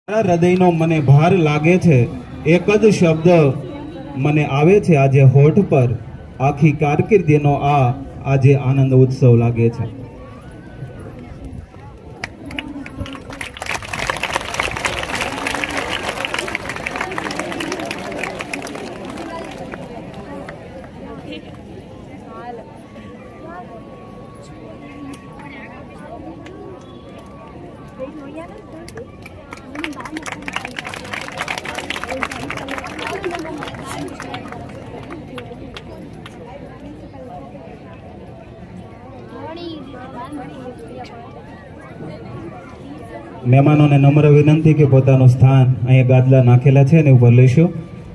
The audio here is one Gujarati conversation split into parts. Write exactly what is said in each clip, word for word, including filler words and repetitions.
હૃદયનો મને ભાર લાગે છે, એક જ શબ્દ મને આવે છે આજે હોઠ પર, આખી કારકિર્દીનો આ આજે આનંદ ઉત્સવ લાગે છે. મહેમાનોને નમ્ર વિનંતી કે પોતાનું સ્થાન અહીંયા ગાદલા નાખેલા છે ને ઉપર લઈશું.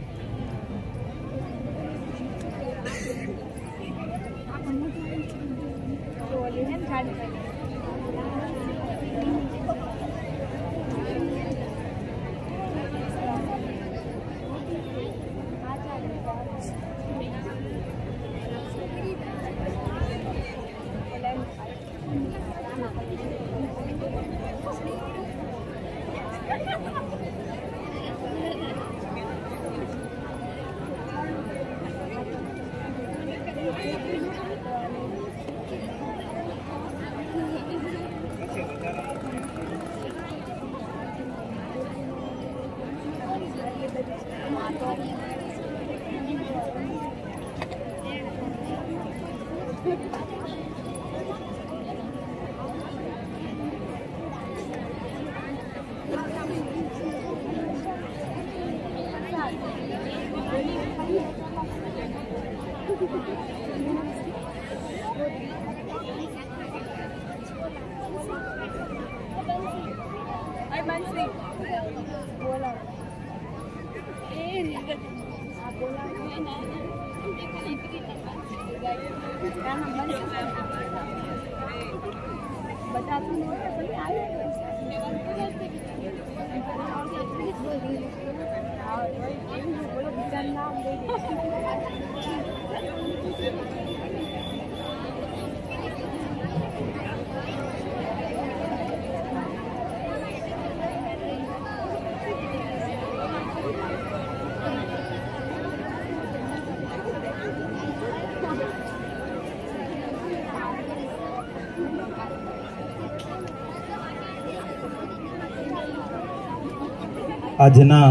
આજના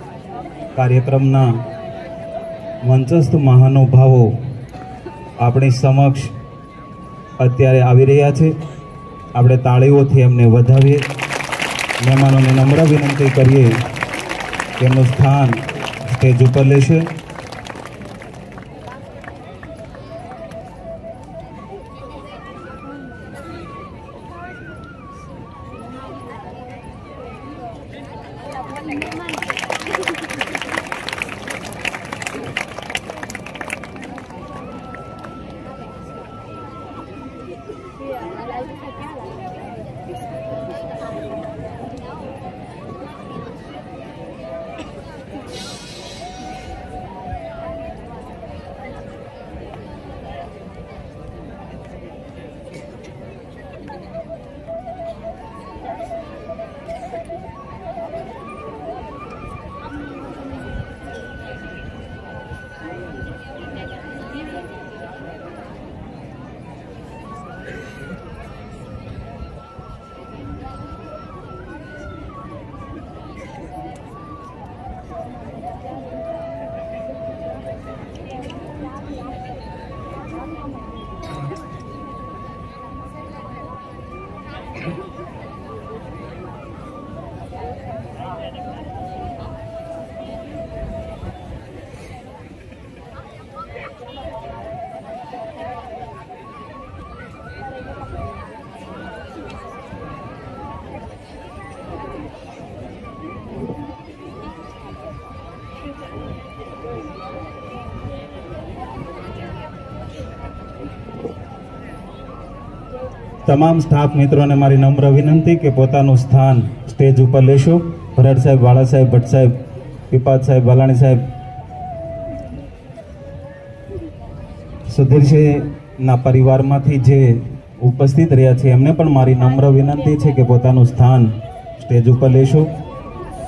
કાર્યક્રમના મંચસ્થ મહાનુભાવો આપણી સમક્ષ અત્યારે આવી રહ્યા છે. આપણે તાળીઓથી એમને વધાવીએ. મહેમાનોને નમ્ર વિનંતી કરીએ કે એમનું સ્થાન સ્ટેજ ઉપર લેશે. તમામ સ્ટાફ મિત્રોને મારી નમ્ર વિનંતી કે પોતાનું સ્થાન સ્ટેજ ઉપર લેશો. ભરત સાહેબ, વાળા સાહેબ, ભટ્ટ સાહેબ, પીપાદ સાહેબ, વાલાણી સાહેબ, સુધીરસિંહના પરિવારમાંથી જે ઉપસ્થિત રહ્યા છે એમને પણ મારી નમ્ર વિનંતી છે કે પોતાનું સ્થાન સ્ટેજ ઉપર લેશો.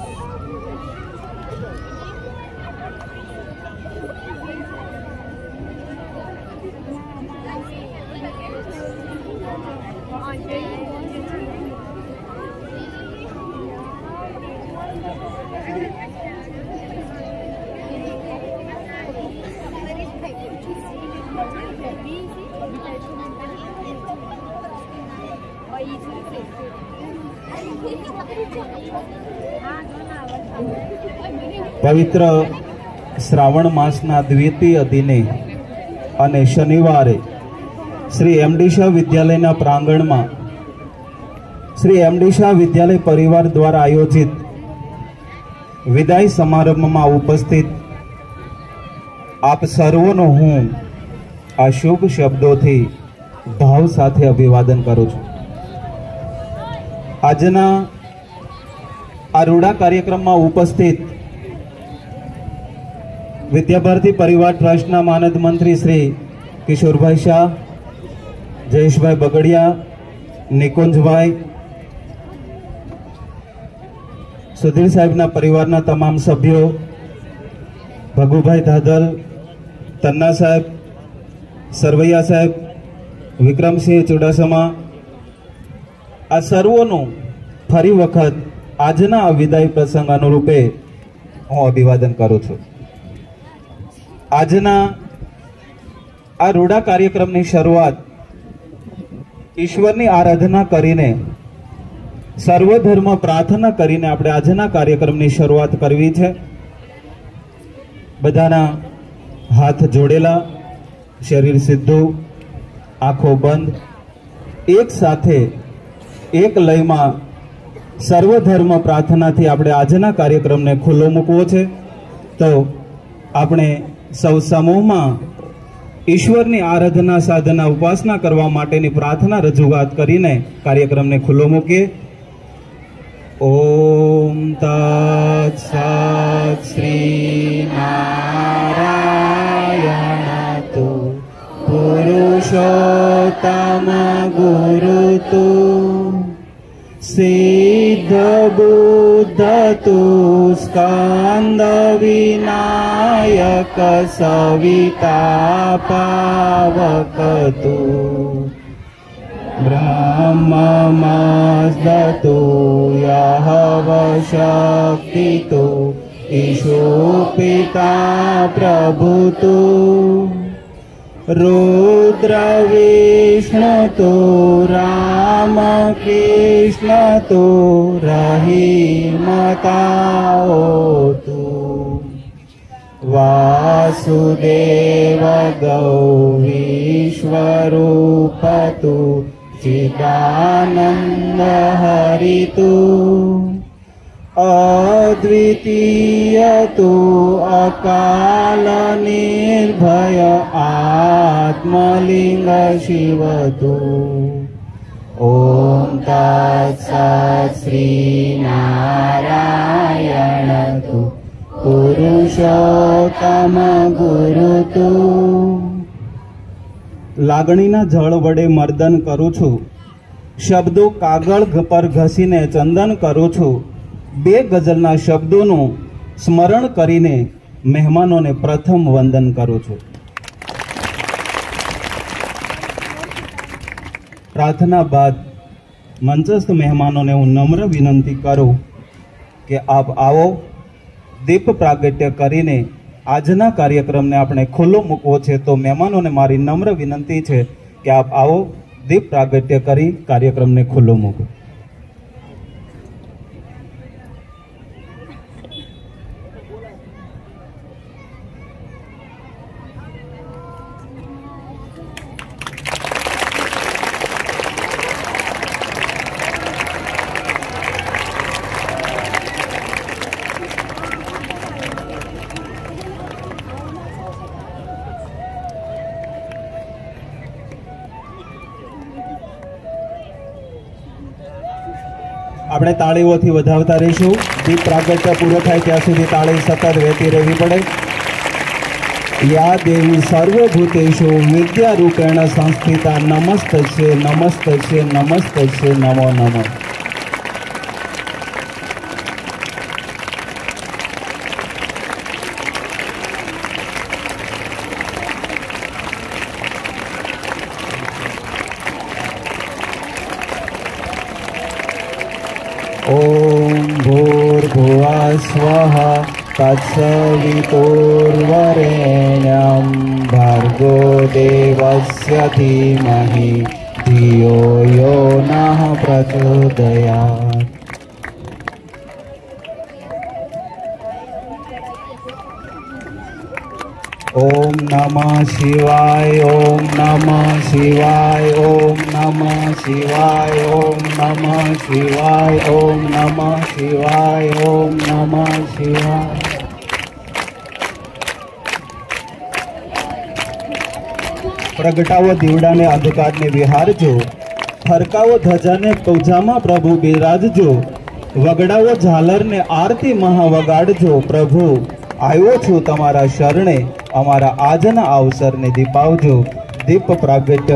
પવિત્ર શ્રાવણ માસના દ્વિતીય દિને અને શનિવારે શ્રી એમડી શાહ વિદ્યાલયના પ્રાંગણમાં શ્રી એમડી શાહ વિદ્યાલય પરિવાર દ્વારા આયોજિત વિદાય સમારંભમાં ઉપસ્થિત આપ સર્વોનો હું આ શુભ શબ્દોથી ભાવ સાથે અભિવાદન કરું છું। આજના આ રૂડા કાર્યક્રમમાં ઉપસ્થિત વિદ્યાભારતી પરિવાર ટ્રસ્ટના માનદ મંત્રી શ્રી કિશોરભાઈ શાહ, જયેશભાઈ બગડિયા, નિકુંજભાઈ, સુધીર સાહેબના પરિવારના તમામ સભ્યો, ભગુભાઈ ધાધલ, તન્ના સાહેબ, સરવૈયા સાહેબ, વિક્રમસિંહ ચુડાસમા, આ સર્વોનું ફરી વખત આજના આ વિદાય પ્રસંગ અનુરૂપે હું અભિવાદન કરું છું। આજના આ રૂડા કાર્યક્રમની શરૂઆત ઈશ્વરની આરાધના કરીને, સર્વધર્મ પ્રાર્થના કરીને આપણે આજના કાર્યક્રમની શરૂઆત કરવી છે। બધાના હાથ જોડેલા, શરીર સીધું, આંખો બંધ, એક સાથે એક લયમાં સર્વધર્મ પ્રાર્થનાથી આપણે આજના કાર્યક્રમને ખુલ્લો મૂકવો છે। તો આપણે સૌ સમૂહમાં ઈશ્વરની આરાધના, સાધના, ઉપાસના કરવા માટેની પ્રાર્થના રજૂઆત કરીને કાર્યક્રમને ખુલ્લો મૂકીએ। ઓમ તત્સત શ્રી નારાયણ તુ પુરુષોત્તમ ગુરુ તુ સિદ્ધ બુદ્ધ તુ સ્કંદ વિનાયક સવિતા પાવક તુ બ્રહ્મમસ્દતુ યહવ શક્તિ તુ ઈશો પિતા પ્રભુ તુ रुद्र विष्णु तो राम कृष्ण तो रहीमताओ तो वासुदेव गौ विश्वरूप तो चिदानंद हरि तो अद्वितीय तो अकाल निर्भय आत्मलिंग शिव तो ओम तत्सत श्री नारायण तो पुरुषोत्तम गुरु तो લાગણીના જળ વડે મર્દન કરું છું, શબ્દો કાગળ પર ઘસીને ચંદન કરું છું। બે ગઝલના શબ્દોનું સ્મરણ કરીને મહેમાનોને પ્રથમ વંદન કરું છું। પ્રાર્થના બાદ મંચસ્થ મહેમાનોને હું નમ્ર વિનંતી કરું કે આપ આવો, દીપ પ્રાગટ્ય કરીને આજના કાર્યક્રમને આપણે ખુલ્લો મૂકવો છે। તો મહેમાનોને મારી નમ્ર વિનંતી છે કે આપ આવો, દીપ પ્રાગટ્ય કરી કાર્યક્રમને ખુલ્લો મૂકો। આપણે તાળીઓથી વધાવતા રહીશું। દીપ પ્રાગટ્ય પૂરો થાય ત્યાં સુધી તાળી સતત વહેતી રહેવી પડે। યા દેવી સર્વભૂતેષુ વિદ્યારૂપેણ સંસ્થિતા નમસ્તસ્ય નમસ્તસ્ય નમસ્તસ્ય નમો નમઃ। ओम भूर्भुवः स्वः तत्सवितुर्वरेण्यं भर्गो देवस्य धीमहि धियो यो नः प्रचोदयात्। ओम नमः शिवाय ओम नमः शिवाय ओम नमः शिवाय ओम नमः शिवाय ओम नमः शिवाय ओम नमः शिवाय। प्रगटावो दीवडाने अंधकारने विहारजो, फरकावो धजाने कौजामा प्रभु बिराजजो, वगड़ावो झालरने आरती महावगाड़जो। प्रभु आव्यो छुं तमारा शरणे, अमारा आजना अवसरने दीपावजो। दीप प्रागट्य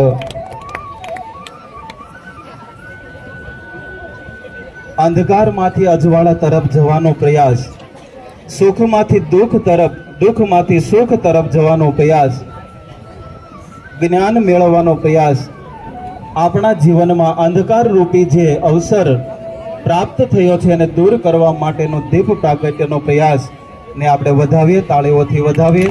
अंधकारमांथी अजवाळा तरफ जवानो प्रयास, सुखमांथी दुख तरफ, दुखमांथी सुख तरफ जवानो प्रयास, ज्ञान मेळवવાનો प्रयास। આપણા જીવનમાં અંધકાર રૂપી જે અવસર પ્રાપ્ત થયો છે એને દૂર કરવા માટેનો દીપ પ્રાગટ્યનો પ્રયાસ ને આપણે વધાવીએ, તાળીઓથી વધાવીએ।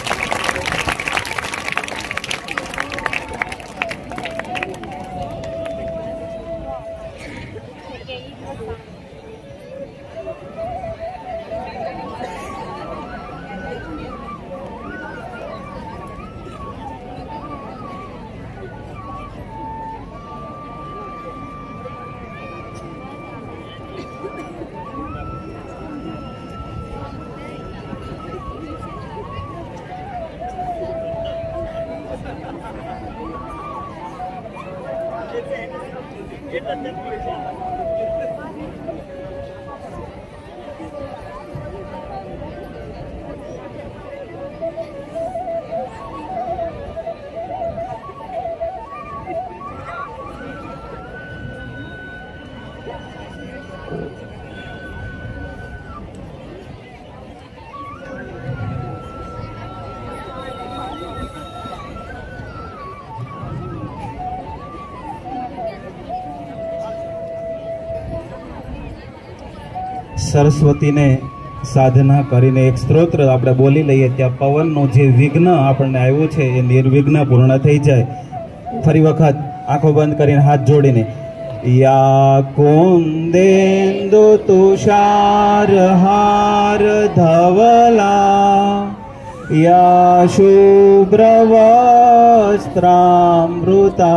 सरस्वती ने साधना करीने एक स्तोत्र आपणे बोली लईए, त्या पवननो जे विघ्न आपणे आव्यो छे ए निर्विघ्न पूर्ण थई जाय। फरी वखत आंखो बंद करीने हाथ जोड़ीने या कुंदेन्दु तुषार हार धवला, या शुभ्र वस्त्रामृता,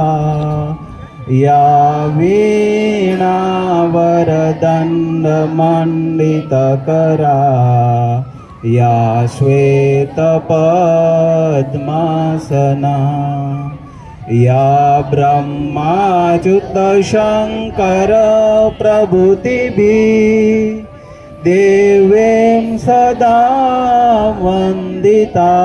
या वीणा वरदंड मंडित करा, या श्वेत पद्मासना, या ब्रह्माच्युत शंकर प्रभृतिभिः देवीं सदा वंदिता,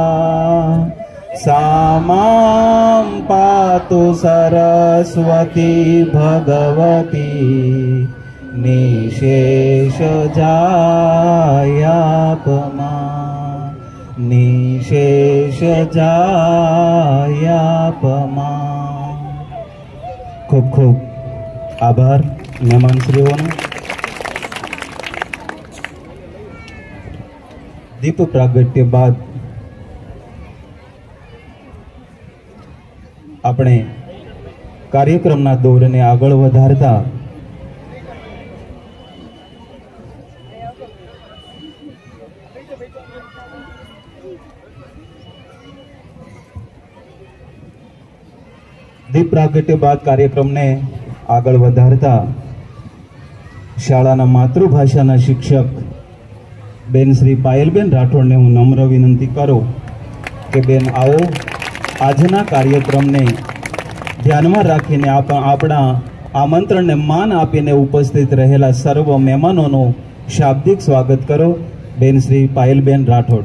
सा मां पातु सरस्वती भगवती निशेष जायापमा, निशेष जायापमा। खूब खूब आभार મહેમાનશ્રીઓનો। દીપ પ્રાગટ્ય બાદ આપણે કાર્યક્રમના દોરને આગળ વધારતા દીપ પ્રાગટ્ય બાદ કાર્યક્રમને આગળ વધારતા શાળાના માતૃભાષાના શિક્ષક બેન શ્રી પાયલબેન રાઠોડને હું નમ્ર વિનંતી કરું કે બેન આવો આજના કાર્યક્રમને ધ્યાનમાં રાખીને આપણા આમંત્રણને માન આપીને ઉપસ્થિત રહેલા સર્વ મહેમાનોનું શાબ્દિક સ્વાગત કરો। બેન શ્રી પાયલબેન રાઠોડ।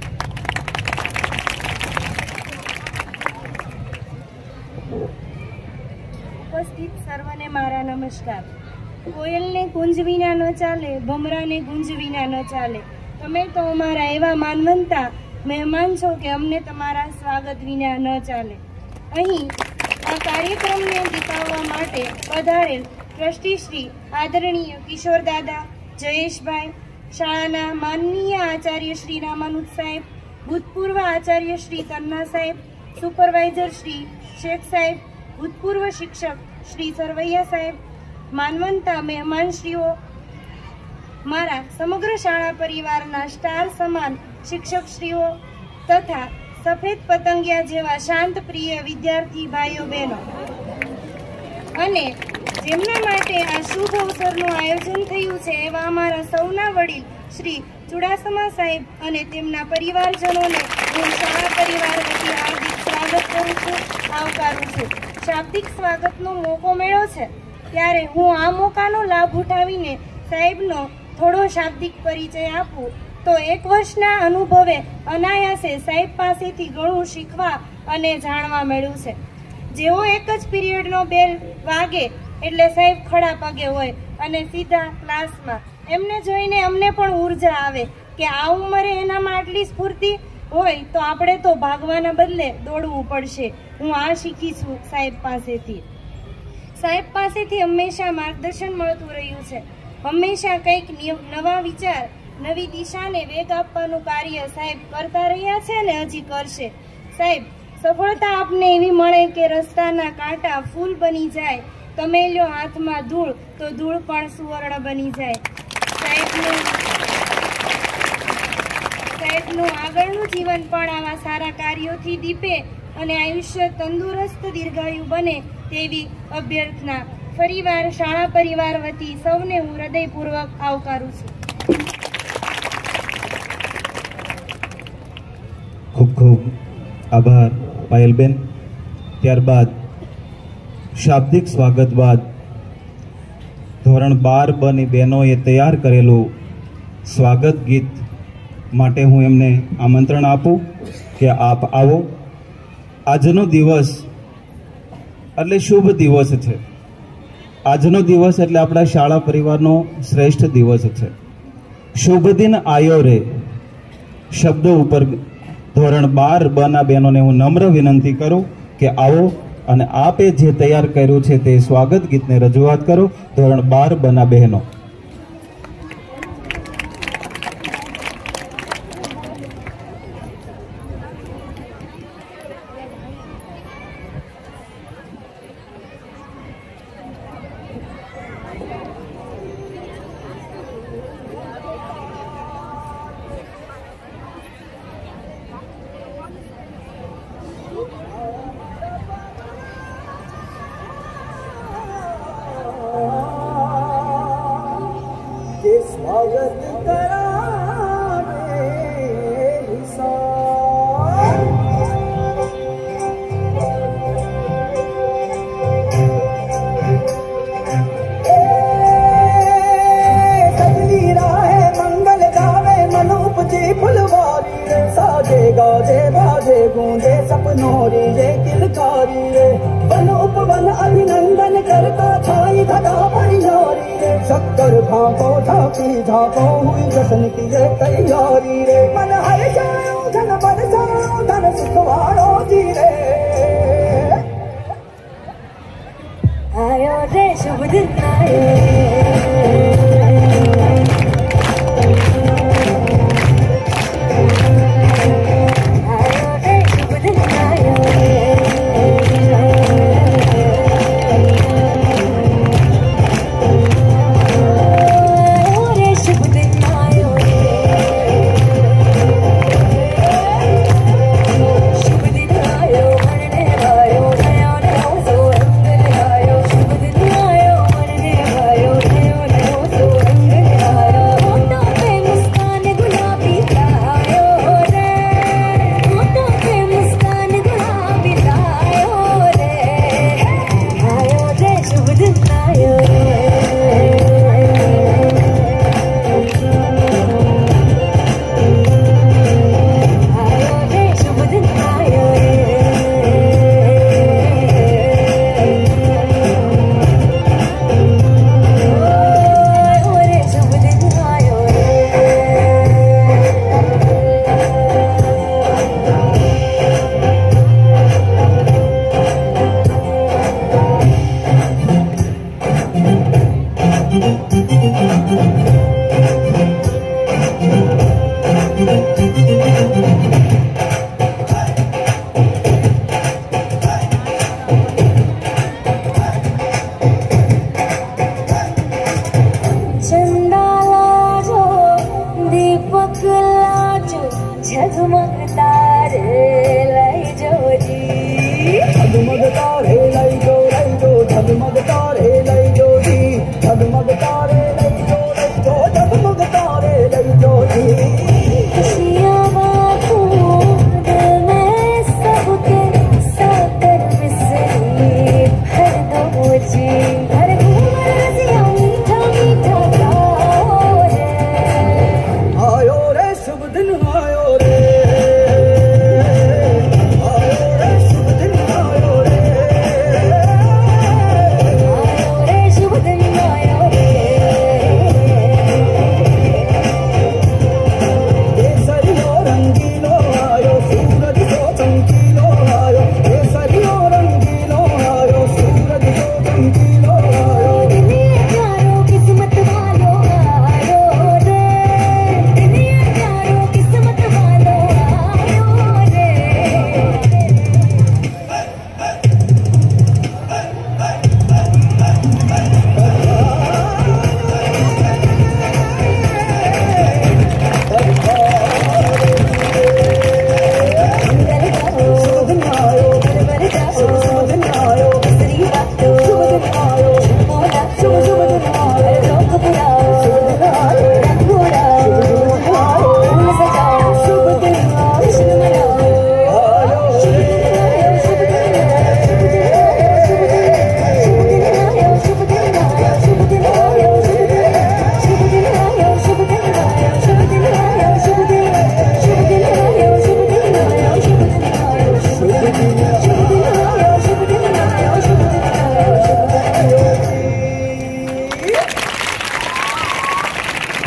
ઉપસ્થિત સર્વને મારા નમસ્કાર। કોયલને કુંજ વિના ન ચાલે, ભમરાને ગુંજ વિના ન ચાલે। તમે તો અમારા એવા માનવંતા મહેમાન છો કે અમને તમારા સ્વાગત વિના ન ચાલે। અહીં આ કાર્યક્રમને દીપાવવા માટે પધારેલ ટ્રસ્ટી શ્રી આદરણીય કિશોર દાદા, જયેશભાઈ, શાળાના માનનીય આચાર્ય શ્રી રામાનુજ સાહેબ, ભૂતપૂર્વ આચાર્ય શ્રી તન્ના સાહેબ, સુપરવાઇઝર શ્રી શેખ સાહેબ, ભૂતપૂર્વ શિક્ષક શ્રી સરવૈયા સાહેબ, માનવંતા મહેમાનશ્રીઓ, મારા સમગ્ર શાળા પરિવારના સ્ટાર સમાન શિક્ષકશ્રીઓ, તથા સફેદ પતંગિયા જેવા શાંત પ્રિય વિદ્યાર્થી ભાઈઓ બહેનો અને જેમના માટે આ શુભ અવસરનું આયોજન થયું છે એવા અમારા સૌના વડીલ શ્રી ચુડાસમા સાહેબ અને તેમના પરિવારજનોને હું શાળા પરિવાર વતી હાર્દિક સ્વાગત કરું છું, આવકારું છું. શાબ્દિક સ્વાગતનો મોકો મળ્યો છે ત્યારે હું આ મોકાનો લાભ ઉઠાવીને સાહેબનો થોડો શાબ્દિક પરિચય આપું તો એક વર્ષના અનુભવે અનાયાસે સાહેબ પાસેથી ઘણું શીખવા અને જાણવા મળ્યું છે. જેવો એક જ પીરિયડનો બેલ વાગે એટલે સાહેબ ખડા પગે હોય અને સીધા ક્લાસમાં. એમને જોઈને અમને પણ ઉર્જા આવે કે આ ઉંમરે એનામાં આટલી સ્ફૂર્તિ હોય તો આપણે તો ભાગવાના બદલે દોડવું પડશે. હું આ શીખી છું સાહેબ પાસેથી. સાહેબ પાસેથી હંમેશા માર્ગદર્શન મળતું રહ્યું છે. હંમેશા કંઈક નવા વિચાર, નવી દિશાને વેગ આપવાનું કાર્ય સાહેબ કરતા રહ્યા છે અને હજી કરશે. સાહેબ, સફળતા આપને એવી મળે કે રસ્તાના કાંટા ફૂલ બની જાય, તમે લ્યો હાથમાં ધૂળ તો ધૂળ પણ સુવર્ણ બની જાય. સાહેબનું સાહેબનું આગળનું જીવન પણ આવા સારા કાર્યોથી દીપે અને આયુષ્ય તંદુરસ્ત દીર્ઘાયુ બને તેવી અભ્યર્થના ફરીવાર શાળા પરિવાર વતી સૌને હું હૃદયપૂર્વક આવકારું છું. ખૂબ ખૂબ આભાર પાયલબેન. ત્યારબાદ શાબ્દિક સ્વાગત બાદ ધોરણ બાર બની બહેનોએ તૈયાર કરેલું સ્વાગત ગીત માટે હું એમને આમંત્રણ આપું કે આપ આવો. આજનો દિવસ એટલે શુભ દિવસ છે. આજનો દિવસ એટલે આપણા શાળા પરિવારનો શ્રેષ્ઠ દિવસ છે. શુભ દિન આયો રે શબ્દો ઉપર ધોરણ બાર બના બહેનોને હું નમ્ર વિનંતી કરું કે આવો અને આપે જે તૈયાર કર્યું છે તે સ્વાગત ગીતને રજૂઆત કરો. ધોરણ બાર બના બહેનો. स्वागत करावे सजली राहे मंगल गावे मनूप जी फुलवारी रे साजे गाजे बाजे गूंजे सपनों रे ये किलकारी रे बनूप बन अभिनंदन करता छाई धगा परियारी रे शक्कर भापो झापी झापो हुई जश्न की ये तैयारी रे मन हर जाओ धन बरसाओ धन सुखवाड़ो जी रे आयो रे शुभ दिन आयो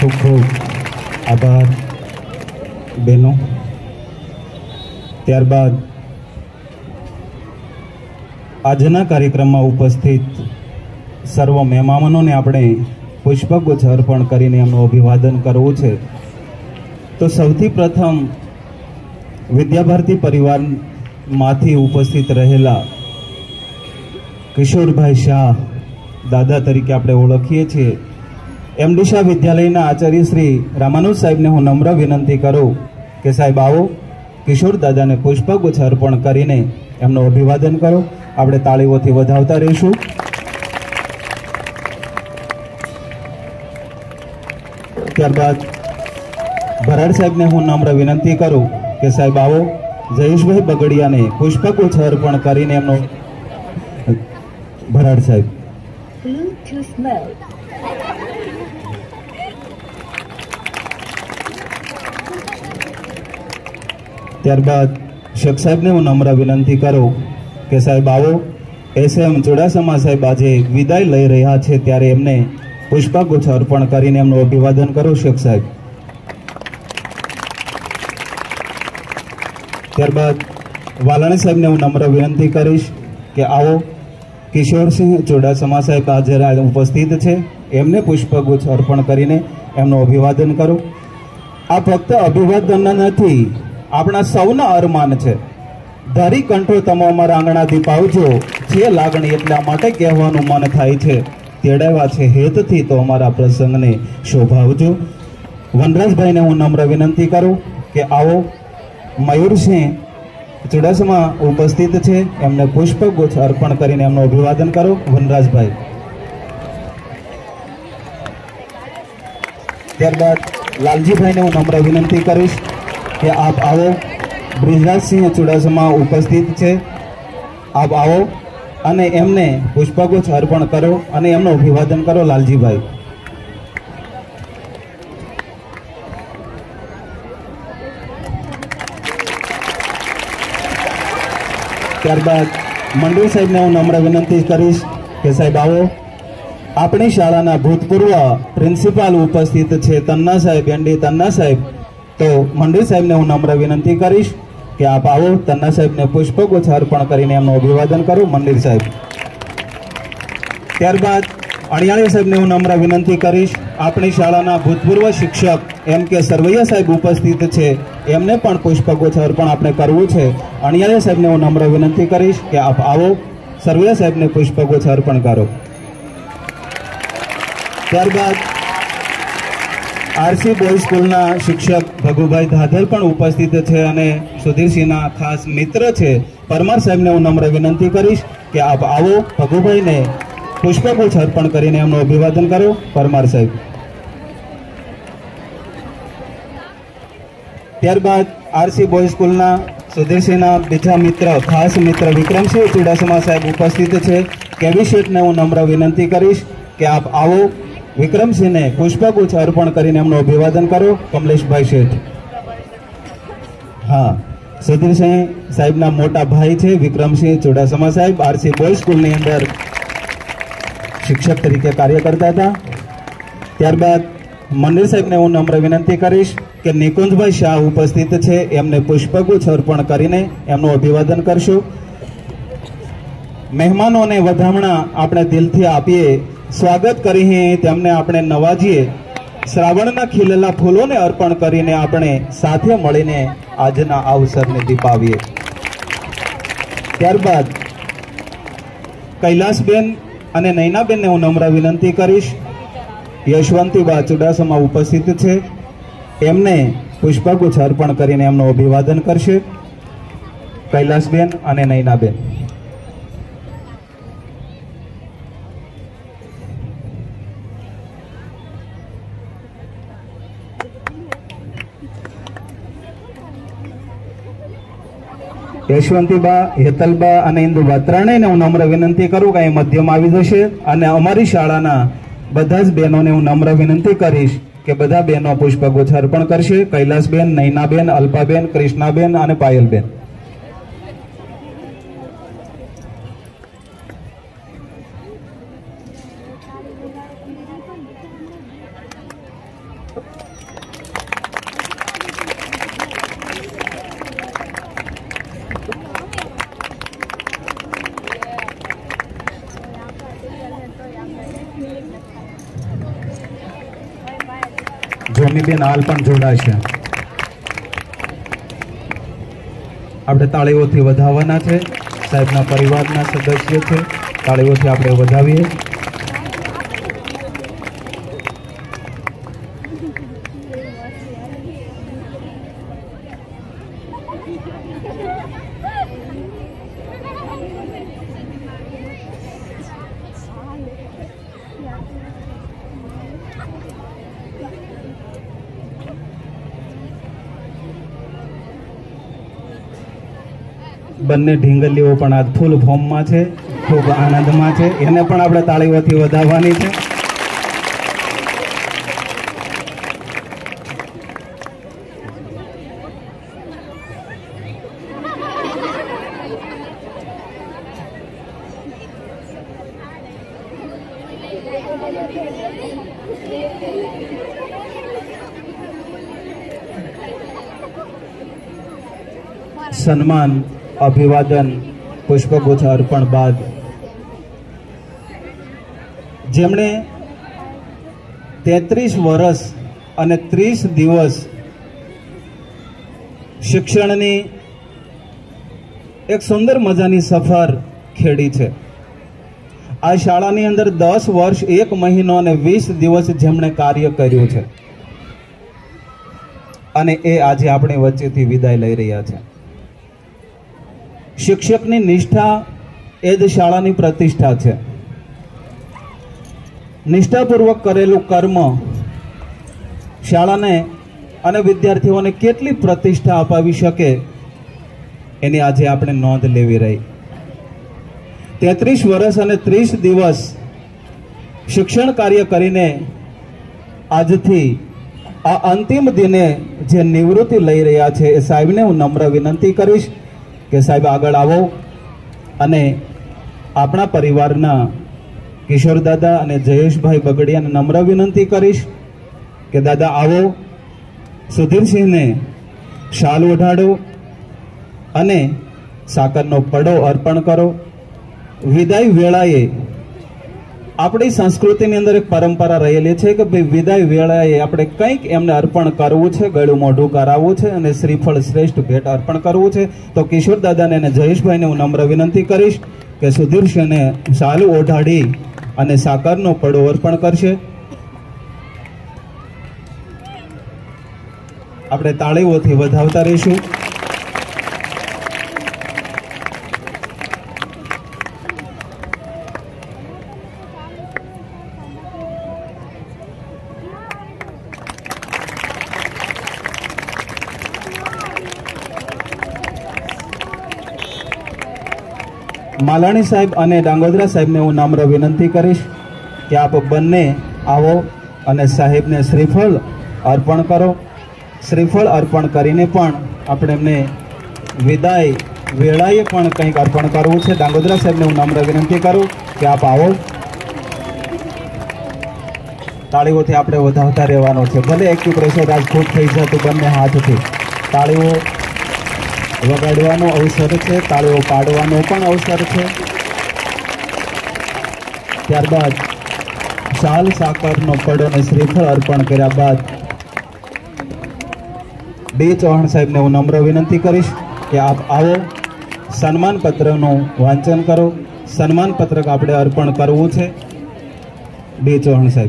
ખૂબ ખૂબ આભાર બહેનો. ત્યારબાદ આજના કાર્યક્રમમાં ઉપસ્થિત સર્વ મહેમાનોને આપણે પુષ્પગુચ્છ અર્પણ કરીને એમનું અભિવાદન કરવું છે. તો સૌથી પ્રથમ વિદ્યાભારતી પરિવારમાંથી ઉપસ્થિત રહેલા કિશોરભાઈ શાહ, દાદા તરીકે આપણે ઓળખીએ છીએ, એમડી શાહ વિદ્યાલયના આચાર્ય શ્રી રામાનુજ સાહેબને હું નમ્ર વિનંતી કરું કે સાહેબ આવો, કિશોર દાદાને પુષ્પગુચ્છ અર્પણ કરીને એમનું અભિવાદન કરો. આપણે તાળીઓથી વધાવતા રહીશું. ત્યારબાદ ભરાડ સાહેબને હું નમ્ર વિનંતી કરું કે સાહેબ આવો, જયેશભાઈ બગડિયાને પુષ્પગુચ્છ અર્પણ કરીને એમનો. ભરાડ સાહેબ. ત્યારબાદ શેખ સાહેબને હું નમ્ર વિનંતી કરું કે સાહેબ આવો, એસએમ ચુડાસમા સાહેબ આજે વિદાય લઈ રહ્યા છે ત્યારે એમને પુષ્પગુચ્છ અર્પણ કરીને એમનું અભિવાદન કરો શેખ સાહેબ. ત્યારબાદ વાલાણી સાહેબને હું નમ્ર વિનંતી કરીશ કે આવો, કિશોરસિંહ ચુડાસમા સાહેબ હાજર ઉપસ્થિત છે, એમને પુષ્પગુચ્છ અર્પણ કરીને એમનું અભિવાદન કરો. આ ફક્ત અભિવાદન નથી, આપણા સૌના અરમાન છે. ધારી કંઠો તમો અમારા આંગણાથી પાવજો, જે લાગણી એટલા માટે કહેવાનું મન થાય છે, તેડાવ્યા છે હેતથી તો અમારા પ્રસંગને શોભાવજો. વનરાજભાઈને હું નમ્ર વિનંતી કરું કે આવો, મયુરસિંહ ચુડાસમા ઉપસ્થિત છે, એમને પુષ્પગુચ્છ અર્પણ કરીને એમનું અભિવાદન કરો. વનરાજભાઈ. ત્યારબાદ લાલજીભાઈને હું નમ્ર વિનંતી કરીશ કે આપ આવો. બ્રિજરાજસિંહ ચુડાસમા ઉપસ્થિત છે, આપ આવો અને એમને પુષ્પગુચ્છ અર્પણ કરો અને એમનું અભિવાદન કરો. લાલજીભાઈ. ત્યારબાદ મંડળ સાહેબને હું નમ્ર વિનંતી કરીશ કે સાહેબ આવો. આપણી શાળાના ભૂતપૂર્વ પ્રિન્સિપાલ ઉપસ્થિત છે, તન્ના સાહેબ, એનડી તન્ના સાહેબ. તો મંડળ સાહેબને હું નમ્ર વિનંતી કરીશ કે આપ આવો, તન્ના સાહેબને પુષ્પગુચ્છ અર્પણ કરીને એમનું અભિવાદન કરો. મંદિર સાહેબ. ત્યારબાદ અણિયાળી સાહેબને હું નમ્ર વિનંતી કરીશ, આપણી શાળાના ભૂતપૂર્વ શિક્ષક એમ કે સરવૈયા સાહેબ ઉપસ્થિત છે, એમને પણ પુષ્પગુચ્છ અર્પણ આપણે કરવું છે. અણિયાળી સાહેબને હું નમ્ર વિનંતી કરીશ કે આપ આવો, સરવૈયા સાહેબને પુષ્પગુચ્છ અર્પણ કરો. ત્યારબાદ આરસી બોયઝ સ્કૂલના શિક્ષક ભગુભાઈ ધાધલ પણ ઉપસ્થિત છે અને સુધીરસિંહના ખાસ મિત્ર છે, પરમાર સાહેબને હું નમ્ર વિનંતી કરીશ કે આપ આવો, ભગુભાઈને પુષ્પગુચ્છ અર્પણ કરીને એમનું અભિવાદન કરો. પરમાર સાહેબ. ત્યારબાદ આરસી બોયઝ સ્કૂલના સુધીરસિંહના બીજા મિત્ર, ખાસ મિત્ર વિક્રમસિંહ ચુડાસમા સાહેબ ઉપસ્થિત છે. કેવી શેઠને હું નમ્ર વિનંતી કરીશ કે આપ આવો, વિક્રમસિંહને પુષ્પગુચ્છ અર્પણ કરીને એમનું અભિવાદન કરો. કમલેશભાઈ શેઠ. હા, સુધીરસિંહ સાહેબના મોટા ભાઈ છે વિક્રમસિંહ ચુડાસમા સાહેબ, આરસી બોયઝ સ્કૂલની અંદર શિક્ષક તરીકે કાર્ય કરતા હતા. ત્યારબાદ મંદિર સાહેબને હું નમ્ર વિનંતી કરીશ કે નિકુંજભાઈ શાહ ઉપસ્થિત છે, એમને પુષ્પગુચ્છ અર્પણ કરીને એમનું અભિવાદન કરશું. મહેમાનોને વધામણા આપણે દિલથી આપીએ, સ્વાગત કરીએ, તેમને આપણે નવાજીએ. શ્રાવણના ખીલેલા ફૂલોને અર્પણ કરીને આપણે સાથે મળીને આજના અવસરને દીપાવીએ. ત્યારબાદ કૈલાસબેન અને નૈનાબેનને હું નમ્ર વિનંતી કરીશ, યશવંતીબા ચુડાસમા ઉપસ્થિત છે, એમને પુષ્પગુચ્છ અર્પણ કરીને એમનું અભિવાદન કરશે. કૈલાસબેન અને નૈનાબેન. યશવંતીબા, હેતલબા અને ઇન્દુબા ત્રણેયને હું નમ્ર વિનંતી કરું કે અહીં મધ્યમ આવી જશે અને અમારી શાળાના બધા જ બહેનોને હું નમ્ર વિનંતી કરીશ કે બધા બહેનો પુષ્પગુચ્છ અર્પણ કરશે. કૈલાસબેન, નૈનાબેન, અલ્પાબેન, કૃષ્ણાબેન અને પાયલબેન. ભૂમિબેન હાલ પણ જોડાશે. આપણે તાળીઓથી વધાવવાના છે. સાહેબના પરિવારના સદસ્ય છે, તાળીઓથી આપણે વધાવીએ. બંને ઢીંગલીઓ પણ આજ ફૂલ ફોર્મમાં છે, ખૂબ આનંદમાં છે. એને પણ આપણે તાળીઓથી વધાવવાની છે. સન્માન, અભિવાદન, પુષ્પગુચ્છ અર્પણ બાદ જેમણે તેત્રીસ વર્ષ અને ત્રીસ દિવસ શિક્ષણની એક સુંદર મજાની સફર ખેડી છે. આ શાળાની અંદર દસ વર્ષ એક મહિનો અને વીસ દિવસ જેમણે કાર્ય કર્યું છે અને એ આજે આપણી વચ્ચેથી વિદાય લઈ રહ્યા છે. શિક્ષકની નિષ્ઠા એ જ શાળાની પ્રતિષ્ઠા છે. નિષ્ઠાપૂર્વક કરેલું કર્મ શાળાને અને વિદ્યાર્થીઓને કેટલી પ્રતિષ્ઠા અપાવી શકે એની આજે આપણે નોંધ લેવી રહી. તેત્રીસ વર્ષ અને ત્રીસ દિવસ શિક્ષણ કાર્ય કરીને આજથી આ અંતિમ દિને જે નિવૃત્તિ લઈ રહ્યા છે એ સાહેબને હું નમ્ર વિનંતી કરીશ કે સાહેબ આગળ આવો અને આપણા પરિવારના કિશોર દાદા અને જયેશભાઈ બગડિયાને નમ્ર વિનંતી કરીશ કે દાદા આવો, સુધીરસિંહને શાલ ઓઢાડો અને સાકરનો પડો અર્પણ કરો. વિદાય વેળાએ આપણી સંસ્કૃતિની અંદર એક પરંપરા રહેલી છે કે ભાઈ વિદાય વેળાએ આપણે કંઈક એમને અર્પણ કરવું છે, ગળું મોઢું કરાવવું છે અને શ્રીફળ શ્રેષ્ઠ ભેટ અર્પણ કરવું છે. તો કિશોર દાદાને અને જયેશભાઈને હું નમ્ર વિનંતી કરીશ કે સુધીરસિંહને શાલ ઓઢાડી અને સાકરનો પડો અર્પણ કરશે. આપણે તાળીઓથી વધાવતા રહીશું. માલાણી સાહેબ અને ડાંગોદરા સાહેબને હું નમ્ર વિનંતી કરીશ કે આપ બંને આવો અને સાહેબને શ્રીફળ અર્પણ કરો. શ્રીફળ અર્પણ કરીને પણ આપણે એમને વિદાય વેળાએ પણ કંઈક અર્પણ કરવું છે. ડાંગોદરા સાહેબને હું નમ્ર વિનંતી કરું કે આપ આવો. તાળીઓથી આપણે વધાવતા રહેવાનો છે. ભલે એક્યુપ્રેશર આજ ખૂબ થઈ જતું બંને હાથથી. તાળીઓ વગાડવાનો અવસર છે, તાળીઓ પાડવાનો પણ અવસર છે. ત્યારબાદ શાલ, સાકરનો પડો અને શ્રીફળ અર્પણ કર્યા બાદ ડી ચૌહાણ સાહેબને હું નમ્ર વિનંતી કરીશ કે આપ આવો, સન્માન પત્રનું વાંચન કરો. સન્માન પત્રક આપણે અર્પણ કરવું છે. ડી ચૌહાણ સાહેબ.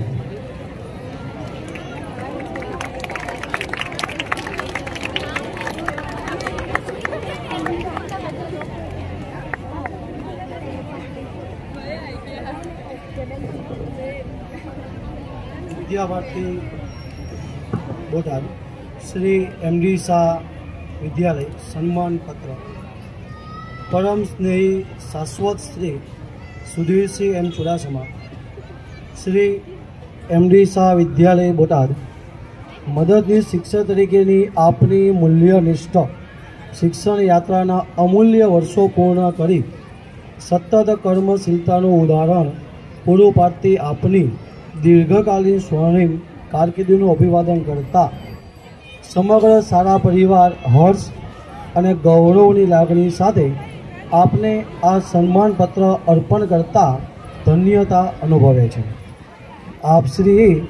વિદ્યા ભારતી બોટાદ શ્રી એમડી શાહ વિદ્યાલય સન્માન પત્ર પરમ સ્નેહી શાશ્વત શ્રી સુધીરસિંહ એમ ચુડાસમા, શ્રી એમડી શાહ વિદ્યાલય બોટાદ મદદનીશ શિક્ષક તરીકેની આપની મૂલ્યનિષ્ઠ શિક્ષણ યાત્રાના અમૂલ્ય વર્ષો પૂર્ણ કરી સતત કર્મશીલતાનું ઉદાહરણ પૂરું પાડતી આપની દીર્ઘકાલીન સ્વર્ણિમ કારકિર્દીનું અભિવાદન કરતા સમગ્ર શાળા પરિવાર હર્ષ અને ગૌરવની લાગણી સાથે આપને આ સન્માનપત્ર અર્પણ કરતા ધન્યતા અનુભવે છે. આપ શ્રી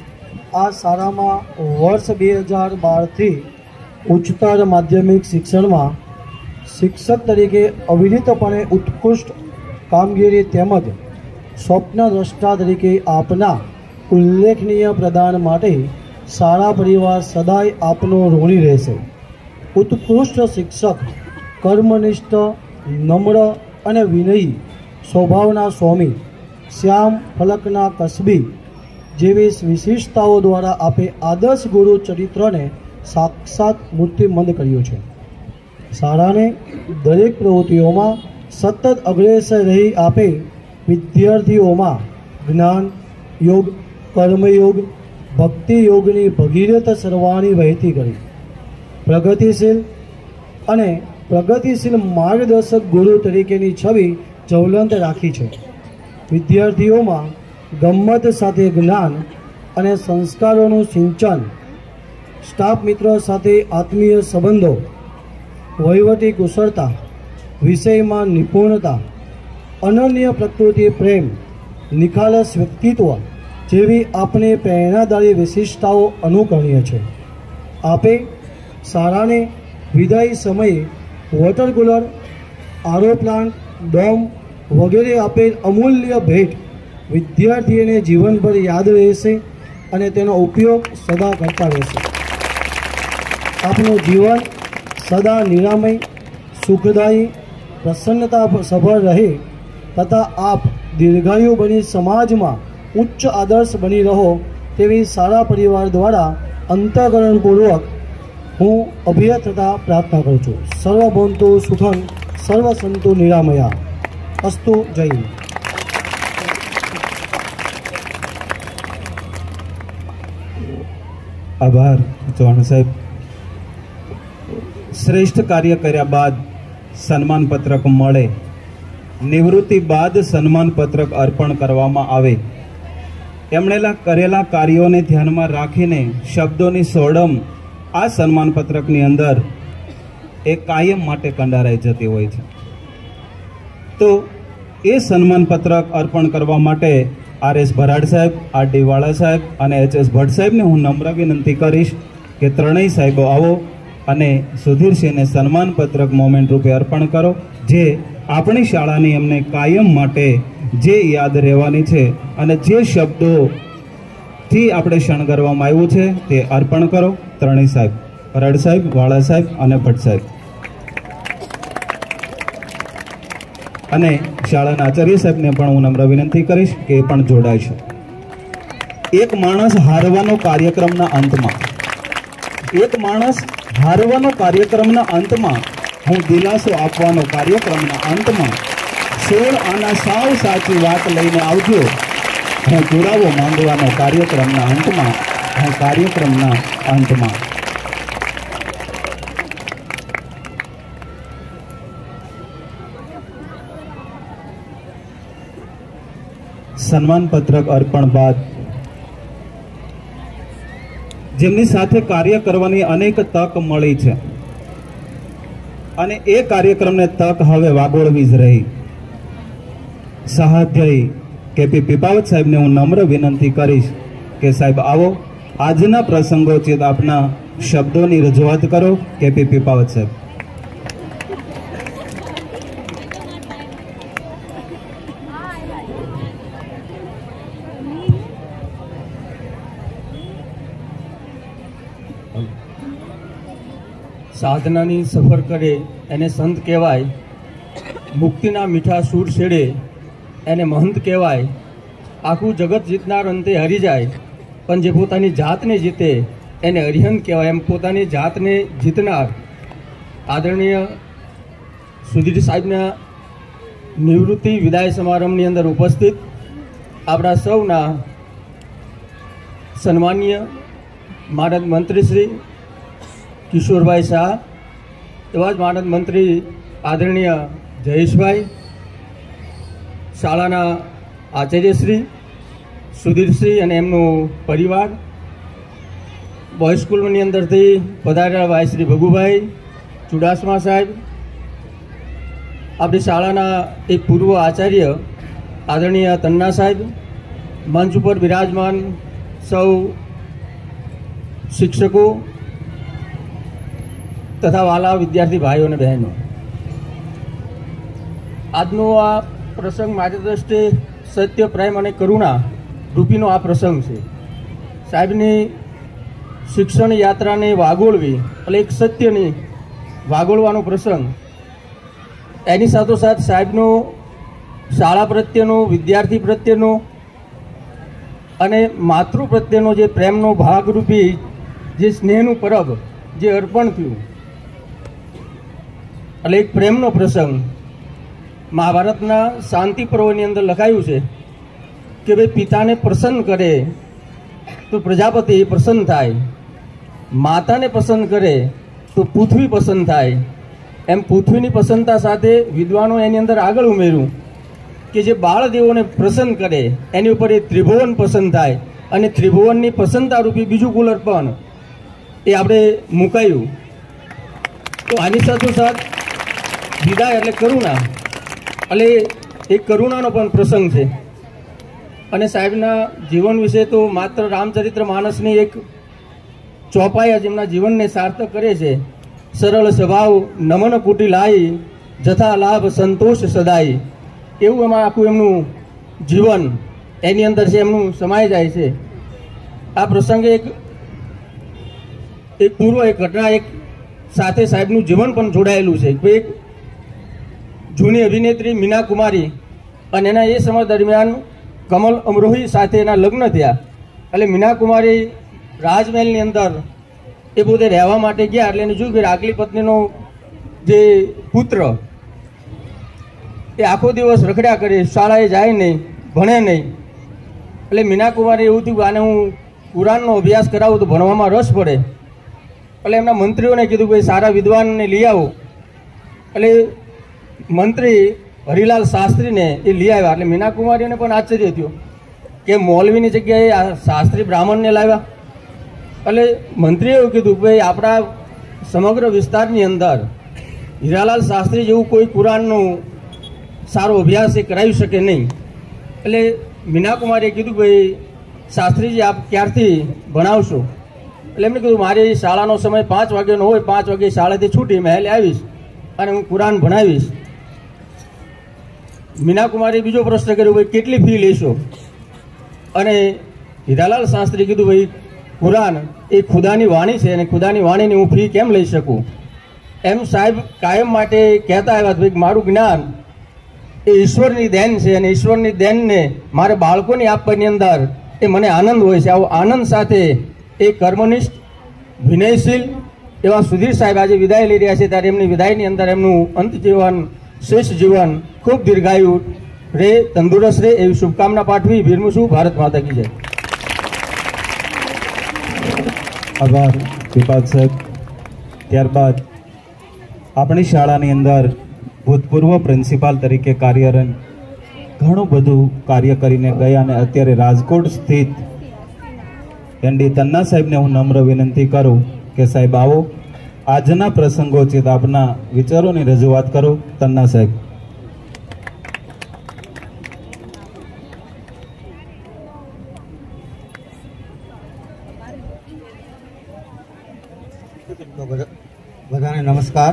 આ શાળામાં વર્ષ બે હજાર બારથી ઉચ્ચતર માધ્યમિક શિક્ષણમાં શિક્ષક તરીકે અવિરતપણે ઉત્કૃષ્ટ કામગીરી તેમજ સ્વપ્નદ્રષ્ટા તરીકે આપના ઉલ્લેખનીય પ્રદાન માટે શાળા પરિવાર સદાય આપનો ઋણી રહેશે. ઉત્કૃષ્ટ શિક્ષક, કર્મનિષ્ઠ, નમ્ર અને વિનયી સ્વભાવના સ્વામી, શ્યામ ફલકના કસબી જેવી વિશિષ્ટતાઓ દ્વારા આપે આદર્શ ગુરુ ચરિત્રને સાક્ષાત મૂર્તિમંત કર્યું છે. શાળાને દરેક પ્રવૃત્તિઓમાં સતત અગ્રેસર રહી આપે વિદ્યાર્થીઓમાં જ્ઞાન યોગ, કર્મયોગ, ભક્તિ યોગની ભગીરથ સરવાણી વહેતી કરી પ્રગતિશીલ અને પ્રગતિશીલ માર્ગદર્શક ગુરુ તરીકેની છબી જ્વલંત રાખી છે. વિદ્યાર્થીઓમાં ગમ્મત સાથે જ્ઞાન અને સંસ્કારોનું સિંચન, સ્ટાફ મિત્રો સાથે આત્મીય સંબંધો, વહીવટી કુશળતા, વિષયમાં નિપુણતા, અનન્ય પ્રકૃતિ પ્રેમ, નિખાલસ વ્યક્તિત્વ જેવી આપને પ્રેરણાદાયી વિશિષ્ટતાઓ અનુકરણીય છે. આપે શાળાને વિદાય સમયે water cooler, RO plant, dome વગેરે આપેલ અમૂલ્ય ભેટ વિદ્યાર્થીઓને જીવનભર યાદ રહેશે અને તેનો ઉપયોગ સદા કરતા રહેશે. આપનું જીવન સદા નિરામય, સુખદાયી, પ્રસન્નતા સભર રહે તથા આપ દીર્ઘાયુ બની સમાજમાં ઉચ્ચ આદર્શ બની રહો તેવી શાળા પરિવાર દ્વારા અંતઃકરણપૂર્વક હું અભ્યર્થતા પ્રાર્થના કરું છું. સર્વભવંતુ સુખં, સર્વ સંતુ નિરામયા. અસ્તુ. જય હિન્દ. આભાર ચૌહાણ સાહેબ. શ્રેષ્ઠ કાર્ય કર્યા બાદ સન્માન પત્રક મળે, નિવૃત્તિ બાદ સન્માન પત્રક અર્પણ કરવામાં આવે. એમણે કરેલા કાર્યોને ધ્યાનમાં રાખીને શબ્દોની સોડમ આ સન્માન પત્રકની અંદર એ કાયમ માટે કંડારાઈ જતી હોય છે. તો એ સન્માન પત્રક અર્પણ કરવા માટે આર એસ ભરાડ સાહેબ, આર ડી વાળા સાહેબ અને એચ એસ ભટ્ટ સાહેબને હું નમ્ર વિનંતી કરીશ કે ત્રણેય સાહેબો આવો અને સુધીરસિંહને સન્માન પત્રક મોમેન્ટ રૂપે અર્પણ કરો, જે આપણી શાળાની એમને કાયમ માટે જે યાદ રહેવાની છે અને જે શબ્દોથી આપણે શણગારવામાં આવ્યું છે તે અર્પણ કરો. ત્રણેય સાહેબ, ભરાડ સાહેબ, વાળા સાહેબ અને ભટ્ટ સાહેબ. અને શાળાના આચાર્ય સાહેબને પણ હું નમ્ર વિનંતી કરીશ કે એ પણ જોડાય છે. એક માણસ હારવાનો કાર્યક્રમના અંતમાં એક માણસ હારવાનો કાર્યક્રમના અંતમાં હું દિલાસો આપવાનો કાર્યક્રમના અંતમાં સોળ આના સાવ સાચી વાત લઈને આવજો. હું પુરાવો માંગવાનો કાર્યક્રમના અંતમાં હું કાર્યક્રમના અંતમાં સન્માન પત્રક અર્પણ બાદ જેમની સાથે કાર્ય કરવાની અનેક તક મળી છે અને એ કાર્યક્રમને તક હવે વાગોળવી જ રહી. સહાધ્યાયી કેપી પીપાવત સાહેબને હું નમ્ર વિનંતી કરીશ કે સાહેબ આવો, આજના પ્રસંગોચિત આપના શબ્દોની રજૂઆત કરો. કેપી પીપાવત સાહેબ. સાધનાની સફર કરે એને સંત કહેવાય, મુક્તિના મીઠા સૂર છેડે એને મહંત કહેવાય. આખું જગત જીતનાર અંતે હરી જાય, પણ જે પોતાની જાતને જીતે એને અરિહંત કહેવાય. એમ પોતાની જાતને જીતનાર આદરણીય સુધીર સાહેબના નિવૃત્તિ વિદાય સમારંભની અંદર ઉપસ્થિત આપણા સૌના સન્માનીય માનદ મંત્રી શ્રી કિશોરભાઈ શાહ, એવા જ માનદ મંત્રી આદરણીય જયેશભાઈ, શાળાના આચાર્યશ્રી સુધીરસિંહ અને એમનું પરિવાર, બોયઝ સ્કૂલની અંદરથી પધારેલા ભાઈ શ્રી ભગુભાઈ ચુડાસમા સાહેબ, આપણી શાળાના એક પૂર્વ આચાર્ય આદરણીય તન્ના સાહેબ, મંચ ઉપર બિરાજમાન સૌ શિક્ષકો તથા વાલા વિદ્યાર્થી ભાઈઓ અને બહેનો, આજનો આ પ્રસંગ મારી દ્રષ્ટિએ સત્ય, પ્રેમ અને કરુણા રૂપીનો આ પ્રસંગ છે. સાહેબની શિક્ષણ યાત્રાને વાગોળવી એટલે એક સત્યની વાગોળવાનો પ્રસંગ, એની સાથોસાથ સાહેબનો શાળા પ્રત્યેનો, વિદ્યાર્થી પ્રત્યેનો અને માતૃ પ્રત્યેનો જે પ્રેમનો ભાગરૂપી જે સ્નેહનું પરબ જે અર્પણ થયું, એટલે એક પ્રેમનો પ્રસંગ. મહાભારતના શાંતિ પર્વની અંદર લખાયું છે કે ભાઈ પિતાને પ્રસન્ન કરે તો પ્રજાપતિ પ્રસન્ન થાય, માતાને પસંદ કરે તો પૃથ્વી પસંદ થાય. એમ પૃથ્વીની પસંદતા સાથે વિદ્વાનો એની અંદર આગળ ઉમેર્યું કે જે બાળદેવોને પ્રસન્ન કરે એની ઉપર એ ત્રિભુવન પસંદ થાય, અને ત્રિભુવનની પસંદતા રૂપી બીજું કુલર પણ એ આપણે મુકાયું. તો આની સાથોસાથ વિદાય એટલે કરુણા, એટલે એક કરુણાનો પણ પ્રસંગ છે. અને સાહેબના જીવન વિશે તો માત્ર રામચરિત્ર માનસની એક ચોપાઈ જ એમના જીવનને સાર્થક કરે છે. સરળ સ્વભાવ નમન કુટી લાઈ, જથા લાભ સંતોષ સદાઈ. એવું એમાં આખું એમનું જીવન એની અંદર છે, એમનું સમાઈ જાય છે. આ પ્રસંગે એક એક પૂર્વ એક ઘટના એક સાથે સાહેબનું જીવન પણ જોડાયેલું છે. એક જૂની અભિનેત્રી મીના કુમારી અને એના એ સમય દરમિયાન કમલ અમરોહી સાથે એના લગ્ન થયા. એટલે મીના કુમારી રાજમહેલની અંદર એ પોતે રહેવા માટે ગયા. એટલે એને જોયું કે આગલી પત્નીનો જે પુત્ર એ આખો દિવસ રખડ્યા કરે, શાળાએ જાય નહીં, ભણે નહીં. એટલે મીના કુમારી એવું થયું કે આને હું કુરાનનો અભ્યાસ કરાવું તો ભણવામાં રસ પડે. એટલે એમના મંત્રીઓને કીધું કે સારા વિદ્વાનને લઈ આવો. એટલે મંત્રી હરિલાલ શાસ્ત્રીને એ લઈ આવ્યા. એટલે મીના કુમારીને પણ આશ્ચર્ય થયું કે મૌલવીની જગ્યાએ આ શાસ્ત્રી બ્રાહ્મણને લાવ્યા. એટલે મંત્રીએ એવું કીધું કે ભાઈ આપણા સમગ્ર વિસ્તારની અંદર હીરાલાલ શાસ્ત્રી જેવું કોઈ કુરાનનું સારો અભ્યાસ એ કરાવી શકે નહીં. એટલે મીના કુમારીએ કીધું કે ભાઈ શાસ્ત્રીજી આપ ક્યારથી ભણાવશો? એટલે એમણે કીધું મારી શાળાનો સમય પાંચ વાગ્યાનો હોય, પાંચ વાગે શાળાથી છૂટી મહેલે આવીશ અને હું કુરાન ભણાવીશ. મીના કુમારીએ બીજો પ્રશ્ન કર્યો, ભાઈ કેટલી ફી લેશો? અને હીરાલાલ શાસ્ત્રી કીધું ભાઈ કુરાન એ ખુદાની વાણી છે અને ખુદાની વાણીની હું ફી કેમ લઈ શકું? એમ સાહેબ કાયમ માટે કહેતા આવ્યા ભાઈ મારું જ્ઞાન એ ઈશ્વરની દેન છે અને ઈશ્વરની દેનને મારે બાળકોની આપવાની અંદર એ મને આનંદ હોય છે. આવો આનંદ સાથે એ કર્મનિષ્ઠ વિનયશીલ એવા સુધીર સાહેબ આજે વિદાય લઈ રહ્યા છે. ત્યારે એમની વિદાયની અંદર એમનું અંત જીવન, શ્રેષ્ઠ જીવન ખૂબ દીર્ઘાયુ રે, તંદુરસ્ત રે એવી શુભકામના પાઠવી વિરમું છું. ભારત માતા કી જય. આભાર વિપાદ સાહેબ. ત્યારબાદ આપણી શાળાની અંદર ભૂતપૂર્વ પ્રિન્સિપાલ તરીકે કાર્યરત, ઘણું બધું કાર્ય કરીને ગયા અને અત્યારે રાજકોટ સ્થિત એનડી તન્ના સાહેબને હું નમ્ર વિનંતી કરું કે સાહેબ આવો, આજના પ્રસંગોચિત આપના વિચારોની રજૂઆત કરો. તન્ના સાહેબ. બધાને નમસ્કાર.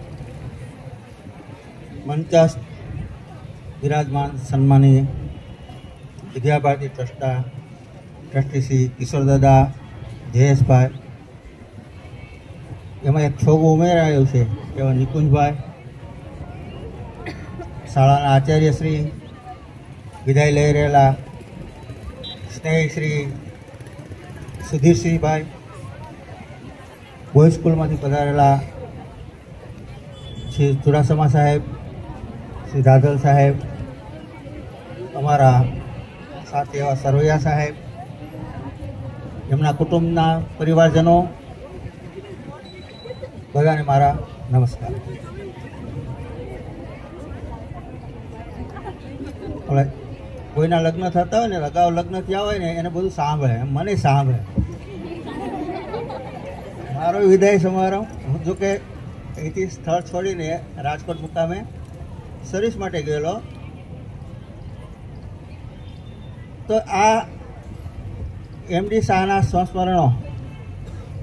મંચસ્થ વિરાજમાન સન્માનીય વિદ્યાભારતી ટ્રસ્ટા ટ્રસ્ટી શ્રી કિશોરદાદા, જયેશભાઈ, એમાં એક છોગું ઉમેરાયું છે એવા નિકુંજભાઈ, શાળાના આચાર્ય શ્રી, વિદાય લઈ રહેલા સ્નેહી શ્રી સુધીરસિંહભાઈ, બોય સ્કૂલમાંથી પધારેલા શ્રી ચુડાસમા સાહેબ, શ્રી દાદલ સાહેબ, અમારા સાથે એવા સરવૈયા સાહેબ, એમના કુટુંબના પરિવારજનો, બધાને મારા નમસ્કાર. હવે કોઈના લગ્ન થતા હોય ને, અગાઉ લગ્ન થયા હોય ને, એને બધું સાંભળે, મને સાંભળે. મારો વિદાય સમારોહ, હું જો કે અહીંથી સ્થળ છોડીને રાજકોટ મુકામે સર્વિસ માટે ગયેલો, તો આ એમડી શાહના સંસ્મરણો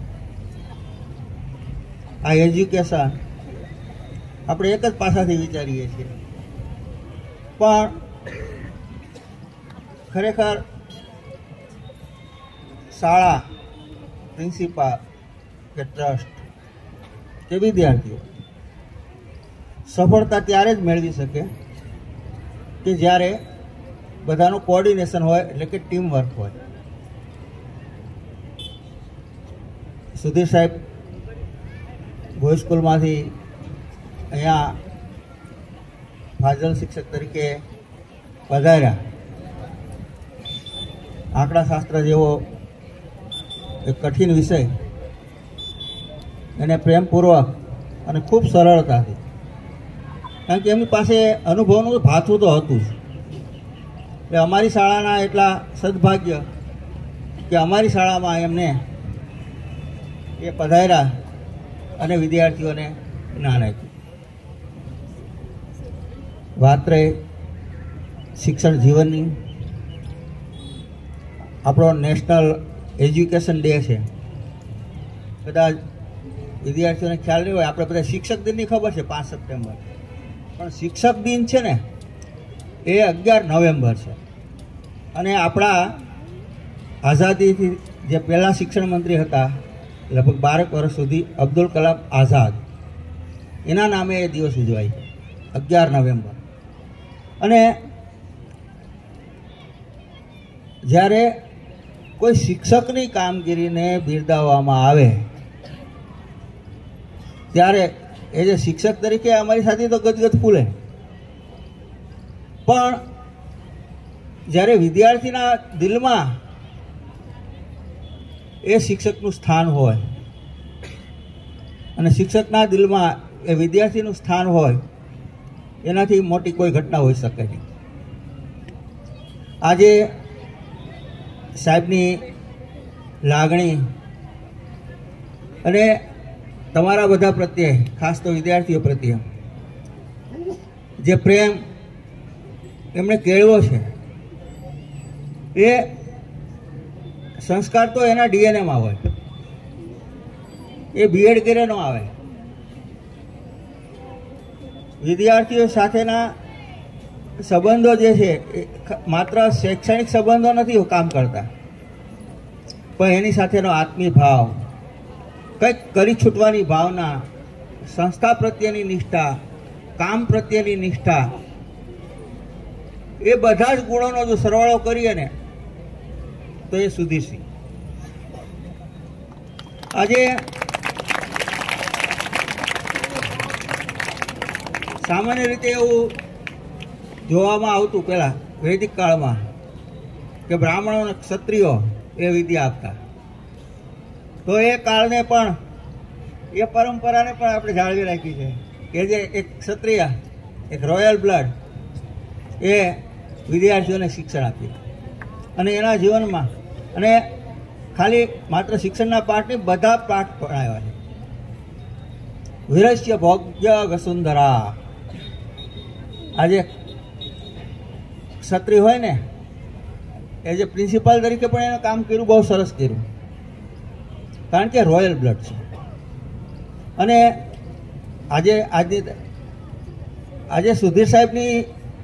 આ એજ્યુકેશન આપણે એક જ પાસાથી વિચારીએ છીએ, પણ ખરેખર શાળા, પ્રિન્સિપાલ કે ટ્રસ્ટ કે વિદ્યાર્થીઓ સફળતા ત્યારે જ મેળવી શકે કે જ્યારે બધાનું કોઓર્ડિનેશન હોય, એટલે કે ટીમ વર્ક હોય. સુધીર સાહેબ બોય સ્કૂલમાંથી અહીંયા ફાજલ શિક્ષક તરીકે પધાર્યા. આંકડાશાસ્ત્ર જેવો એક કઠિન વિષય એને પ્રેમપૂર્વક અને ખૂબ સરળતાથી, કારણ કે એમની પાસે અનુભવનું ભાથું તો હતું જ. એટલે અમારી શાળાના એટલા સદભાગ્ય કે અમારી શાળામાં એમને એ પધાર્યા અને વિદ્યાર્થીઓને જ્ઞાન આપ્યું. વાત રહે શિક્ષણ જીવનની, આપણો નેશનલ એજ્યુકેશન ડે છે. કદાચ વિદ્યાર્થીઓને ખ્યાલ નહીં હોય, આપણે બધા શિક્ષક દિનની ખબર છે પાંચ સપ્ટેમ્બર, પણ શિક્ષક દિન છે ને એ અગિયાર નવેમ્બર છે. અને આપણા આઝાદીથી જે પહેલાં શિક્ષણ મંત્રી હતા લગભગ બારેક વર્ષ સુધી, અબ્દુલ કલામ આઝાદ, એના નામે એ દિવસ ઉજવાય અગિયાર નવેમ્બર. અને જ્યારે કોઈ શિક્ષકની કામગીરીને બિરદાવવામાં આવે ત્યારે એ જે શિક્ષક તરીકે અમારી સાથે તો ગદગદ ફૂલે, પણ જ્યારે વિદ્યાર્થીના દિલમાં એ શિક્ષકનું સ્થાન હોય અને શિક્ષકના દિલમાં એ વિદ્યાર્થીનું સ્થાન હોય, એનાથી મોટી કોઈ ઘટના હોઈ શકે નહીં. આજે સાહેબની લાગણી અને તમારા બધા પ્રત્યે, ખાસ તો વિદ્યાર્થીઓ પ્રત્યે જે પ્રેમ એમણે કેળવો છે, એ સંસ્કાર તો એના ડીએનએમાં હોય, એ બીએડ કરે ન આવે. વિદ્યાર્થીઓ સાથેના સંબંધો જે છે એ માત્ર શૈક્ષણિક સંબંધો નથી કામ કરતા, પણ એની સાથેનો આત્મીય ભાવ, કંઈક કરી છૂટવાની ભાવના, સંસ્થા પ્રત્યેની નિષ્ઠા, કામ પ્રત્યેની નિષ્ઠા, એ બધા જ ગુણોનો જો સરવાળો કરીએ ને તો એ સુધીરસિંહ. આજે સામાન્ય રીતે એવું જોવામાં આવતું પહેલાં વૈદિક કાળમાં કે બ્રાહ્મણો અને ક્ષત્રિયો એ વિદ્યા આપતા, તો એ કાળને પણ, એ પરંપરાને પણ આપણે જાળવી રાખી છે કે જે એક ક્ષત્રિય, એક રોયલ બ્લડ એ વિદ્યાર્થીઓને શિક્ષણ આપ્યું અને એના જીવનમાં, અને ખાલી માત્ર શિક્ષણના પાઠ નહીં, બધા પાઠ ભણાવ્યા છે. વિરસ્ય ભોગ્ય વસુંધરા. આજે ક્ષત્રિય હોય ને, એ જે પ્રિન્સિપાલ તરીકે પણ એનું કામ કર્યું, બહુ સરસ કર્યું, કારણ કે રોયલ બ્લડ છે. અને આજે આજની આજે સુધીર સાહેબની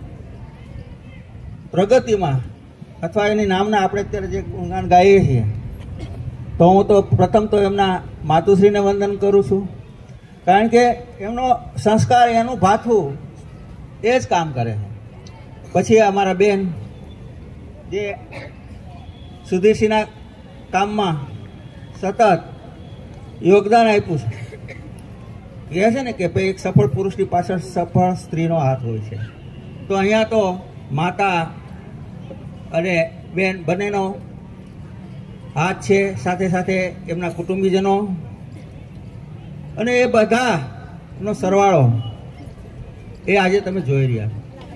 પ્રગતિમાં અથવા એની નામના આપણે અત્યારે જે ગુણગાન ગાઈએ છીએ, તો હું તો પ્રથમ તો એમના માતુશ્રીને વંદન કરું છું, કારણ કે એમનો સંસ્કાર, એનું ભાથું એ જ કામ કરે છે. પછી અમારા બેન જે સુધીરસિંહના કામમાં સતત યોગદાન આપ્યું છે. કહે છે ને કે ભાઈ એક સફળ પુરુષની પાછળ સફળ સ્ત્રીનો હાથ હોય છે, તો અહીંયા તો માતા અને બેન બંનેનો હાથ છે, સાથે સાથે એમના કુટુંબીજનો, અને એ બધાનો સરવાળો એ આજે તમે જોઈ રહ્યા.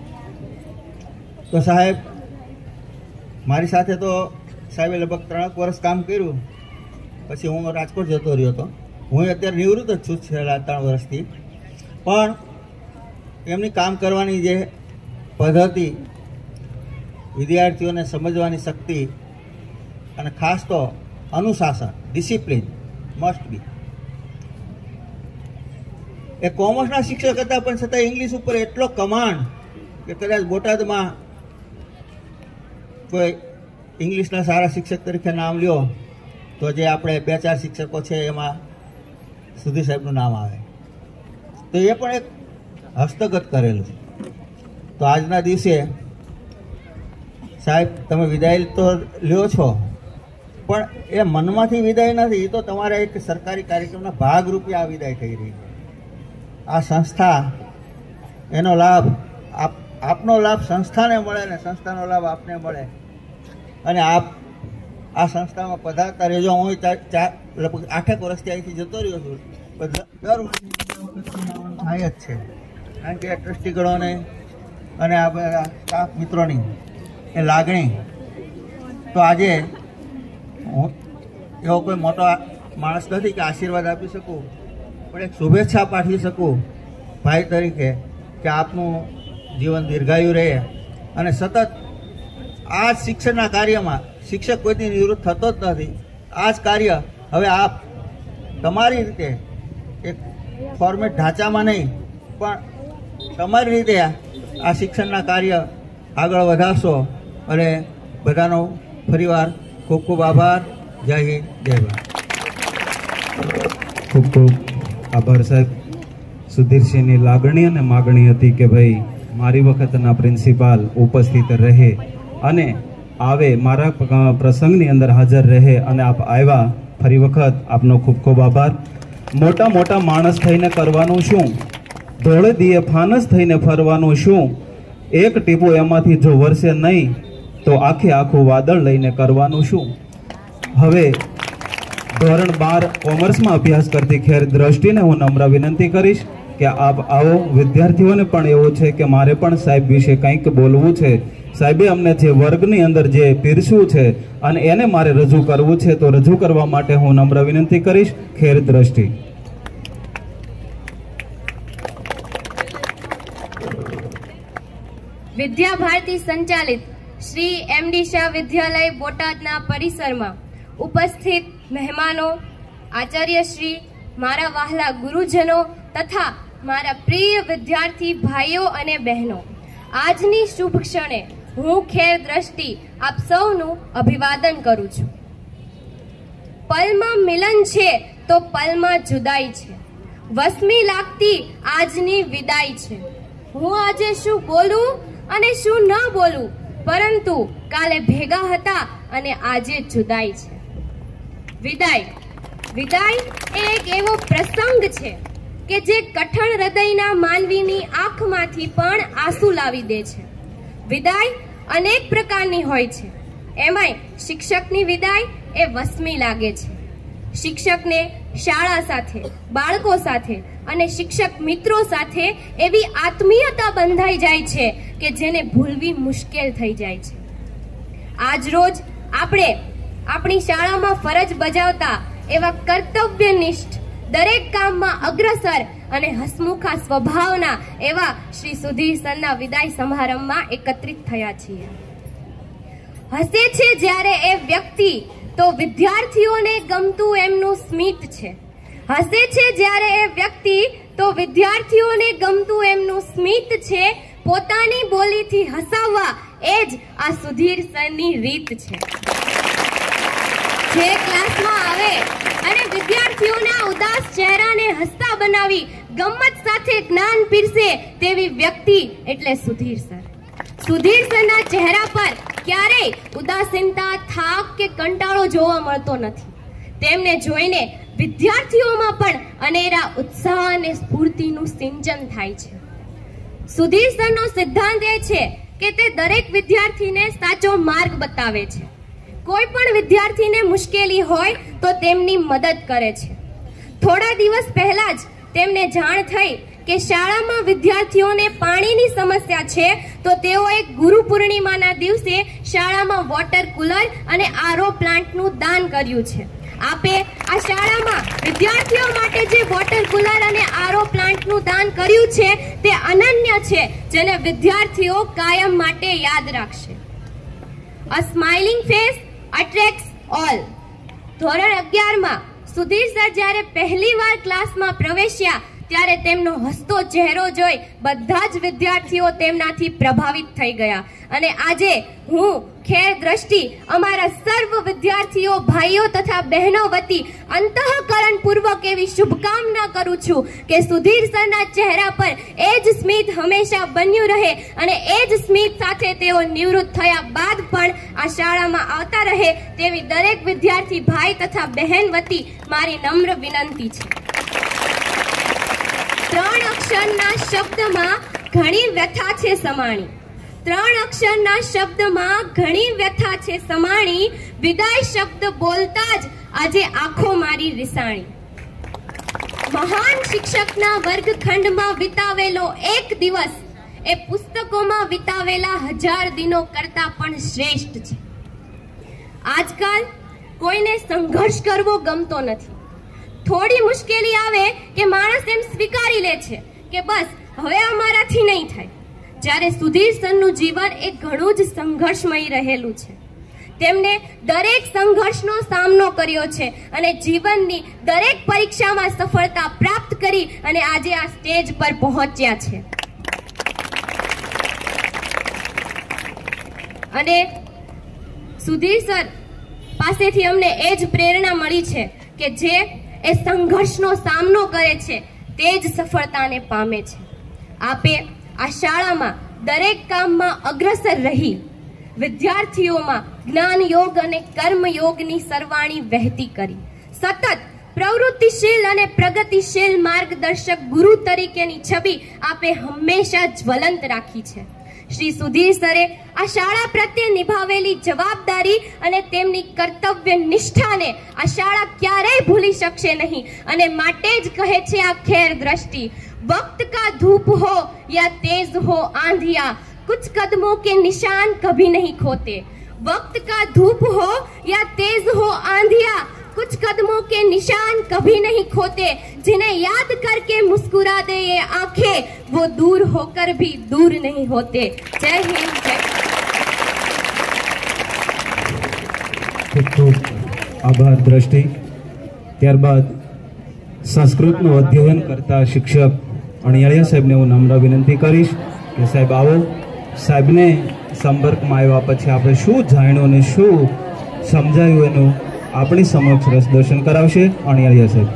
તો સાહેબ મારી સાથે તો સાહેબે લગભગ ત્રણેક વર્ષ કામ કર્યું, પછી હું રાજકોટ જતો રહ્યો હતો. હું અત્યારે નિવૃત્ત જ છું છેલ્લા ત્રણ વર્ષથી, પણ એમની કામ કરવાની જે પદ્ધતિ, વિદ્યાર્થીઓને સમજવાની શક્તિ, અને ખાસ તો અનુશાસન, ડિસિપ્લિન મસ્ટ બી, એ કોમર્સના શિક્ષક હતા, પણ છતાં ઇંગ્લિશ ઉપર એટલો કમાન્ડ કે કદાચ બોટાદમાં કોઈ ઇંગ્લિશના સારા શિક્ષક તરીકે નામ લ્યો તો જે આપણે બે ચાર શિક્ષકો છે એમાં સુધીર સાહેબનું નામ આવે. તો એ પણ એક હસ્તગત કરેલું. તો આજના દિવસે સાહેબ તમે વિદાય તો લ્યો છો, પણ એ મનમાંથી વિદાય નથી, એ તો તમારા એક સરકારી કાર્યક્રમના ભાગરૂપે આ વિદાય થઈ રહી છે. આ સંસ્થા એનો લાભ આપ આપનો લાભ સંસ્થાને મળે ને સંસ્થાનો લાભ આપને મળે, અને આપ આ સંસ્થામાં પધારતા રહેજો. હું લગભગ આઠેક વર્ષથી અહીંથી જતો રહ્યો છું, દર વર્ષે થાય જ છે, કારણ કે ટ્રસ્ટીગણોને અને આ બધા સ્ટાફ મિત્રોની એ લાગણી. તો આજે હું એવો કોઈ મોટો માણસ નથી કે આશીર્વાદ આપી શકું, પણ એક શુભેચ્છા પાઠવી શકું ભાઈ તરીકે કે આપનું જીવન દીર્ઘાયુ રહે અને સતત આ જ શિક્ષણના કાર્યમાં, શિક્ષક કોઈથી નિવૃત્ત થતો જ નથી, આ જ કાર્ય હવે આપ તમારી રીતે એક ફોર્મેટ ઢાંચામાં નહીં પણ તમારી રીતે આ શિક્ષણના કાર્ય આગળ વધારશો. અને બધાનો ફરીવાર ખૂબ ખૂબ આભાર. જય હિન્દ, જય ભારત. ખૂબ ખૂબ આભાર સાહેબ. સુધીરસિંહની લાગણી અને માગણી હતી કે ભાઈ મારી વખતના પ્રિન્સિપાલ ઉપસ્થિત રહે અને આવે, મારા પ્રસંગની અંદર હાજર રહે, અને આપ આવ્યા. ફરી વખત આપનો ખૂબ ખૂબ આભાર. મોટા મોટા માણસ થઈને કરવાનું શું, ધોળે દીએ ફાનસ થઈને ફરવાનું શું, એક ટીપું એમાંથી જો વરસે નહીં તો આખે આખું વાદળ લઈને કરવાનું શું. હવે ધોરણ બાર કોમર્સમાં અભ્યાસ કરતી ખેર દ્રષ્ટિને હું નમ્ર વિનંતી કરીશ કે આપ આવો. વિદ્યાર્થીઓને પણ એવું છે કે મારે પણ સાહેબ વિશે કંઈક બોલવું છે, સાહેબે અમને જે વર્ગની અંદર જે પીરસ્યું છે અને એને મારે રજૂ કરવું છે, તો રજૂ કરવા માટે હું નમ્ર વિનંતી કરીશ. ખેર દ્રષ્ટિ. વિદ્યા ભારતી સંચાલિત શ્રી એમ ડી શાહ વિદ્યાલય બોટાદના પરિસરમાં ઉપસ્થિત મહેમાનો, આચાર્યશ્રી, મારા વહાલા ગુરુજનો તથા મારા પ્રિય વિદ્યાર્થી ભાઈઓ અને બહેનો, આજની શુભ ક્ષણે હું ખેર દ્રષ્ટિ આપ સૌનું અભિવાદન કરું છું. પલમાં મિલન છે તો પલમાં જુદાઈ છે, વસમી લાગતી આજની વિદાય છે. હું આજે શું બોલું અને શું ન બોલું, પરંતુ કાલે ભેગા હતા અને આજે જુદાઈ છે. વિદાય વિદાય એ એક એવો પ્રસંગ છે કે જે કઠણ હૃદયના માનવીની આંખમાંથી પણ આંસુ લાવી દે છે. વિદાય અનેક પ્રકારની હોય છે, એમાંય શિક્ષકની વિદાય એ વસમી લાગે છે. શિક્ષકને શાળા સાથે, બાળકો સાથે અને શિક્ષક મિત્રો સાથે એવી આત્મીયતા બંધાઈ જાય છે કે જેને ભૂલવી મુશ્કેલ થઈ જાય છે. આજ રોજ આપણે આપણી શાળામાં ફરજ બજાવતા એવા કર્તવ્યનિષ્ઠ, દરેક કામમાં અગ્રસર અને હસમુખા સ્વભાવના એવા શ્રી સુધીર સરના વિદાય સમારંભમાં એકત્રિત થયા છીએ. હસે છે જ્યારે એ વ્યક્તિ તો વિદ્યાર્થીઓને ગમતું એમનું સ્મિત છે. હસે છે જ્યારે એ વ્યક્તિ તો વિદ્યાર્થીઓને ગમતું એમનું સ્મિત છે. પોતાની બોલીથી હસાવવા એ જ આ સુધીર સરની રીત છે. જે ક્લાસમાં આવે અને વિદ્યાર્થીઓના ઉદાસ ચહેરાને હસતા બનાવી ગમ્મત સાથે જ્ઞાન પીરસે તેવી વ્યક્તિ એટલે સુધીર સર. સુધીર સરના ચહેરા પર ક્યારેય ઉદાસીનતા, થાક કે કંટાળો જોવા મળતો નથી. તેમને જોઈને વિદ્યાર્થીઓમાં પણ અનેરા ઉત્સાહ અને સ્ફૂર્તિનું સિંચન થાય છે. સુધીર સરનો સિદ્ધાંત એ છે કે તે દરેક વિદ્યાર્થીને સાચો માર્ગ બતાવે છે. કોઈ પણ વિદ્યાર્થીને મુશ્કેલી હોય તો તેમની મદદ કરે છે. થોડા દિવસ પહેલા જ તેમને જાણ થઈ કે શાળામાં વિદ્યાર્થીઓને પાણીની સમસ્યા છે, તો તેઓએ ગુરુ પૂર્ણિમાના દિવસે શાળામાં વોટર કુલર અને આરો પ્લાન્ટનું દાન કર્યું છે. આપે આ શાળામાં વિદ્યાર્થીઓ માટે જે વોટર કુલર અને આરો પ્લાન્ટનું દાન કર્યું છે તે અનન્ય છે, જેને વિદ્યાર્થીઓ કાયમ માટે યાદ રાખશે. A smiling face attracts all. ધોરણ અગિયારમાં સુધીર સર જ્યારે પહેલી વાર ક્લાસમાં પ્રવેશ્યા ત્યારે તેમનો હસતો ચહેરો જોઈ બધા જ વિદ્યાર્થીઓ તેમનાથી પ્રભાવિત થઈ ગયા અને આજે હું ખેર દ્રષ્ટિ અમારા સર્વ વિદ્યાર્થીઓ ભાઈઓ તથા બહેનો વતી અંતઃકરણપૂર્વક એવી શુભકામના કરું છું કે સુધીર સરના ચહેરા પર એ જ સ્મિત હંમેશા બન્યું રહે અને એ જ સ્મિત સાથે તેઓ નિવૃત્ત થયા બાદ પણ આ શાળામાં આવતા રહે તેવી દરેક વિદ્યાર્થી ભાઈ તથા બહેન વતી મારી નમ્ર વિનંતી છે. ત્રણ અક્ષરના શબ્દમાં ઘણી વ્યથા છે સમાણી. ત્રણ અક્ષરના શબ્દમાં ઘણી વ્યથા છે સમાણી. વિદાય શબ્દ બોલતા જ આજે આંખો મારી રિસાણી. મહાન શિક્ષકના વર્ગખંડમાં વિતાવેલો એક દિવસ એ પુસ્તકોમાં વિતાવેલા હજાર દિનો કરતા પણ શ્રેષ્ઠ છે. આજકાલ કોઈને સંઘર્ષ કરવો ગમતો નથી. થોડી મુશ્કેલી આવે કે માણસ એમ સ્વીકારી લે છે કે બસ હવે અમારાથી નહીં થાય. જ્યારે સુધીર સરનું જીવન એ ઘણું જ સંઘર્ષમય રહેલું છે. તેમને દરેક સંઘર્ષનો સામનો કર્યો છે અને જીવનની દરેક પરીક્ષામાં સફળતા પ્રાપ્ત કરી અને આજે આ સ્ટેજ પર પહોંચ્યા છે. અને સુધીર સર પાસેથી અમને એ જ પ્રેરણા મળી છે કે જે એ સંઘર્ષનો સામનો કરે છે તે જ સફળતાને પામે છે. આપે આ શાળામાં દરેક કામમાં અગ્રસર રહી વિદ્યાર્થીઓમાં જ્ઞાન યોગ અને કર્મ યોગની સરવાણી વહેતી કરી. સતત પ્રવૃત્તિશીલ અને પ્રગતિશીલ માર્ગદર્શક ગુરુ તરીકેની છબી આપે હંમેશા જ્વલંત રાખી છે. શ્રી સુધીર સરે આ શાળા પ્રત્યે નિભાવેલી જવાબદારી અને તેમની કર્તવ્ય નિષ્ઠાને આ શાળા ક્યારેય ભૂલી શકશે નહીં અને માટે જ કહે છે આ ખેર દ્રષ્ટિ, वक्त का धूप हो या तेज हो आंधिया कुछ कदमों के निशान कभी नहीं खोते. वक्त का धूप हो या तेज हो आंधिया कुछ कदमों के निशान कभी नहीं खोते. जिन्हें याद करके मुस्कुरा दे ये आंखें वो दूर होकर भी दूर नहीं होते. जय हिंद. जय ખૂબ ખૂબ આભાર દ્રષ્ટિ. ત્યારબાદ સંસ્કૃતનું અધ્યયન કરતા શિક્ષક અણિયાળિયા સાહેબને હું નમ્ર વિનંતી કરીશ કે સાહેબ આવો. સાહેબને સંપર્કમાં આવ્યા પછી આપણે શું જાણ્યું અને શું સમજાયું એનું આપણી સમક્ષ રસ દર્શન કરાવશે અણિયાળિયા સાહેબ.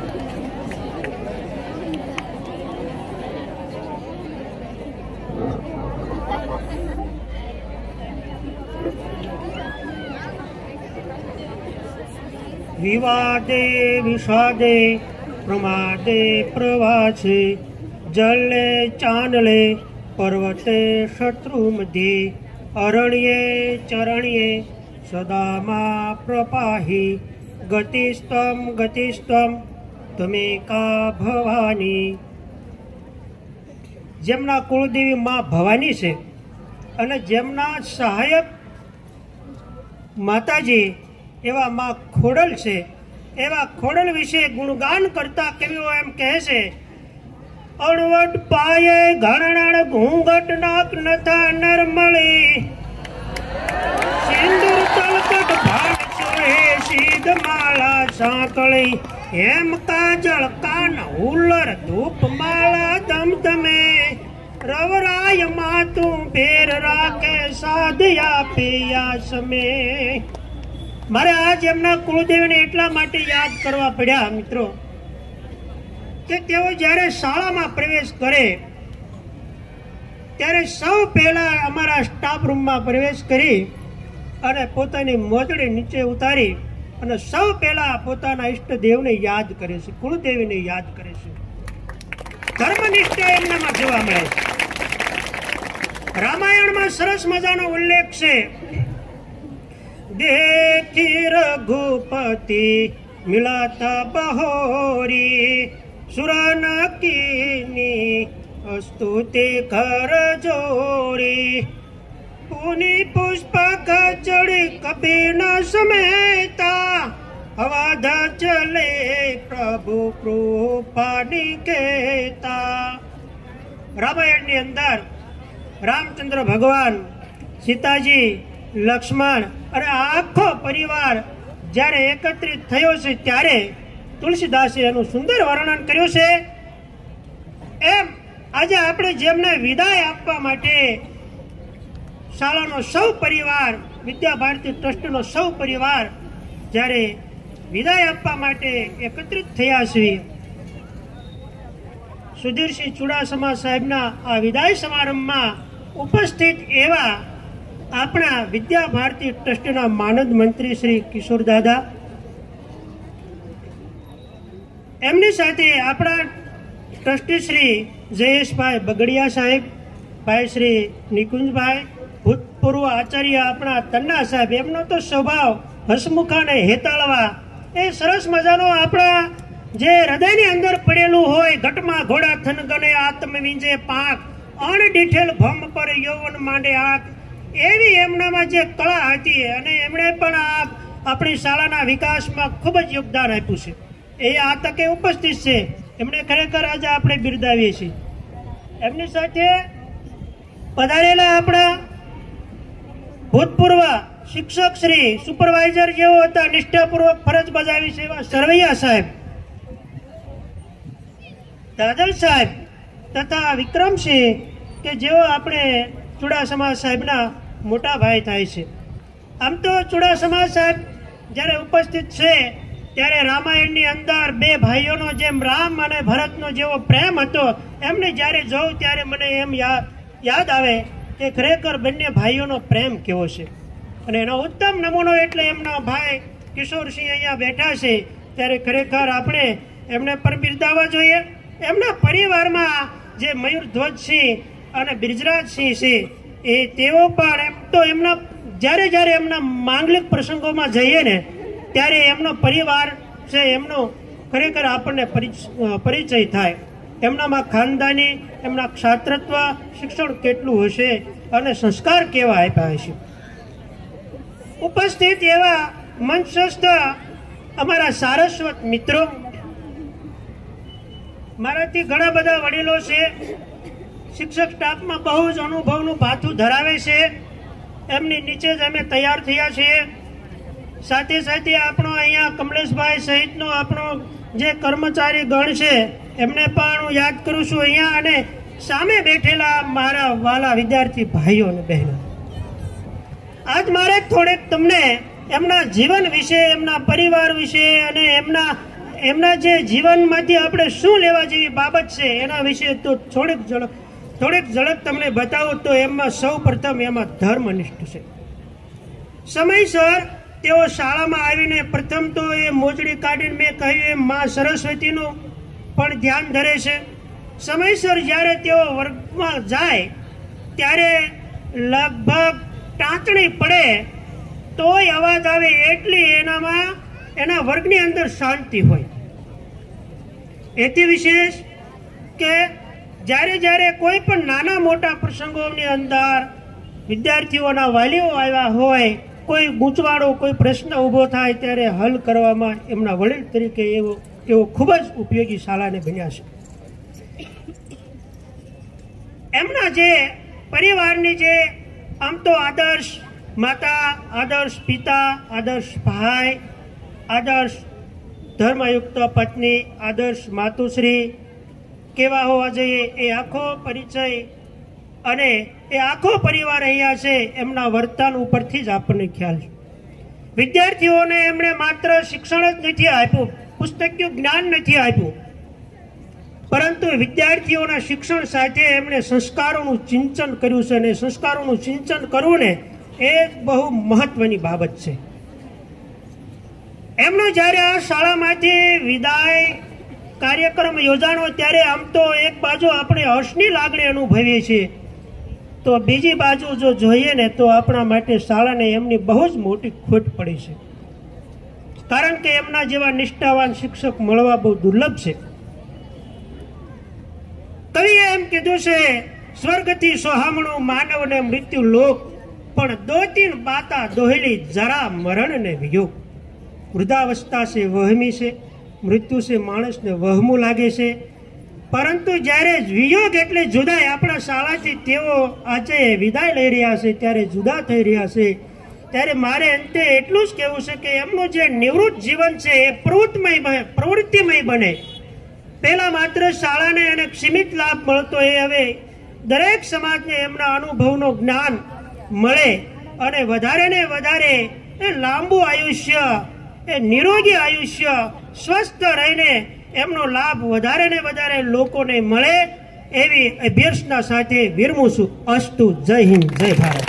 વિવાદે વિષાદે પ્રમાદે પ્રવાસે જલે ચાંદલે પર્વતે શત્રુ મધ્યે અરણ્યે ચરણ્યે સદામાં પ્રપાહી ગતિસ્તમ ગતિસ્તમ તમે કા ભવાની. જેમના કુળદેવી માં ભવાની છે અને જેમના સહાયક માતાજી એવા માં ખોડલ છે, એવા ખોડલ વિશે ગુણગાન કરતા કવિઓ એમ કહે છે, અણવટ પાયે ઘણણ ઘૂંઘટ નાક નથા નરમળી સિંદૂર તલકટ ભાટ ચોહે સીધ માળા સાંકળી હેમ કાજળ કાન હુલર ધૂપ માળા ધમધમે રવરાય માતું ભેર રાખે સાધયા પિયા સમે. મારે આજ એમના કુળદેવીને એટલા માટે યાદ કરવા પડ્યા મિત્રો કે તેઓ જ્યારે શાળામાં પ્રવેશ કરે ત્યારે સૌ પહેલા અમારા સ્ટાફ રૂમમાં પ્રવેશ કરી અને પોતાની મોજડી નીચે ઉતારી અને સૌ પહેલા પોતાના ઈષ્ટદેવને યાદ કરે છે, કુળદેવીને યાદ કરે છે. ધર્મનિષ્ઠા એમનામાં જોવા મળે છે. રામાયણમાં સરસ મજાનો ઉલ્લેખ છે, देखी रघुपति मिलाता बहोरी सुरन कीनी स्तुति कर जोरी पुनि पुष्पक चढ़ी कभी न समेता अवध चले प्रभु कृपा निकेता. રામાયણની અંદર રામચંદ્ર ભગવાન, સીતાજી, લક્ષ્મણ અને આખો પરિવાર જ્યારે એકત્રિત થયો છે ત્યારે તુલસીદાસે એનું સુંદર વર્ણન કર્યું છે એમ આજે આપણે જેમને વિદાય આપવા માટે શાળાનો સૌ પરિવાર, વિદ્યા ભારતી ટ્રસ્ટનો સૌ પરિવાર જ્યારે વિદાય આપવા માટે એકત્રિત થયા છીએ, સુધીરસિંહ ચુડાસમા સાહેબના આ વિદાય સમારંભમાં ઉપસ્થિત એવા આપણા વિદ્યા ભારતી ટ્રસ્ટના માનદ મંત્રી શ્રી કિશોર દાદા, એમની સાથે આપણા ટ્રસ્ટી શ્રી જયેશભાઈ બગડિયા સાહેબ, ભાઈ શ્રી નિકુંજભાઈ, ભૂતપૂર્વ આચાર્ય આપણા તન્ના સાહેબ, એમનો તો સ્વભાવ હસમુખા ને હેતાળવા, એ સરસ મજાનો આપણા જે હૃદયની અંદર પડેલું હોય, ઘટમાં ઘોડા થનગને આત્મ વિંજે પાંખ, અણ દીઠેલ ભમ પર યૌવન માંડે આંખ, એવી એમનામાં જે કળા હતી અને એમણે પણ આ આપણી શાળાના વિકાસમાં ખૂબ જ યોગદાન આપ્યું છે. એ આ તકે ઉપસ્થિત છે, એમણે ખરેખર આજે આપણે બિરદાવીએ છીએ. એમની સાથે પધારેલા આપણા ભૂતપૂર્વ શિક્ષક શ્રી, સુપરવાઇઝર જેવો હતા, નિષ્ઠાપૂર્વક ફરજ બજાવી છે એવા સરવૈયા સાહેબ, દાદલ સાહેબ તથા વિક્રમસિંહ કે જેઓ આપણે ચુડાસમા સાહેબના મોટા ભાઈ થાય છે. આમ તો ચુડાસમા સાહેબ જ્યારે ઉપસ્થિત છે ત્યારે રામાયણની અંદર બે ભાઈઓનો જેમ રામ અને ભરતનો જેવો પ્રેમ હતો, એમને જ્યારે જોઉં ત્યારે મને એમ યાદ યાદ આવે કે ખરેખર બંને ભાઈઓનો પ્રેમ કેવો છે. અને એનો ઉત્તમ નમૂનો એટલે એમના ભાઈ કિશોરસિંહ અહીંયા બેઠા છે, ત્યારે ખરેખર આપણે એમને પણ બિરદાવવા જોઈએ. એમના પરિવારમાં જે મયુરધ્વજસિંહ અને બિરજરાજસિંહ છે, એ તેઓ પણ એમ તો એમના જ્યારે જ્યારે એમના માંગલિક પ્રસંગોમાં જઈએ ને ત્યારે એમનો પરિવાર છે એમનો ખરેખર આપણને પરિચય થાય. એમનામાં ખાનદાની, એમના ક્ષાત્રત્વ શિક્ષણ કેટલું હશે અને સંસ્કાર કેવા આપ્યા હશે. ઉપસ્થિત એવા મંચસ્થ અમારા સારસ્વત મિત્રો, મારાથી ઘણા બધા વડીલો છે, શિક્ષક સ્ટાફમાં બહુ જ અનુભવનું ભાથું ધરાવે છે, એમની નીચે જ અમે તૈયાર થયા છીએ. સાથે સાથે આપણો અહીંયા કમલેશભાઈ સહિતનો આપણો જે કર્મચારી ગણ છે એમને પણ હું યાદ કરું છું અહીંયા, અને સામે બેઠેલા મારા વાલા વિદ્યાર્થી ભાઈઓ અને બહેનો. આજ મારે થોડેક તમને એમના જીવન વિશે, એમના પરિવાર વિશે અને એમના એમના જે જીવનમાંથી આપણે શું લેવા જેવી બાબત છે એના વિશે તો થોડીક ઝડપ થોડીક ઝડપ તમને બતાવું તો એમાં સૌ પ્રથમ એમાં ધર્મનિષ્ઠ છે. સમયસર તેઓ શાળામાં આવીને પ્રથમ તો એ મોજડી કાઢીને મેં કહ્યું એમ મા સરસ્વતીનું પણ ધ્યાન ધરે છે. સમયસર જ્યારે તેઓ વર્ગમાં જાય ત્યારે લગભગ ટાંચણી પડે તોય અવાજ આવે એટલી એનામાં એના વર્ગની અંદર શાંતિ હોય. એથી વિશેષ કે જ્યારે જ્યારે કોઈ પણ નાના મોટા પ્રસંગોની અંદર વિદ્યાર્થીઓના વાલીઓ આવ્યા હોય, કોઈ ગૂંચવાડો, કોઈ પ્રશ્ન ઊભો થાય ત્યારે હલ કરવામાં એમના વડીલ તરીકે એવો એવો ખૂબ જ ઉપયોગી શાળાને બન્યા છે. એમના જે પરિવારની જે આમ તો આદર્શ માતા, આદર્શ પિતા, આદર્શ ભાઈ, આદર્શ ધર્મયુક્ત પત્ની, આદર્શ માતુશ્રી કેવા હોવા જોઈએ એ આખો પરિચય અને એ આખો પરિવાર અહીંયા છે એમના વર્તન ઉપરથી જ આપણને ખ્યાલ છે. વિદ્યાર્થીઓને એમણે માત્ર શિક્ષણ જ નથી આપ્યું, પુસ્તકીય જ્ઞાન નથી આપ્યું, પરંતુ વિદ્યાર્થીઓના શિક્ષણ સાથે એમણે સંસ્કારોનું સિંચન કર્યું છે. અને સંસ્કારોનું સિંચન કરવું ને એ બહુ મહત્વની બાબત છે. એમનો જ્યારે આ શાળામાંથી વિદાય કાર્યક્રમ યોજાણો ત્યારે આમ તો એક બાજુ આપણે હર્ષની લાગણી અનુભવીએ છીએ, તો બીજી બાજુ જો જોઈએ ને તો આપણા માટે શાળાને એમની બહુ જ મોટી ખોટ પડી છે. કારણ કે એમના જેવા નિષ્ઠાવાન શિક્ષક મળવા બહુ દુર્લભ છે. કવિએ એમ કીધું છે, સ્વર્ગથી સોહામણું માનવને મૃત્યુ લોક, પણ દો તીન બાતા દોહેલી જરા મરણ ને વિયોગ. વૃદ્ધાવસ્થા છે વહમી છે, મૃત્યુ છે માણસને વહમું લાગે છે, પરંતુ જ્યારે વિયોગ એટલે જુદાઈ, આપણા શાળાથી તેઓ આજે વિદાય લઈ રહ્યા છે, ત્યારે જુદા થઈ રહ્યા છે, ત્યારે મારે અંતે એટલું જ કહેવું છે કે એમનું જે નિવૃત્ત જીવન છે એ પ્રવૃત્તિમય પ્રવૃત્તિમય બને પહેલા માત્ર શાળાને અને સીમિત લાભ મળતો એ હવે દરેક સમાજને એમના અનુભવનું જ્ઞાન મળે અને વધારે ને વધારે એ લાંબુ આયુષ્ય, એ નિરોગી આયુષ્ય, સ્વસ્થ રહીને એમનો લાભ વધારે ને વધારે લોકોને મળે એવી અભ્યર્થના સાથે વિરમું છું. અસ્તુ. જય હિન્દ, જય ભારત.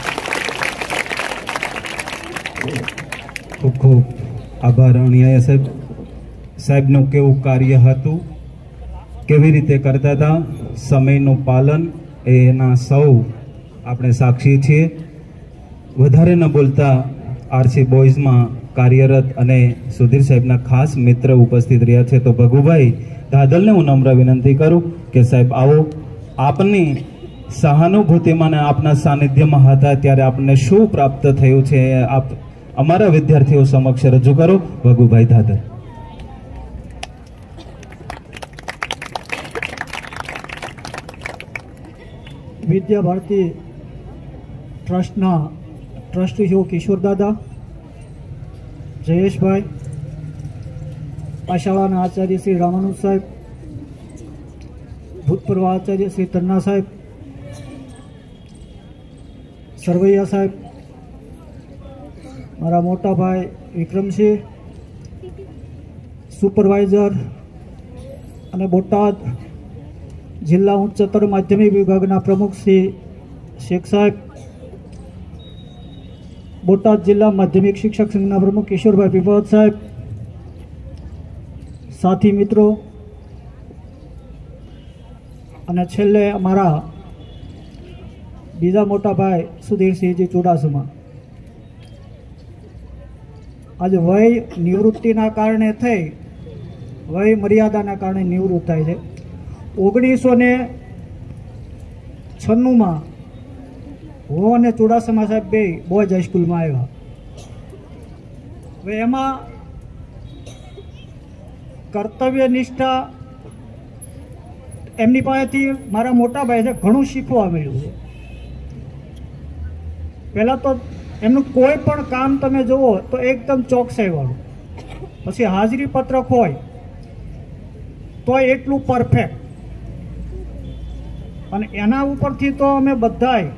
ખૂબ ખૂબ આભાર અણિયા સાહેબ. સાહેબનું કેવું કાર્ય હતું, કેવી રીતે કરતા હતા, સમયનું પાલન એના સૌ આપણે સાક્ષી છીએ. વધારે ન બોલતા આરસી બોયઝમાં કાર્યરત અને સુધીર સાહેબના ખાસ મિત્ર ઉપસ્થિત રહ્યા છે. તો ભગુભાઈ ધાદલને હું નમ્ર વિનંતી કરું કે સાહેબ આવો, આપની સહાનુભૂતિમાં ને આપના સાનિધ્યમાં હતા ત્યારે આપને શું પ્રાપ્ત થયું છે આપ અમારા વિદ્યાર્થીઓ સમક્ષ રજૂ કરો. ભગુભાઈ ધાદલ. વિદ્યા ભારતી ટ્રસ્ટના ટ્રસ્ટી છો કિશોર દાદા, જયેશભાઈ, આ શાળાના આચાર્ય શ્રી રામાનુજ સાહેબ, ભૂતપૂર્વ આચાર્ય શ્રી તન્ના સાહેબ, સરવૈયા સાહેબ, મારા મોટા ભાઈ વિક્રમસિંહ, સુપરવાઇઝર અને બોટાદ જિલ્લા ઉચ્ચતર માધ્યમિક વિભાગના પ્રમુખ શ્રી શેખ સાહેબ, બોટાદ જિલ્લા માધ્યમિક શિક્ષક સંઘના પ્રમુખ કિશોરભાઈ પીપળત સાહેબ, સાથી મિત્રો અને છેલ્લે અમારા બીજા મોટા ભાઈ સુધીરસિંહજી ચુડાસમા. આજે વય નિવૃત્તિના કારણે થઈ, વય મર્યાદાના કારણે નિવૃત્ત થાય છે. ઓગણીસો ને છન્નુંમાં હું અને ચુડાસમા સાહેબ બે બોયઝ હાઈસ્કૂલમાં આવ્યા. હવે એમાં કર્તવ્ય નિષ્ઠા એમની પાસેથી મારા મોટા ભાઈ છે ઘણું શીખવા મળ્યું છે. પહેલાં તો એમનું કોઈ પણ કામ તમે જુઓ તો એકદમ ચોકસાઈવાળું, પછી હાજરી પત્રક હોય તો એટલું પરફેક્ટ, અને એના ઉપરથી તો અમે બધાય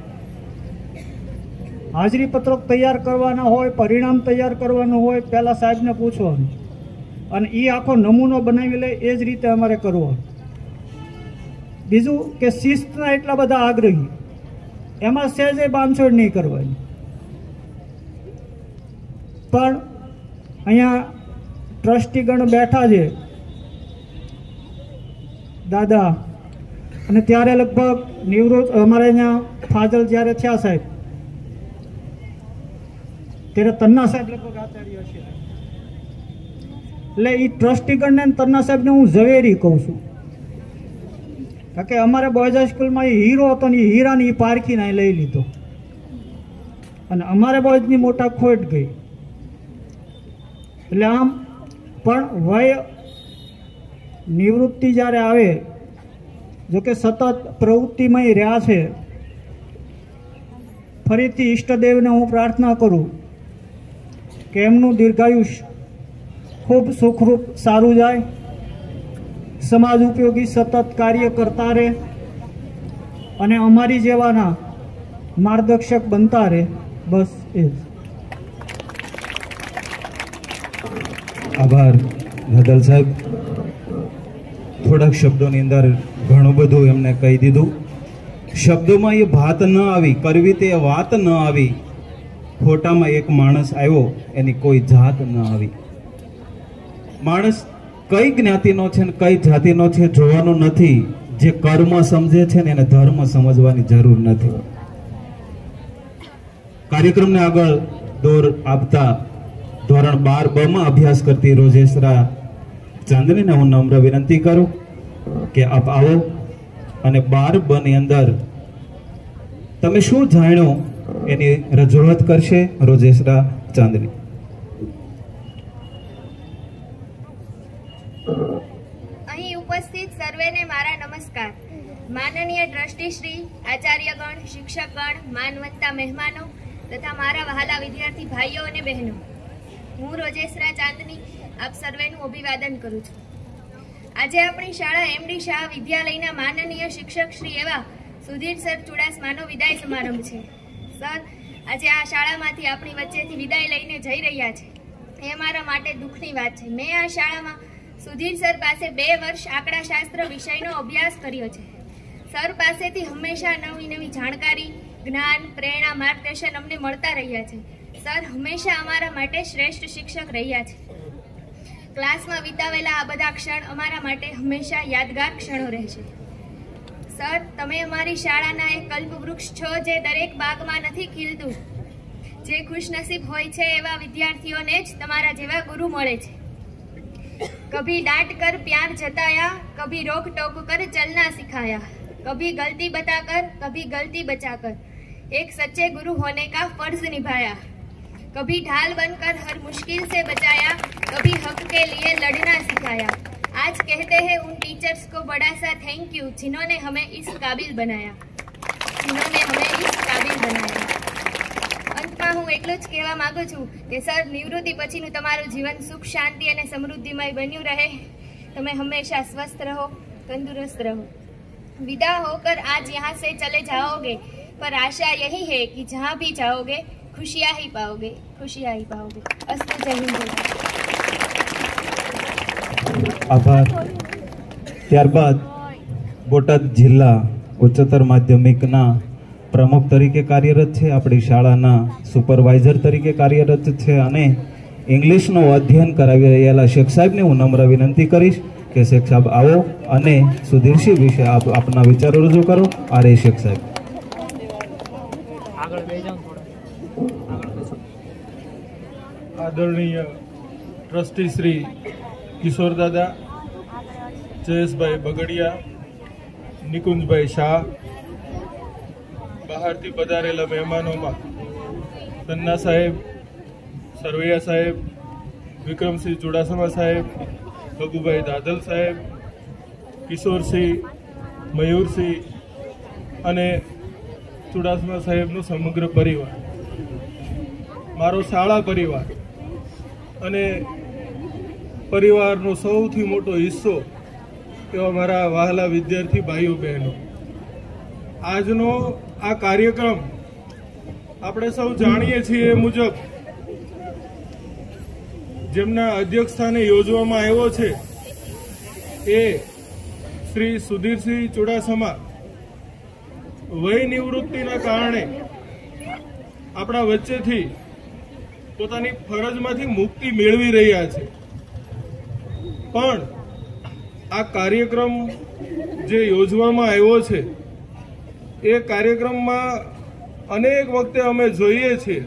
હાજરી પત્રક તૈયાર કરવાના હોય, પરિણામ તૈયાર કરવાનું હોય, પહેલાં સાહેબને પૂછવાનું અને એ આખો નમૂનો બનાવી લે એ જ રીતે અમારે કરવાનું. બીજું કે શિસ્તના એટલા બધા આગ્રહી, એમાં સહેજે બાંધછોડ નહીં કરવાની. પણ અહીંયા ટ્રસ્ટીગણ બેઠા છે દાદા, અને ત્યારે લગભગ નિવૃત્ત અમારે અહીંયા ફાજલ જ્યારે થયા સાહેબ ત્યારે તન્ના સાહેબ લગભગ આચાર્ય છે. એટલે એ ટ્રસ્ટીગણને તન્ના સાહેબને હું ઝવેરી કહું છું, કારણ કે અમારે બોયઝ હાઈસ્કૂલમાં એ હીરો હતો ને એ હીરાની પારખીને લઈ લીધો અને અમારે બોયઝની મોટા ખોટ ગઈ. એટલે આમ પણ વય નિવૃત્તિ જ્યારે આવે, જોકે સતત પ્રવૃત્તિમય રહ્યા છે, ફરીથી ઈષ્ટદેવને હું પ્રાર્થના કરું કે એમનું દીર્ઘાયુષ્ય ખૂબ સુખરૂપ સારું જાય, સમાજ ઉપયોગી સતત કાર્ય કરતા રહે અને અમારી જેવાના માર્ગદર્શક બનતા રહે. બસ એ જ. આભાર ધાદલ સાહેબ. થોડાક શબ્દોની અંદર ઘણું બધું એમને કહી દીધું. શબ્દોમાં એ વાત ન આવી, કરવી તે વાત ન આવી. ફોટામાં એક માણસ આવ્યો, એની કોઈ જાત ન આવી. માણસ કઈ જ્ઞાતિનો છે ને કઈ જાતિનો છે જોવાનું નથી. જે કર્મ સમજે છે ને એને ધર્મ સમજવાની જરૂર નથી. કાર્યક્રમને આગળ દોર આપતા ધોરણ બાર બ માં અભ્યાસ કરતી રોજેસરા ચાંદનીને હું નમ્ર વિનંતી કરું કે આપ આવો અને બાર બ ની અંદર તમે શું જાણ્યું એની રજૂઆત કરશે રોજેસરા ચાંદની. અહીં ઉપસ્થિત સર્વેને મારા નમસ્કાર. માનનીય ટ્રસ્ટીશ્રી, આચાર્યગણ, શિક્ષકગણ, માનવંતા મહેમાનો તથા મારા વહાલા વિદ્યાર્થી ભાઈઓ અને બહેનો, હું રોજેસરા ચાંદની આપ સર્વેનું અભિવાદન કરું છું. આજે આપણી શાળા એમડી શાહ વિદ્યાલયના માનનીય શિક્ષક શ્રી એવા સુધીર સર ચુડાસમાનો વિદાય સમારંભ છે. સર આજે આ શાળામાંથી આપણી વચ્ચેથી વિદાય લઈને જઈ રહ્યા છે એ અમારા માટે દુઃખની વાત છે. મેં આ શાળામાં સુધીર સર પાસે બે વર્ષ આંકડાશાસ્ત્ર વિષયનો અભ્યાસ કર્યો છે. સર પાસેથી હંમેશા નવી નવી જાણકારી, જ્ઞાન, પ્રેરણા, માર્ગદર્શન અમને મળતા રહ્યા છે. સર હંમેશા અમારા માટે શ્રેષ્ઠ શિક્ષક રહ્યા છે. ક્લાસમાં વિતાવેલા આ બધા ક્ષણ અમારા માટે હંમેશા યાદગાર ક્ષણો રહેશે. સર તમે અમારી શાળાના એક કલ્પવૃક્ષ છો જે દરેક બાગમાં નથી ખીલતું. જે ખુશનસીબ હોય છે એવા વિદ્યાર્થીઓને જ તમારા જેવા ગુરુ મળે છે. કભી डांट कर प्यार जताया, कभी रोक टोक कर चलना सिखाया, कभी गलती बताकर कभी गलती बचाकर एक सच्चे गुरु होने का फर्ज निभाया, कभी ढाल बनकर हर मुश्किल से बचाया, कभी हक के लिए लड़ना सिखाया. आज कहते हैं उन टीचर्स को बड़ा सा थैंक यू जिन्होंने हमें इस काबिल बनाया जिन्होंने हमें इस काबिल बनाया. અંતમાં હું એટલું જ કહેવા માંગુ છું કે સર નિવૃત્તિ પછીનું તમારું જીવન સુખ, શાંતિ અને સમૃદ્ધિમય બન્યું રહે. તમે હંમેશા સ્વસ્થ રહો, તંદુરસ્ત રહો. विदा होकर आज यहाँ से चले जाओगे पर आशा यही है कि जहाँ भी जाओगे खुशियाँ ही पाओगे, खुशियाँ ही पाओगे. अस्तु. जय हिंद. આભાર. ત્યારબાદ બોટાદ જિલ્લા ઉચ્ચતર માધ્યમિકના પ્રમુખ તરીકે કાર્યરત છે, આપણી શાળાના સુપરવાઇઝર તરીકે કાર્યરત છે અને ઇંગ્લિશનું અધ્યયન કરાવી રહેલા શેખ સાહેબને હું નમ્ર વિનંતી કરીશ કે શેખ સાહેબ આવો અને સુધીરસિંહ વિશે આપ આપના વિચારો રજૂ કરો. આ રે શેખ સાહેબ. આદરણીય ટ્રસ્ટી શ્રી કિશોર દાદા, જયેશભાઈ બગડિયા, નિકુંજભાઈ શાહ, બહારથી પધારેલા મહેમાનોમાં તન્ના સાહેબ, સરવૈયા સાહેબ, વિક્રમસિંહ ચુડાસમા સાહેબ, ભગુભાઈ દાદલ સાહેબ, કિશોરસિંહ, મયુરસિંહ અને ચુડાસમા સાહેબનું સમગ્ર પરિવાર, મારો શાળા પરિવાર અને પરિવારનો સૌથી મોટો હિસ્સો એવા મારા વહાલા વિદ્યાર્થી ભાઈઓ બહેનો, આજનો આ કાર્યક્રમ આપણે સૌ જાણીએ છીએ એ મુજબ જેમના અધ્યક્ષ સ્થાને યોજવામાં આવ્યો છે એ શ્રી સુધીરસિંહ ચુડાસમા વય નિવૃત્તિના કારણે આપણા વચ્ચેથી પોતાની ફરજમાંથી મુક્તિ મેળવી રહ્યા છે. પણ આ કાર્યક્રમ જે યોજવામાં આવ્યો છે એ કાર્યક્રમમાં અનેક વખતે અમે જોઈએ છીએ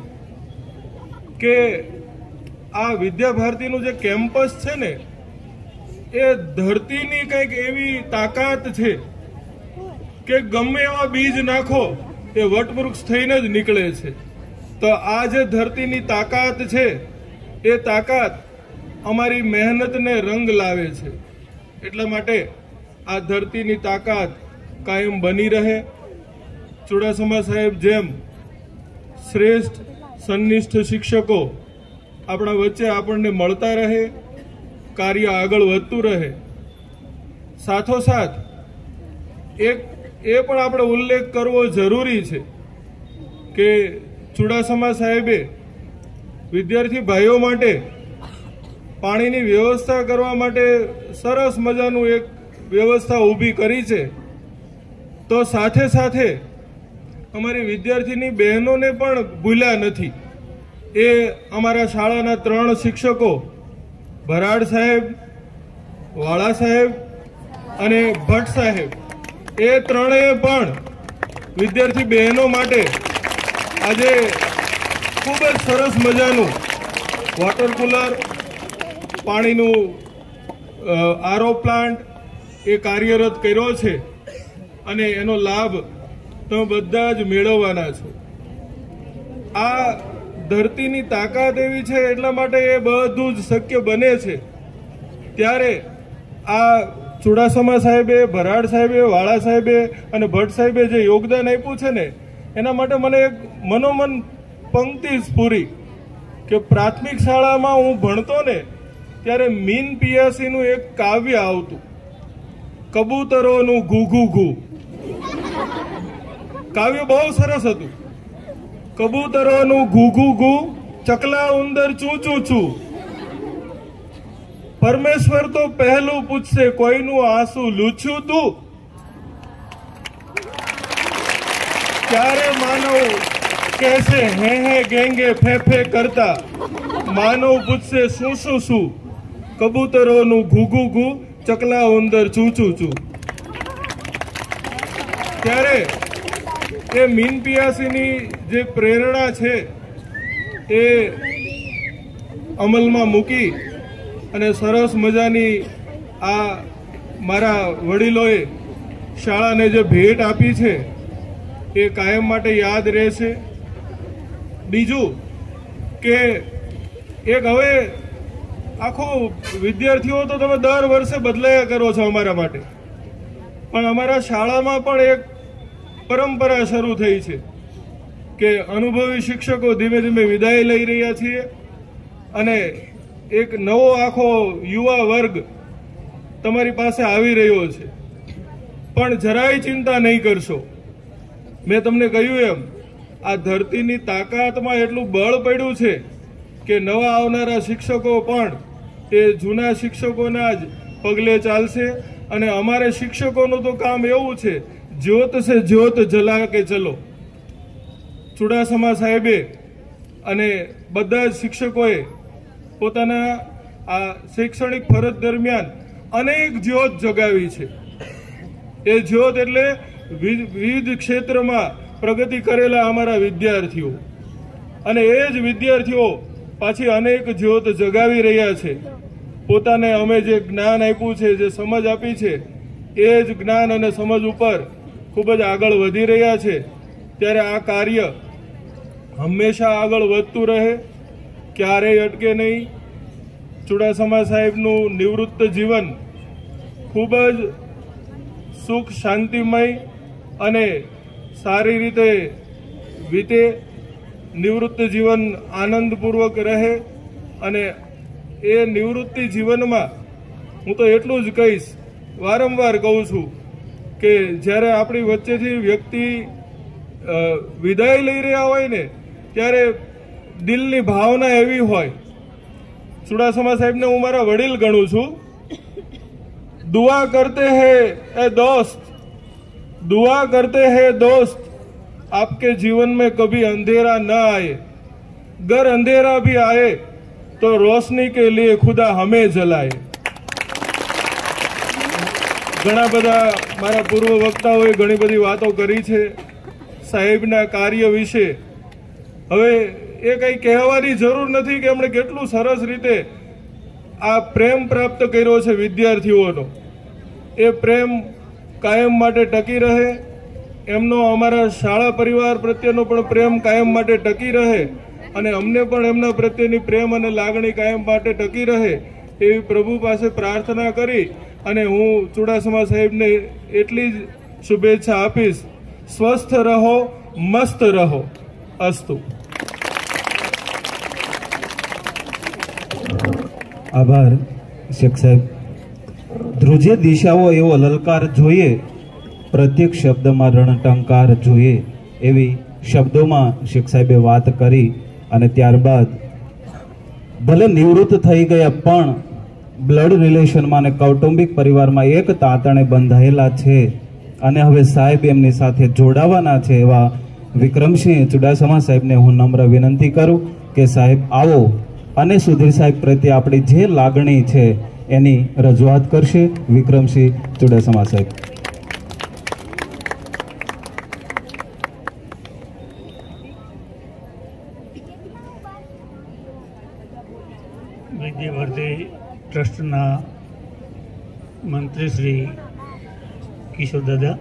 કે આ વિદ્યાભારતીનું જે કેમ્પસ છે ને એ ધરતીની કંઈક એવી તાકાત છે કે ગમે એવા બીજ નાખો એ વટવૃક્ષ થઈને જ નીકળે છે. તો આ જે ધરતીની તાકાત છે એ તાકાત અમારી મહેનતને રંગ લાવે છે. એટલા માટે આ ધરતીની તાકાત કાયમ બની રહે. ચુડાસમા સાહેબ જેમ શ્રેષ્ઠ સન્નિષ્ઠ શિક્ષકો આપણા વચ્ચે આપણને મળતા રહે, કાર્ય આગળ વધતું રહે. સાથોસાથ એક એ પણ આપણે ઉલ્લેખ કરવો જરૂરી છે કે ચુડાસમા સાહેબે વિદ્યાર્થી ભાઈઓ માટે પાણીની વ્યવસ્થા કરવા માટે સરસ મજાનું એક વ્યવસ્થા ઊભી કરી છે. તો સાથે સાથે અમારી વિદ્યાર્થીની બહેનોને પણ ભૂલ્યા નથી. એ અમારા શાળાના ત્રણ શિક્ષકો ભરાડ સાહેબ, વાળા સાહેબ અને ભટ્ટ સાહેબ, એ ત્રણેય પણ વિદ્યાર્થી બહેનો માટે આજે ખૂબ જ સરસ મજાનું વોટર કુલર, પાણીનું આરઓ પ્લાન્ટ એ કાર્યરત કર્યો છે અને એનો લાભ તમે બધા જ મેળવવાના છો. આ ધરતીની તાકાત એવી છે એટલા માટે એ બધું જ શક્ય બને છે. ત્યારે આ ચુડાસમા સાહેબે, ભરાડ સાહેબે, વાળા સાહેબે અને ભટ્ટ સાહેબે જે યોગદાન આપ્યું છે ને એના માટે મને એક મનોમન પંક્તિ સ્ફુરી કે પ્રાથમિક શાળામાં હું ભણતો ને ત્યારે મીન પિયાસીનું એક કાવ્ય આવતું કબૂતરોનું ઘૂ ઘૂ ઘૂ. કાવ્ય બહુ સરસ હતું. કબૂતરોનું ઘૂ ઘૂ ઘૂ, ચકલા ઉંદર ચૂ ચૂ ચૂ. પરમેશ્વર તો પહેલું પૂછશે, કોઈનું આંસુ લૂછ્યું તું? ત્યારે માનવ કહેશે હે હે ગેંગે ફે ફે કરતા. માનવ પૂછશે શું શું શું? કબૂતરોનું ઘૂ ઘૂ ઘૂ, ચકલા ઉંદર ચૂ ચૂ ચૂ. ત્યારે એ મીન પિયાસીની જે પ્રેરણા છે એ અમલમાં મૂકી અને સરસ મજાની આ મારા વડીલોએ શાળાને જે ભેટ આપી છે એ કાયમ માટે યાદ રહેશે. બીજું કે એક હવે આખું વિદ્યાર્થીઓ તો તમે દર વર્ષે બદલાયા કરો છો અમારા માટે, પણ અમારા શાળામાં પણ એક પરંપરા શરૂ થઈ છે કે અનુભવી શિક્ષકો ધીમે ધીમે વિદાય લઈ રહ્યા છીએ અને એક નવો આખો યુવા વર્ગ તમારી પાસે આવી રહ્યો છે. પણ જરાય ચિંતા નહીં કરશો. મેં તમને કહ્યું એમ આ ધરતીની તાકાતમાં એટલું બળ પડ્યું છે કે નવા આવનારા શિક્ષકો પણ એ જૂના શિક્ષકોના જ પગલે ચાલશે. અને અમારે શિક્ષકોનું તો કામ એવું છે, જ્યોત સે જ્યોત જલા કે ચલો. ચુડાસમા સાહેબે અને બધા જ શિક્ષકોએ પોતાના આ શૈક્ષણિક ફરજ દરમિયાન અનેક જ્યોત જગાવી છે. એ જ્યોત એટલે વિવિધ ક્ષેત્રમાં પ્રગતિ કરેલા અમારા વિદ્યાર્થીઓ, અને એ જ વિદ્યાર્થીઓ પાછી અનેક જ્યોત જગાવી રહ્યા છે. પોતાને અમે જે જ્ઞાન આપ્યું છે, જે સમજ આપી છે, એ જ જ્ઞાન અને સમજ ઉપર ખૂબ જ આગળ વધી રહ્યા છે. ત્યારે આ કાર્ય હંમેશા આગળ વધતું રહે, ક્યારેય અટકે નહીં. ચુડાસમા સાહેબનું નિવૃત્ત જીવન ખૂબ જ સુખ શાંતિમય અને સારી રીતે વીતે. નિવૃત્ત જીવન આનંદપૂર્વક રહે. અને એ નિવૃત્તિ જીવનમાં હું તો એટલું જ કહીશ, વારંવાર કહું છું કે જ્યારે આપણી વચ્ચેથી વ્યક્તિ વિદાય લઈ રહ્યા હોય ને ત્યારે દિલની ભાવના એવી હોય. ચુડાસમા સાહેબને હું મારા વડીલ ગણું છું. દુઆ કરતે હૈ એ દોસ્ત, दुआ करते हैं दोस्त आपके जीवन में कभी अंधेरा न आए, गर अंधेरा भी आए तो रोशनी के लिए खुदा हमें जलाए. ઘણા બધા મારા પૂર્વ વક્તાઓએ ઘણી બધી વાતો કરી છે સાહેબના કાર્ય વિશે. હવે એ કંઈ કહેવાની જરૂર નથી કે એમણે કેટલું સરસ રીતે આ પ્રેમ પ્રાપ્ત કર્યો છે વિદ્યાર્થીઓનો. એ પ્રેમ કાયમ માટે ટકી રહે, એમનો અમારા શાળા પરિવાર પ્રત્યેનો પણ પ્રેમ કાયમ માટે ટકી રહે, અને અમને પણ એમના પ્રત્યેની પ્રેમ અને લાગણી કાયમ માટે ટકી રહે એવી પ્રભુ પાસે પ્રાર્થના કરી અને હું ચુડાસમા સાહેબને એટલી જ શુભેચ્છા આપીશ. સ્વસ્થ રહો, મસ્ત રહો. અસ્તુ. આભાર શેખ સાહેબ. ધ્રુજે દિશાઓ એવો લલકાર જોઈએ, પ્રત્યેક શબ્દમાં રણટંકાર જોઈએ, એવી શબ્દોમાં શેખ સાહેબે વાત કરી. અને ત્યારબાદ ભલે નિવૃત્ત થઈ ગયા પણ બ્લડ રિલેશનમાં અને કૌટુંબિક પરિવારમાં એક તાતણે બંધાયેલા છે અને હવે સાહેબ એમની સાથે જોડાવાના છે એવા વિક્રમસિંહ ચુડાસમા સાહેબને હું નમ્ર વિનંતી કરું કે સાહેબ આવો અને સુધીર સાહેબ પ્રત્યે આપણી જે લાગણી છે એની રજૂઆત કરશે. વિક્રમસિંહ ચુડાસમા સાહેબ. વિદ્યાભારતી ટ્રસ્ટના મંત્રી શ્રી કિશોર દાદા,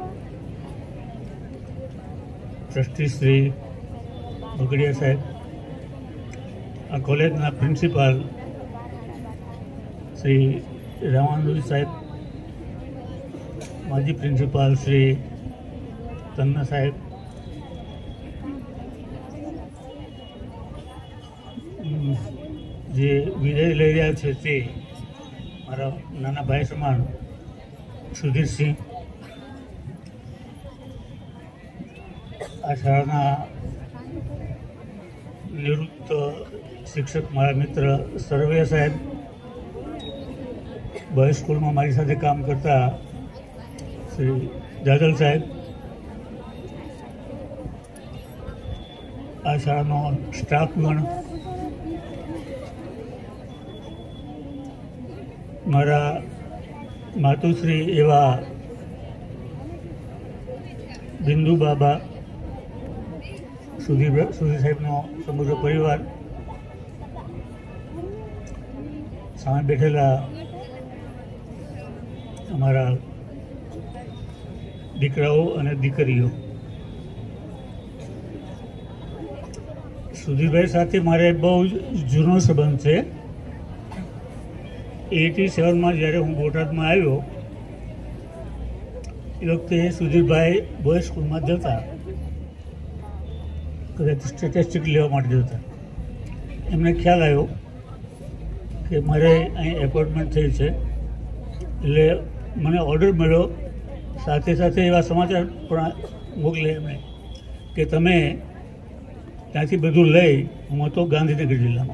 ટ્રસ્ટી શ્રી બગડિયા સાહેબ, આ કોલેજના પ્રિન્સિપાલ શ્રી રામાનુજ સાહેબ, માજી પ્રિન્સિપાલ શ્રી તન્ના સાહેબ, જે વિદાય લઈ રહ્યા છે તે મારા નાના ભાઈ સમાન સુધીરસિંહ, આ શાળાના નિવૃત્ત શિક્ષક મારા મિત્ર સરવૈયા સાહેબ, બોયઝ સ્કૂલમાં મારી સાથે કામ કરતા શ્રી જાદલ સાહેબ, આ શાળાનો સ્ટાફગણ, મારા માતુશ્રી એવા બિંદુ બાબા, સુધીર સુધીર સાહેબનો સમગ્ર પરિવાર, સામે બેઠેલા અમારા દીકરાઓ અને દીકરીઓ, સુધીરભાઈ સાથે મારે બહુ જૂનો સંબંધ છે. એટી સેવનમાં જ્યારે હું બોટાદમાં આવ્યો એ વખતે સુધીરભાઈ બોયઝ સ્કૂલમાં જતા, કદાચ સ્ટેટિસ્ટિક લેવા માટે જતા. એમને ખ્યાલ આવ્યો કે મારે અહીં એપોઇન્ટમેન્ટ થઈ છે, એટલે મને ઓર્ડર મળ્યો. સાથે સાથે એવા સમાચાર પણ મોકલે એમણે કે તમે ત્યાંથી બધું લઈ, હું હતો ગાંધીનગર જિલ્લામાં,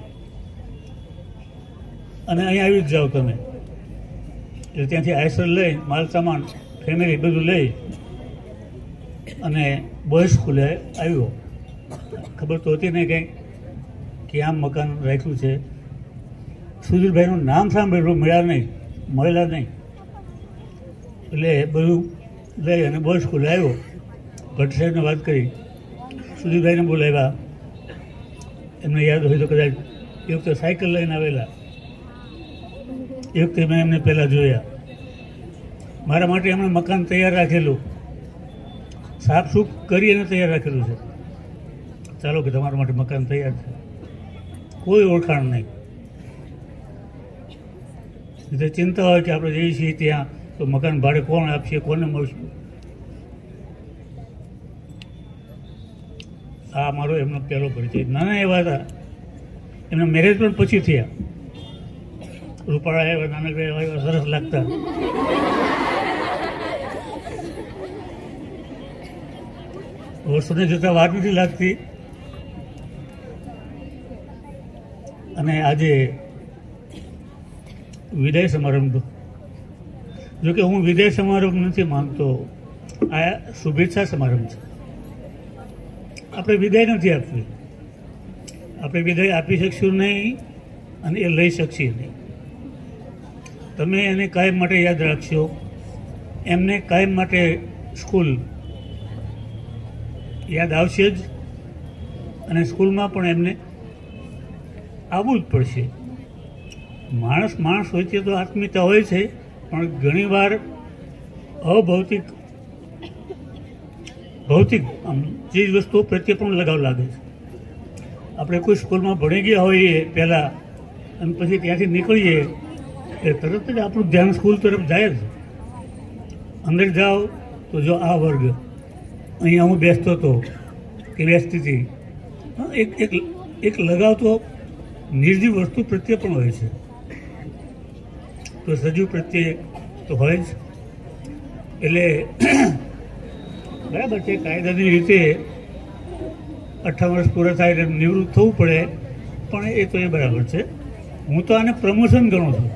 અને અહીં આવી જ જાઓ તમે. એટલે ત્યાંથી આઈસર લઈ, માલ સામાન, ફેમિલી બધું લઈ અને બોયઝ સ્કૂલે આવ્યો. ખબર તો હતી નહીં કંઈ કે આમ મકાન રાખ્યું છે. સુધીરભાઈનું નામ સાંભળેલું, મળ્યા નહીં મળેલા નહીં. એટલે બધું લઈ અને બોયઝ સ્કૂલે આવ્યો. ભટ્ટ સાહેબને વાત કરી, સુધીરભાઈને બોલાવ્યા. એમને યાદ હોય તો કદાચ એ વખતે સાયકલ લઈને આવેલા. એ વખતે મેં એમને પહેલાં જોયા. મારા માટે એમણે મકાન તૈયાર રાખેલું, સાફ સૂફ કરી અને તૈયાર રાખેલું છે. ચાલો કે તમારા માટે મકાન તૈયાર છે, કોઈ ઓળખાણ નહીં. એટલે ચિંતા હોય કે આપણે જઈએ છીએ ત્યાં તો મકાન ભાડે કોણ આપશે, કોને મળશું. આ મારો એમનો પહેલો પરિચય. નાના એવા હતા, એમના મેરેજ પણ પછી થયા. રૂપાળા એવા, નાનકડા એવા, એવા સરસ લાગતા. વર્ષોને જતાં વાર નથી લાગતી. અને આજે વિદાય સમારંભ, જોકે હું વિદાય સમારંભ નથી માનતો, આ શુભેચ્છા સમારંભ છે. આપણે વિદાય નથી આપવી, આપણે વિદાય આપી શકશું નહીં અને એ લઈ શકીએ નહીં. તમે એને કાયમ માટે યાદ રાખશો, એમને કાયમ માટે સ્કૂલ યાદ આવશે જ, અને સ્કૂલમાં પણ એમને આવવું જ પડશે. માણસ માણસ વચ્ચે તો આત્મીયતા હોય છે, પણ ઘણીવાર અભૌતિક ભૌતિક આમ ચીજ વસ્તુઓ પ્રત્યે પણ લગાવ લાગે છે. આપણે કોઈ સ્કૂલમાં ભણી ગયા હોઈએ પહેલાં અને પછી ત્યાંથી નીકળીએ એટલે તરત જ આપણું ધ્યાન સ્કૂલ તરફ જાય જ. અંદર જાઓ તો જો આ વર્ગ, અહીંયા હું બેસતો હતો કે બેસતી હતી. એક એક એક લગાવ તો નિર્જીવ વસ્તુ પ્રત્યે પણ હોય છે, તો સજીવ પ્રત્યે તો હોય જ. એટલે બરાબર છે, કાયદાની રીતે અઠ્ઠાવન વર્ષ પૂરા થાય એટલે નિવૃત્ત થવું પડે, પણ એ તો એ બરાબર છે. હું તો આને પ્રમોશન ગણું છું.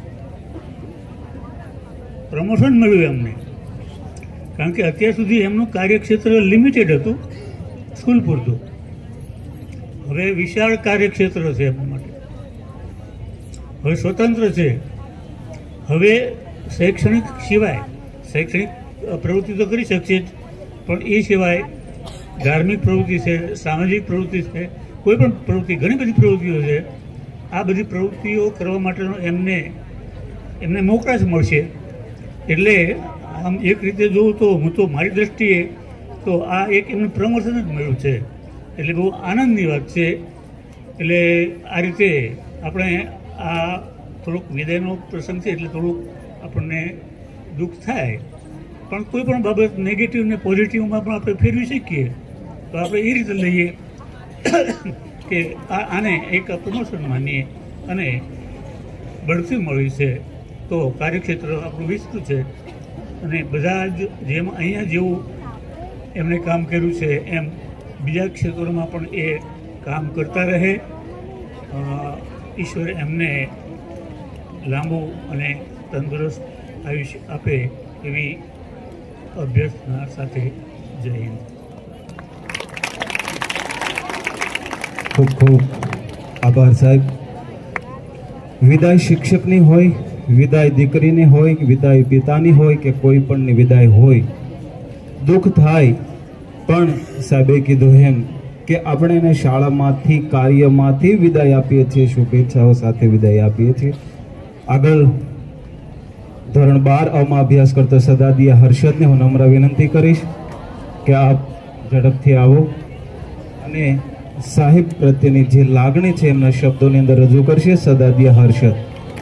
પ્રમોશન મળ્યું એમને, કારણ કે અત્યાર સુધી એમનું કાર્યક્ષેત્ર લિમિટેડ હતું, સ્કૂલ પૂરતું. હવે વિશાળ કાર્યક્ષેત્ર છે એમના માટે. હવે સ્વતંત્ર છે. હવે શૈક્ષણિક સિવાય, શૈક્ષણિક પ્રવૃત્તિ તો કરી શકશે જ, પણ એ સિવાય ધાર્મિક પ્રવૃત્તિ છે, સામાજિક પ્રવૃત્તિ છે, કોઈ પણ પ્રવૃત્તિ, ઘણી બધી પ્રવૃત્તિઓ છે. આ બધી પ્રવૃત્તિઓ કરવા માટેનો એમને એમને મોકળાશ મળશે. એટલે આમ એક રીતે જોઉં તો હું તો મારી દ્રષ્ટિએ તો આ એક એમનું પ્રમોશન જ મળ્યું છે, એટલે બહુ આનંદની વાત છે. એટલે આ રીતે આપણે આ થોડુંક વિદાયનો પ્રસંગ છે એટલે થોડુંક આપણને દુઃખ થાય, પણ કોઈ પણ બાબત નેગેટિવ ને પોઝિટિવમાં પણ આપણે ફેરવી શકીએ. તો આપણે એ રીતે લઈએ કે આ આને એક પ્રમોશન માનીએ અને બઢતી મળી છે, તો કાર્યક્ષેત્ર આપણું વિસ્તૃત છે. અને બધા જ જેમ અહીંયા જેવું એમણે કામ કર્યું છે એમ બીજા ક્ષેત્રોમાં પણ એ કામ કરતા રહે. ઈશ્વર એમને લાંબુ અને તંદુરસ્ત આયુષ્ય આપે એવી અભ્યર્થના સાથે જય હિન્દ. ખૂબ ખૂબ આભાર સાહેબ. વિદાય શિક્ષકની હોય, વિદાય દીકરીની હોય, વિદાય પિતાની હોય કે કોઈ પણની વિદાય હોય, દુઃખ થાય, પણ સાહેબે કીધું એમ કે આપણે એને શાળામાંથી કાર્યમાંથી વિદાય આપીએ છીએ, શુભેચ્છાઓ સાથે વિદાય આપીએ છીએ. આગળ ધોરણ બાર અમાં અભ્યાસ કરતો સદાદિયા હર્ષદને હું નમ્ર વિનંતી કરીશ કે આપ ઝડપથી આવો અને સાહેબ પ્રત્યેની જે લાગણી છે એમના શબ્દોની અંદર રજૂ કરશે. સદાદિયા હર્ષદ.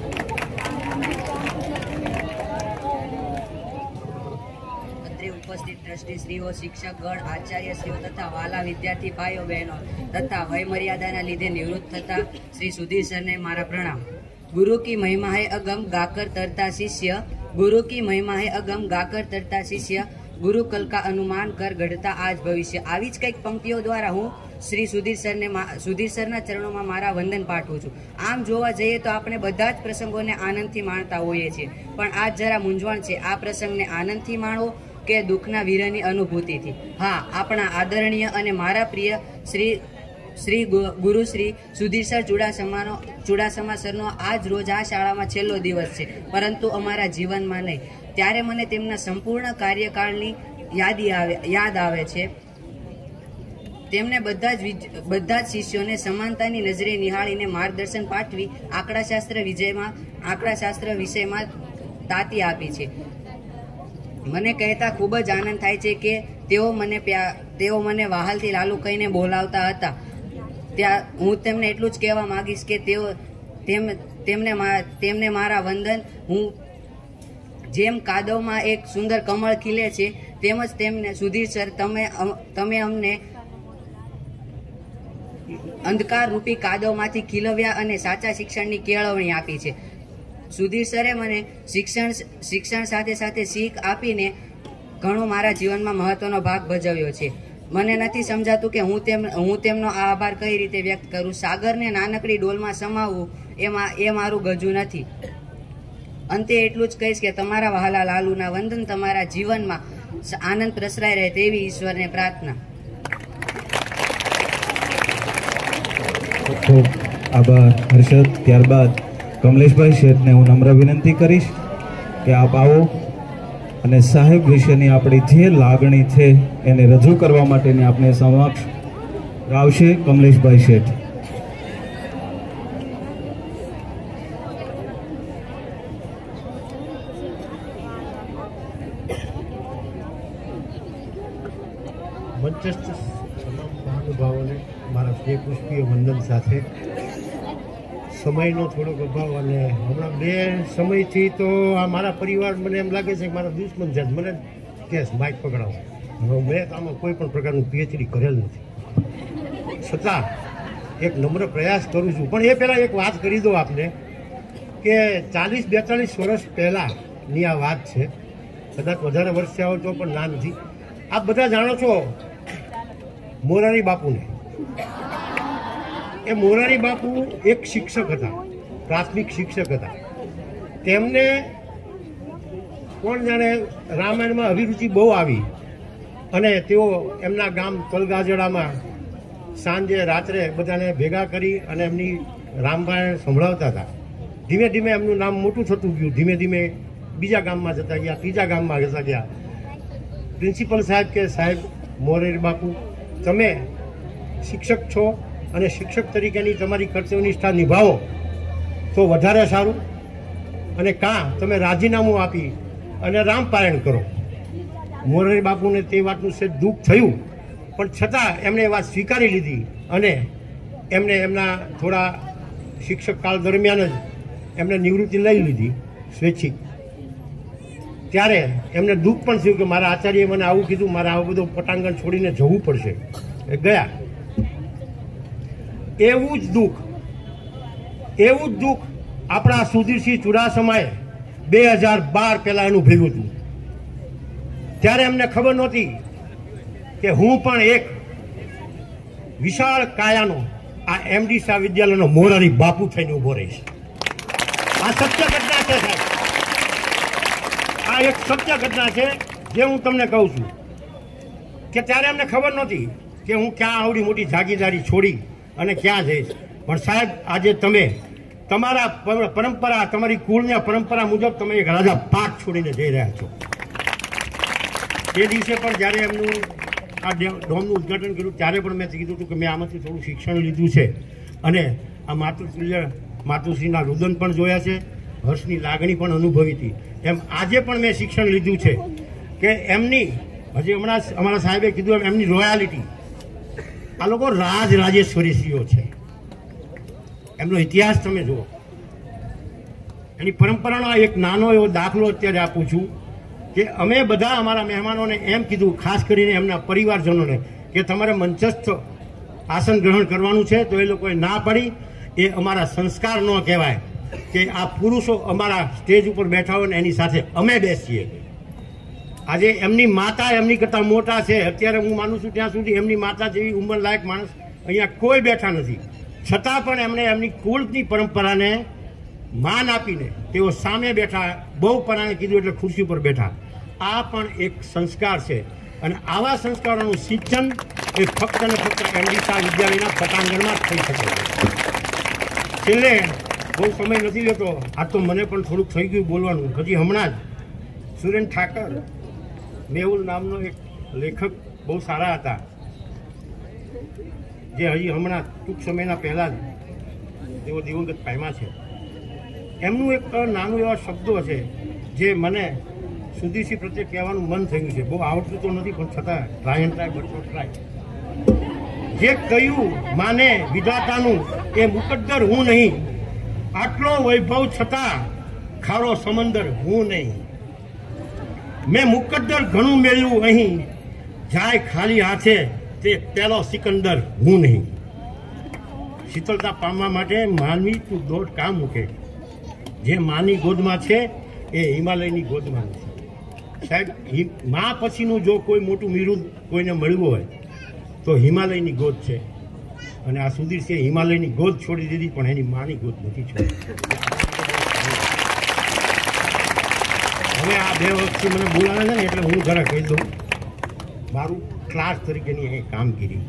ઉપસ્થિત ટ્રસ્ટીશ્રીઓ, શિક્ષકગણ, આચાર્યશ્રીઓ તથા વાલા વિદ્યાર્થી ભાઈઓ બહેનો તથા વય મર્યાદાના લીધે નિવૃત્ત થતા શ્રી સુધીર સરને મારા પ્રણામ. ગુરુ કી મહિમા હૈ અગમ ગાકર તરતા શિષ્ય, ગુરુ કી મહિમા હૈ અગમ ગાકર તરતા શિષ્ય, ગુરુ કલ કા અનુમાન કર ઘડતા આજ ભવિષ્ય. આવી જ કંઈક પંક્તિઓ દ્વારા હું શ્રી સુધીર સરને સુધીર સરના ચરણોમાં મારા વંદન પાઠવું છું. આમ જોવા જઈએ તો આપણે બધા જ પ્રસંગોને આનંદથી માણતા હોઈએ છીએ, પણ આજ જરા મૂંઝવણ છે આ પ્રસંગને આનંદથી માણવો કે દુઃખના વીરની અનુભૂતિથી. હા, આપણા આદરણીય અને મારા પ્રિય શ્રી શ્રી ગુરુ શ્રી સુધીર સર ચુડાસમાનો ચુડાસમા સરનો આજ રોજ આ શાળામાં છેલ્લો દિવસ છે, પરંતુ અમારા જીવનમાં નહીં. ત્યારે મને તેમના સંપૂર્ણ કાર્યકાળની યાદી આવે યાદ આવે છે. તેમને બધા જ બધા જ શિષ્યોને સમાનતાની નજરે નિહાળીને માર્ગદર્શન પાઠવી આંકડાશાસ્ત્ર વિજયમાં આંકડાશાસ્ત્ર વિષયમાં તાતી આપી છે. મને કહેતા ખૂબ જ આનંદ થાય છે કે તેઓ મને તેઓ મને વહાલથી લાલુ કહીને બોલાવતા હતા. ત્યાં હું તેમને એટલું જ કહેવા માંગીશ કે તેઓ તેમ તેમને તેમને મારા વંદન. હું જેમ કાદવમાં એક સુંદર કમળ ખીલે છે તેમજ તેમને સુધીર સર તમે તમે અમને અંધકાર રૂપી કાદવમાંથી ખીલવ્યા અને સાચા શિક્ષણની કેળવણી આપી છે. સુધીર સરે મને શિક્ષણ શિક્ષણ સાથે સાથે શીખ આપીને ઘણો મારા જીવનમાં મહત્વનો ભાગ ભજવ્યો છે. મને નથી સમજાતું કે હું તેમ હું તેમનો આ આભાર કઈ રીતે વ્યક્ત કરું. સાગરને નાનકડી ડોલમાં સમાવવું એમાં એ મારું ગજુ નથી. અંતે એટલું જ કહીશ કે તમારા વહાલા લાલુના વંદન તમારા જીવનમાં આનંદ પ્રસરાઈ રહે તેવી ઈશ્વરને પ્રાર્થના. ખૂબ આભાર હર્ષદ. ત્યારબાદ કમલેશભાઈ શેઠને હું નમ્ર વિનંતી કરીશ કે આપ આવો અને સાહેબ વિશેની આપણી જે લાગણી છે એને રજૂ કરવા માટેની આપણે સમક્ષ આવશે કમલેશભાઈ શેઠ. મંચસ્થ તમામ મહાનુભાવોને મારા સ્નેહપુષ્પીય વંદન સાથે. સમયનો થોડોક અભાવ અને હમણાં બે સમયથી તો આ મારા પરિવાર મને એમ લાગે છે કે મારા દુશ્મન છે. મને કેસ માઇક પકડાવો. હવે મેં તો આમાં કોઈ પણ પ્રકારનું પીએચડી કરેલ નથી, છતાં એક નમ્ર પ્રયાસ કરું છું. પણ એ પહેલાં એક વાત કરી દો આપને કે ચાલીસ બેતાલીસ વર્ષ પહેલાંની આ વાત છે. કદાચ વધારે વર્ષ થયા હોય તો પણ ના નથી. આપ બધા જાણો છો મોરારી બાપુને. એ મોરારી બાપુ એક શિક્ષક હતા, પ્રાથમિક શિક્ષક હતા. તેમને કોણ જાણે રામાયણમાં અભિરુચિ બહુ આવી અને તેઓ એમના ગામ તલગાજડામાં સાંજે રાત્રે બધાને ભેગા કરી અને એમની રામાયણ સંભળાવતા હતા. ધીમે ધીમે એમનું નામ મોટું થતું ગયું. ધીમે ધીમે બીજા ગામમાં જતા ગયા, ત્રીજા ગામમાં જતા ગયા. પ્રિન્સિપલ સાહેબ કે સાહેબ મોરારી બાપુ તમે શિક્ષક છો અને શિક્ષક તરીકેની તમારી કર્તવ્યનિષ્ઠા નિભાવો તો વધારે સારું, અને કાં તમે રાજીનામું આપી અને રામપારાયણ કરો. મોરારી બાપુને તે વાતનું સેજ દુઃખ થયું, પણ છતાં એમણે એ વાત સ્વીકારી લીધી અને એમણે એમના થોડા શિક્ષક કાળ દરમિયાન જ એમણે નિવૃત્તિ લઈ લીધી સ્વૈચ્છિક. ત્યારે એમને દુઃખ પણ થયું કે મારા આચાર્યએ મને આવું કીધું, મારે આવું બધું પટાંગણ છોડીને જવું પડશે. એ ગયા. એવું જ દુઃખ એવું જ દુઃખ આપણા સુધીરસિંહ ચુડાસમાએ બે હજાર બાર પહેલાં અનુભવ્યું હતું. ત્યારે એમને ખબર નહોતી કે હું પણ એક વિશાળ કાયાનો આ એમડી શાહ વિદ્યાલયનો મોરારી બાપુ થઈને ઉભો રહીશ. આ સત્ય ઘટના છે સાહેબ, આ એક સત્ય ઘટના છે જે હું તમને કહું છું કે ત્યારે અમને ખબર નહોતી કે હું ક્યાં આવડી મોટી જાગીરદારી છોડી અને ક્યાં જઈશ. પણ સાહેબ આજે તમે તમારા પરંપરા, તમારી કુળની પરંપરા મુજબ તમે એક રાજા પાક છોડીને જઈ રહ્યા છો. તે દિવસે પણ જ્યારે એમનું આ ડોમનું ઉદઘાટન કર્યું ત્યારે પણ મેં કીધું હતું કે મેં આમાંથી થોડું શિક્ષણ લીધું છે અને આ માતૃતુલ્ય માતુશ્રીના રુદન પણ જોયા છે, હર્ષની લાગણી પણ અનુભવી હતી. એમ આજે પણ મેં શિક્ષણ લીધું છે કે એમની હજી હમણાં અમારા સાહેબે કીધું એમ એમની રોયાલિટી, આ લોકો રાજ રાજેશ્વરીશ્રીઓ છે. એમનો ઇતિહાસ તમે જુઓ, એની પરંપરાનો એક નાનો એવો દાખલો અત્યારે આપું છું કે અમે બધા અમારા મહેમાનોને એમ કીધું, ખાસ કરીને એમના પરિવારજનોને, કે તમારે મંચસ્થ આસન ગ્રહણ કરવાનું છે. તો એ લોકોએ ના પાડી. એ અમારા સંસ્કાર ન કહેવાય કે આ પુરુષો અમારા સ્ટેજ ઉપર બેઠા હોય ને એની સાથે અમે બેસીએ. આજે એમની માતા એમની કરતાં મોટા છે. અત્યારે હું માનું છું ત્યાં સુધી એમની માતા જેવી ઉંમરલાયક માણસ અહીંયા કોઈ બેઠા નથી. છતાં પણ એમણે એમની કુળની પરંપરાને માન આપીને તેઓ સામે બેઠા, બહુ પરાણે કીધું એટલે ખુરશી ઉપર બેઠા. આ પણ એક સંસ્કાર છે અને આવા સંસ્કારોનું સિંચન એ ફક્ત અને ફક્ત એમડી શાહ વિદ્યાલયના પટાંગણમાં જ થઈ શકે છે. છેલ્લે બહુ સમય નથી લેતો, આ તો મને પણ થોડુંક થઈ ગયું બોલવાનું. હજી હમણાં જ સુરેન ઠાકર મેહુલ નામનો એક લેખક બહુ સારા હતા, જે હજી હમણાં ટૂંક સમયના પહેલાં જ તેઓ દિવંગત પામ્યા છે. એમનું એક નાનું એવા શબ્દો છે જે મને સુધીરસિંહ પ્રત્યે કહેવાનું મન થયું છે. બહુ આવડતું તો નથી પણ છતાં try and try but try. જે કહ્યું માને વિધાતાનું એ મુકદ્દર હું નહીં, આટલો વૈભવ છતાં ખારો સમંદર હું નહીં. મેં મુકદ્દર ઘણું મેળવ્યું અહીં, જાય ખાલી હાથે તે પહેલો સિકંદર હું નહીં. શીતળતા પામવા માટે માનવી તું દોઢ કામ મૂકે, જે માની ગોદમાં છે એ હિમાલયની ગોદમાં નથી. સાહેબ, મા પછીનું જો કોઈ મોટું મીરું કોઈને મળ્યું હોય તો હિમાલયની ગોદ છે. અને આ સુધીરસિંહે હિમાલયની ગોદ છોડી દીધી પણ એની માની ગોદ નથી છોડી. હવે આ બે વર્ષથી મને બોલાવે છે ને એટલે હું ઘરે કહી દઉં, મારું ક્લાસ તરીકેની અહીં કામગીરી.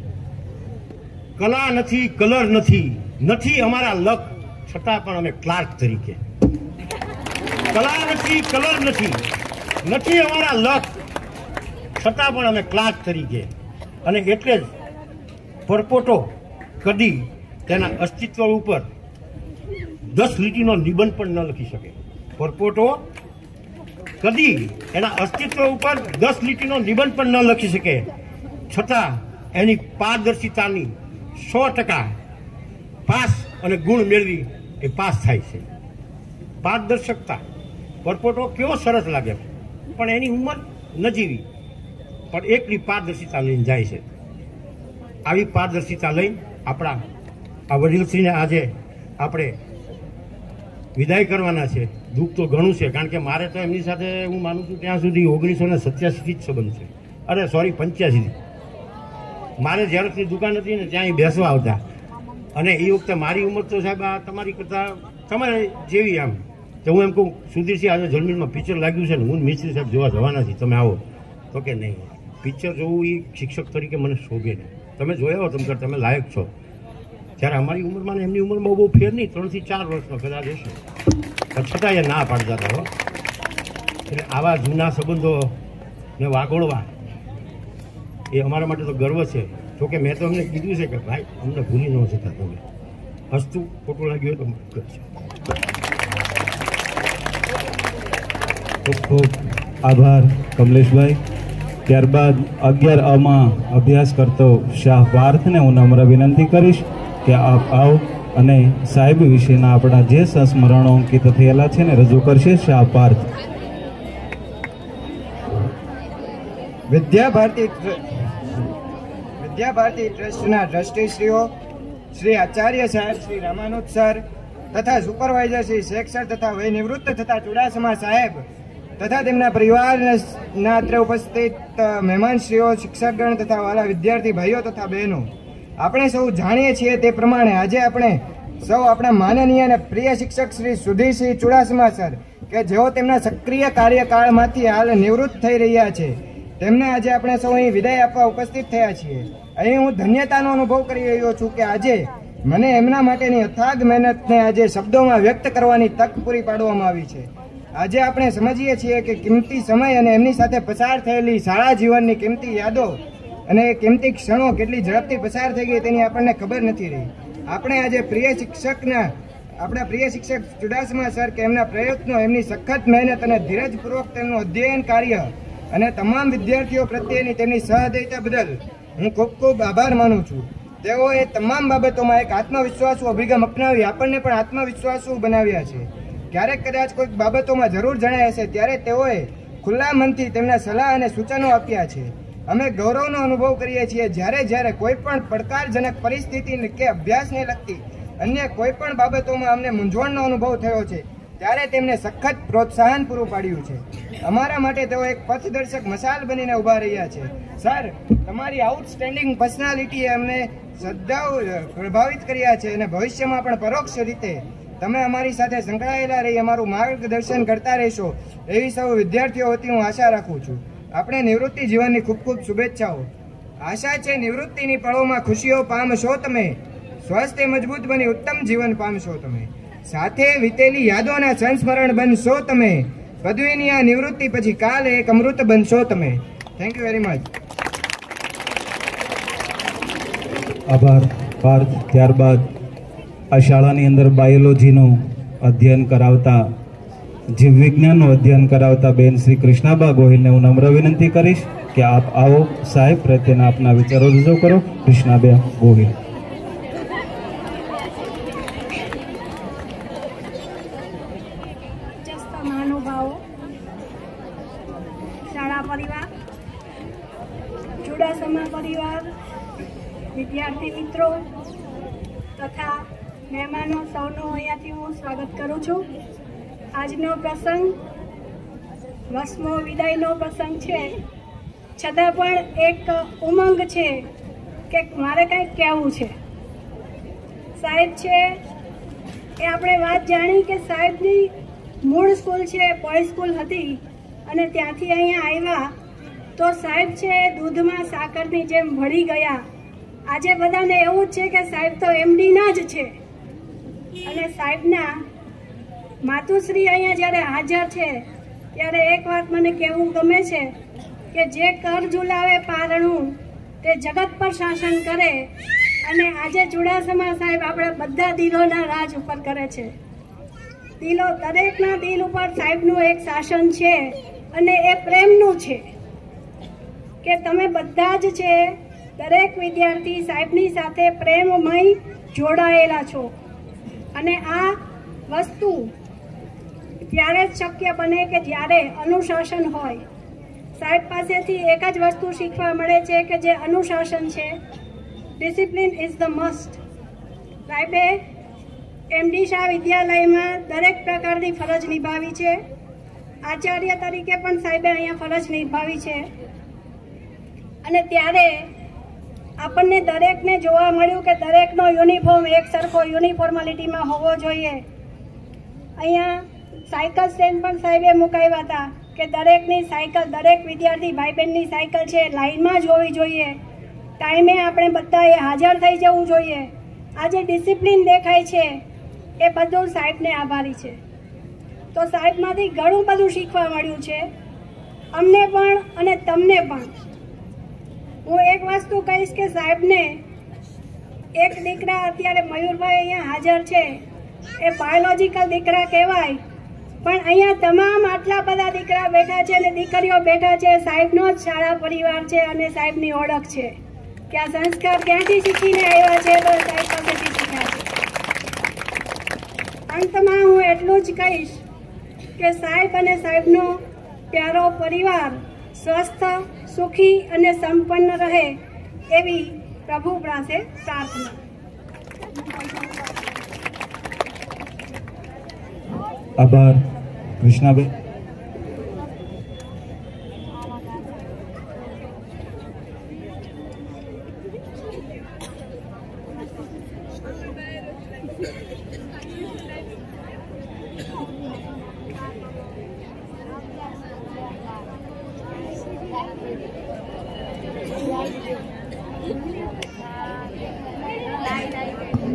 કલા નથી, કલર નથી, નથી અમારા લક, છતાં પણ અમે ક્લાર્ક તરીકે. કલા નથી, કલર નથી, નથી અમારા લક, છતાં પણ અમે ક્લાર્ક તરીકે. અને એટલે જ પરપોટો કદી તેના અસ્તિત્વ ઉપર દસ લીટીનો નિબંધ પણ ન લખી શકે. પરપોટો કદી એના અસ્તિત્વ ઉપર દસ લીટીનો નિબંધ પણ ન લખી શકે, છતાં એની પારદર્શિતાની સો ટકા પાસ અને ગુણ મેળવી એ પાસ થાય છે. પારદર્શકતા, પરપોટો કેવો સરસ લાગે પણ એની ઉંમર નજીવી, પણ એકલી પારદર્શિતા લઈને જાય છે. આવી પારદર્શિતા લઈને આપણા આ વડીલશ્રીને આજે આપણે વિદાય કરવાના છે. દુઃખ તો ઘણું છે, કારણ કે મારે તો એમની સાથે હું માનું છું ત્યાં સુધી ઓગણીસો ને સત્યાસીથી જ સંબંધ છે. અરે સોરી પંચ્યાસીથી. મારે ઝેરોક્સની દુકાન હતી ને ત્યાં બેસવા આવતા, અને એ વખતે મારી ઉંમર તો સાહેબ આ તમારી કરતાં તમારે જેવી. આમ તો હું એમ કહું, સુધીરસિંહ આજે જર્મનીમાં પિક્ચર લાગ્યું છે ને હું મિસ્ત્રી સાહેબ જોવા જવાના છીએ, તમે આવો. તો કે નહીં, પિક્ચર જોવું એ શિક્ષક તરીકે મને શોભે નહીં. તમે જોયા હો, તમે તમે લાયક છો. જ્યારે અમારી ઉંમરમાં ને એમની ઉંમરમાં બહુ ફેર નહીં, ત્રણથી ચાર વર્ષનો કદાચ હશે, પણ છતાં એ ના પાડતા હતા હો. એટલે આવા જૂના સંબંધોને વાગોળવા એ અમારા માટે તો ગર્વ છે. જોકે મેં તો અમને કીધું છે કે ભાઈ અમને ભૂલી ન જતા તમે. હસતું ખોટું લાગ્યું હોય તો ખૂબ ખૂબ આભાર કમલેશભાઈ. ત્યારબાદ અગિયાર અમાં અભ્યાસ કરતો શાહ પાર્થને હું નમ્ર વિનંતી કરીશ કે આપ આવો અને સાહેબ વિશેના આપણા જે સંસ્મરણો અંકિત થયેલા છે ને રજૂ કરશે શાહ પાર્થ. વિદ્યાભારતી વિદ્યાભારતી ટ્રસ્ટના ટ્રસ્ટીશ્રીઓ, શ્રી આચાર્ય સાહેબ, શ્રી રામાનુજ સર તથા સુપરવાઇઝર શ્રી શેખ સર તથા વય નિવૃત્ત થતા ચુડાસમા સાહેબ તથા તેમના પરિવારના અત્રે ઉપસ્થિત મહેમાનશ્રીઓ, શિક્ષકગણ તથા વાલા વિદ્યાર્થી ભાઈઓ તથા બહેનો, આપણે સૌ જાણીએ છીએ તે પ્રમાણે આજે આપણે સૌ આપણા માનનીય અને પ્રિય શિક્ષક શ્રી સુધીરસિંહ ચુડાસમા સર કે જેઓ તેમના સક્રિય કાર્યકાળમાંથી હાલ નિવૃત્ત થઈ રહ્યા છે, તેમને આજે આપણે સૌ અહીં વિદાય આપવા ઉપસ્થિત થયા છીએ. અહીં હું ધન્યતાનો અનુભવ કરી રહ્યો છું કે આજે મને એમના માટેની અથાગ મહેનતને આજે શબ્દોમાં વ્યક્ત કરવાની તક પૂરી પાડવામાં આવી છે. આજે આપણે સમજીએ છીએ કે કિંમતી સમય અને એમની સાથે પસાર થયેલી શાળા જીવનની કિંમતી યાદો અને કિંમતી ક્ષણો કેટલી ઝડપથી પસાર થઈ ગઈ તેની આપણને ખબર નથી રહી. આપણે આજે પ્રિય શિક્ષકના આપણા પ્રિય શિક્ષક ચુડાસમા સર કે એમના પ્રયત્નો, એમની સખત મહેનત અને ધીરજપૂર્વક તેમનું અધ્યયન કાર્ય અને તમામ વિદ્યાર્થીઓ પ્રત્યેની તેમની સહૃદયતા બદલ હું ખૂબ ખૂબ આભાર માનું છું. તેઓએ તમામ બાબતોમાં એક આત્મવિશ્વાસુ અભિગમ અપનાવી આપણને પણ આત્મવિશ્વાસુ બનાવ્યા છે. ક્યારેક કદાચ કોઈક બાબતોમાં જરૂર જણાય હશે ત્યારે તેઓએ ખુલ્લા મનથી તેમના સલાહ અને સૂચનો આપ્યા છે. અમે ગૌરવનો અનુભવ કરીએ છીએ જ્યારે જ્યારે કોઈ પણ પડકારજનક પરિસ્થિતિ કે અભ્યાસને લગતી અન્ય કોઈ પણ બાબતોમાં અમને મૂંઝવણનો અનુભવ થયો છે ત્યારે તેમને સખત પ્રોત્સાહન પૂરું પાડ્યું છે. અમારા માટે તેઓ એક પથદર્શક મશાલ બનીને ઊભા રહ્યા છે. સર, તમારી આઉટસ્ટેન્ડિંગ પર્સનાલિટીએ અમને સદાવ પ્રભાવિત કર્યા છે અને ભવિષ્યમાં પણ પરોક્ષ રીતે તમે અમારી સાથે સંકળાયેલા રહી અમારું માર્ગદર્શન કરતા રહેશો એવી સૌ વિદ્યાર્થીઓ વતી હું આશા રાખું છું. આપણે નિવૃત્તિ જીવનની ખૂબ ખૂબ શુભેચ્છાઓ. આશા છે નિવૃત્તિની પળોમાં ખુશીઓ પામશો તમે, સ્વસ્થ મજબૂત બની ઉત્તમ જીવન પામશો તમે, સાથે વીતેલી યાદોના સંસ્મરણ બનશો તમે, પદવીની આ નિવૃત્તિ પછી કાલે એક અમૃત બનશો તમે. Thank you very much. આભાર પાર્થ. ત્યારબાદ આ શાળાની અંદર બાયોલોજીનું અધ્યયન કરાવતા, જીવ વિજ્ઞાનનું અધ્યયન કરાવતા બેન શ્રી કૃષ્ણાબા ગોહિલને હું નમ્ર વિનંતી કરીશ કે આપ આવો સાહેબ પ્રત્યેના આપના વિચારો રજૂ કરો. કૃષ્ણાબા ગોહિલ. મહાનુભાવો, શાળા પરિવાર, ચુડાસમા પરિવાર, વિદ્યાર્થી મિત્રો તથા મહેમાનો સૌનો અહીંયાથી હું સ્વાગત કરું છું. આજનો પ્રસંગ વસમો વિદાયનો પ્રસંગ છે, છતાં પણ એક ઉમંગ છે કે મારે કંઈક કહેવું છે. સાહેબ છે એ આપણે વાત જાણી કે સાહેબની મૂળ સ્કૂલ છે બોય સ્કૂલ હતી અને ત્યાંથી અહીંયા આવ્યા તો સાહેબ છે દૂધમાં સાકરની જેમ ભળી ગયા. આજે બધાને એવું જ છે કે સાહેબ તો એમડીના જ છે અને સાહેબના માતુશ્રી અહીંયા જ્યારે હાજર છે ત્યારે એક વાત મને કહેવું ગમે છે કે જે કર ઝુલાવે પારણું તે જગત પર શાસન કરે અને આજે ચુડાસમા સાહેબ આપણે બધા દિલોના રાજ ઉપર કરે છે. દિલો દરેકના દિલ ઉપર સાહેબનું એક શાસન છે અને એ પ્રેમનું છે કે તમે બધા જ છે દરેક વિદ્યાર્થી સાહેબની સાથે પ્રેમમય જોડાયેલા છો અને આ વસ્તુ ત્યારે જ શક્ય બને કે જ્યારે અનુશાસન હોય. સાહેબ પાસેથી એક જ વસ્તુ શીખવા મળે છે કે જે અનુશાસન છે, ડિસિપ્લિન ઇઝ ધ મસ્ટ. સાહેબે એમડી શાહ વિદ્યાલયમાં દરેક પ્રકારની ફરજ નિભાવી છે. આચાર્ય તરીકે પણ સાહેબે અહીંયા ફરજ નિભાવી છે અને ત્યારે આપણને દરેકને જોવા મળ્યું કે દરેકનો યુનિફોર્મ એક સરખો યુનિફોર્માલિટીમાં હોવો જોઈએ. અહીંયા સાયકલ સ્ટેન્ડ પણ સાહેબે મુકાવ્યા હતા કે દરેકની સાયકલ, દરેક વિદ્યાર્થી ભાઈ બહેનની સાયકલ છે લાઇનમાં જ હોવી જોઈએ. ટાઈમે આપણે બધાએ હાજર થઈ જવું જોઈએ. આજે ડિસિપ્લિન દેખાય છે એ બધું સાહેબને આભારી છે. તો સાહેબમાંથી ઘણું બધું શીખવા મળ્યું છે અમને પણ અને તમને પણ. હું એક વસ્તુ કહીશ કે સાહેબને એક દીકરા અત્યારે મયુરભાઈ અહીંયા હાજર છે એ બાયોલોજીકલ દીકરા કહેવાય, પણ અહીંયા તમામ આટલા બધા દીકરા બેઠા છે અને દીકરીઓ બેઠા છે સાહેબનો જ શાળા પરિવાર છે અને સાહેબની ઓળખ છે કે આ સંસ્કાર ક્યાંથી શીખીને આવ્યા છે તો સાહેબ પાસેથી શીખ્યા છે. અંતમાં હું એટલું જ કહીશ કે સાહેબ અને સાહેબનો પ્યારો પરિવાર સ્વસ્થ, સુખી અને સંપન્ન રહે એવી પ્રભુ પાસે પ્રાર્થના. આભાર કૃષ્ણાબેન.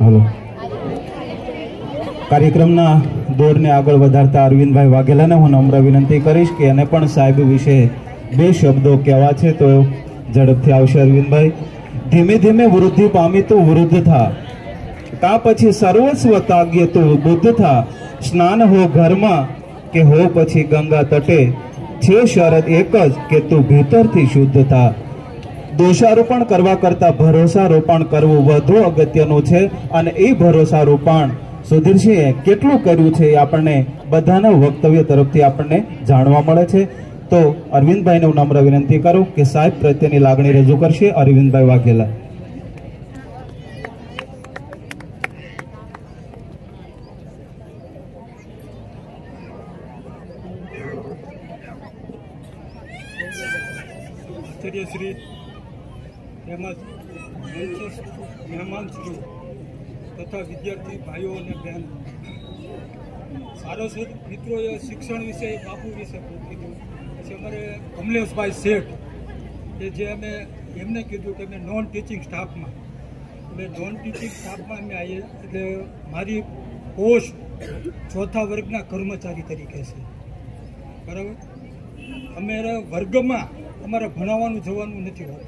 હલો કાર્યક્રમના દોરને આગળ વધારતા અરવિંદભાઈ વાઘેલાને હું નમ્ર વિનંતી કરીશ કે એને પણ સાહેબ વિશે બે શબ્દો કહેવા છે તો ઝડપથી આવશે અરવિંદભાઈ. ધીમે ધીમે વૃદ્ધિ પામી તું વૃદ્ધ થા, કા પછી સર્વસ્વ તાગ્ય તું બુદ્ધ થા. સ્નાન હો ઘરમાં કે હો પછી ગંગા તટે, છે શરત એક જ કે તું ભીતરથી શુદ્ધ થા. દોષારોપણ કરવા કરતા ભરોસારોપણ કરવું વધુ અગત્યનું છે અને એ ભરોસારોપણ સુધીરસિંહે કેટલું કર્યું છે એ આપણને બધાના વક્તવ્ય તરફથી આપણને જાણવા મળે છે. તો અરવિંદભાઈને હું નમ્ર વિનંતી કરું કે સાહેબ પ્રત્યેની લાગણી રજૂ કરશે. અરવિંદભાઈ વાઘેલા. શ્રી તેમજ મહેમાન શ્રી તથા વિદ્યાર્થી ભાઈઓ અને બહેનો, સારસ્વત મિત્રોએ શિક્ષણ વિશે બાપુ વિશે કીધું. પછી અમારે કમલેશભાઈ શેઠ કે જે અમે એમને કીધું કે અમે નોન ટીચિંગ સ્ટાફમાં એટલે નોન ટીચિંગ સ્ટાફમાં અમે આવીએ એટલે મારી પોસ્ટ ચોથા વર્ગના કર્મચારી તરીકે છે. બરાબર, અમારા વર્ગમાં અમારે ભણાવવાનું જવાનું નથી હોતું.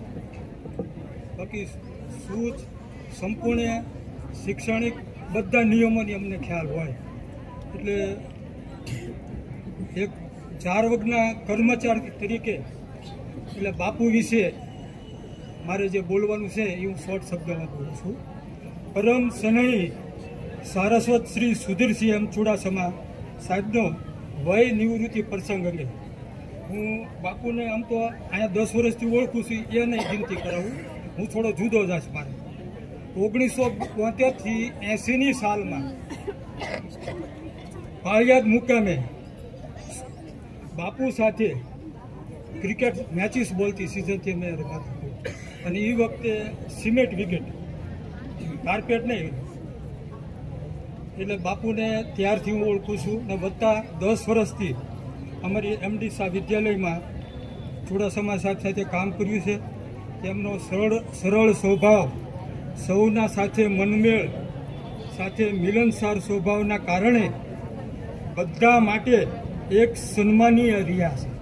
બાકી સૂચ સંપૂર્ણ શૈક્ષણિક બધા નિયમોની અમને ખ્યાલ હોય. એટલે એક ચાર વર્ગના કર્મચારી તરીકે એટલે બાપુ વિશે મારે જે બોલવાનું છે એ હું શોર્ટ શબ્દમાં બોલું છું. પરમ સનઈ સારસ્વત શ્રી સુધીરસિંહ એમ ચુડાસમા સાહેબનો વય નિવૃત્તિ પ્રસંગ અંગે હું બાપુને આમ તો અહીંયા દસ વર્ષથી ઓળખું છું, એ નહીં ગિનતી કરાવું. હું થોડો જુદો જાશ. મારે ઓગણીસો બોતેરથી એંસીની સાલમાં પાળિયાદ મુકામે બાપુ સાથે ક્રિકેટ મેચિસ બોલતી સિઝનથી મેં રમત અને એ વખતે સિમેન્ટ વિકેટ, કાર્પેટ નહીં. એટલે બાપુને ત્યારથી હું ઓળખું છું ને વધતા દસ વર્ષથી અમારી એમડી શાહ વિદ્યાલયમાં ચુડાસમા સાહેબ સાથે કામ કર્યું છે. તેમનો સરળ સરળ સ્વભાવ, સૌના સાથે મનમેળ સાથે મિલનસાર સ્વભાવના કારણે બધા માટે એક સન્માનીય રહ્યા છે.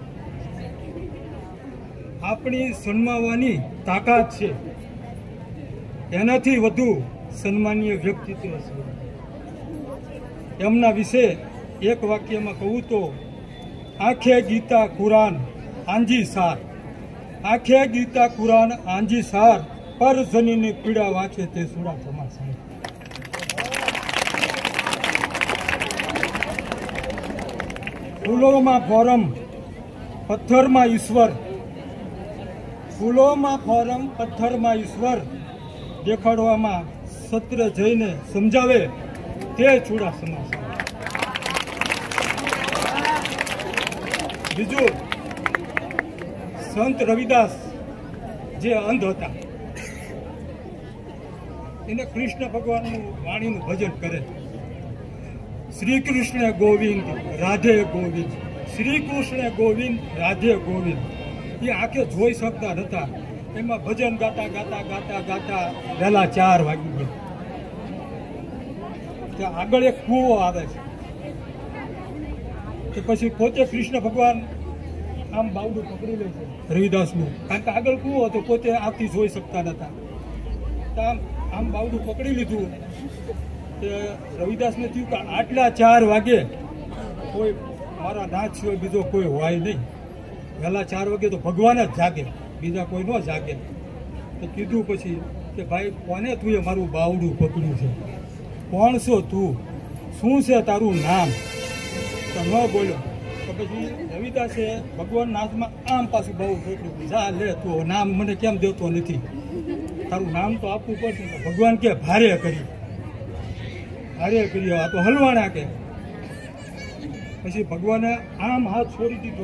આપણી સન્માનવાની તાકાત છે, એનાથી વધુ સન્માનીય વ્યક્તિત્વ છે. એમના વિશે એક વાક્યમાં કહું તો આંખે ગીતા કુરાન આંજી સાર, આંખે ગીતા કુરાન આંજી સાર, પર જનીની પીડા વાંચે તે ચુડાસમા સાહેબ. ફૂલોમાં ફોરમ પથ્થરમાં ઈશ્વર, ફૂલોમાં ફોરમ પથ્થરમાં ઈશ્વર, દેખાડવામાં સત્ર જઈને સમજાવે તે ચુડાસમા સાહેબ. બીજું, સંત રવિદાસ જે અંધ હતા એને કૃષ્ણ ભગવાનનું વાણીનું ભજન કરે. શ્રી કૃષ્ણ ગોવિંદ રાધે ગોવિંદ, શ્રી કૃષ્ણ ગોવિંદ રાધે ગોવિંદ. એ આંખે જોઈ શકતા નતા, એમાં ભજન ગાતા ગાતા ગાતા ગાતા વહેલા ચાર વાગી ગયા. ત્યાં આગળ એક કૂવો આવે છે કે પછી પોતે કૃષ્ણ ભગવાન આમ બાવડું પકડી લે છે રવિદાસનું, કારણ કે આગળ કૂવો હતો, પોતે આથી જોઈ શકતા નતા. તો આમ આમ બાવડું પકડી લીધું. રવિદાસને થયું કે આટલા ચાર વાગે કોઈ મારા નાથ સિવાય બીજો કોઈ હોય નહીં. વહેલા ચાર વાગે તો ભગવાન જ જાગે, બીજા કોઈ ન જાગે. તો કીધું પછી કે ભાઈ કોને તું એ મારું બાવડું પકડ્યું છે? કોણ છો તું? શું છે તારું નામ? તો ન બોલ્યો. તો પછી રવિદાસે ભગવાન નાથમાં આમ પાછું બહુ પકડ્યું, જા લે તું નામ મને કેમ દેતો નથી? તારું નામ તો આપવું પડશે. ભગવાન કે ભારે કરી, ભારે કરી, આ તો હલવાણા કે. પછી ભગવાને આમ હાથ છોડી દીધો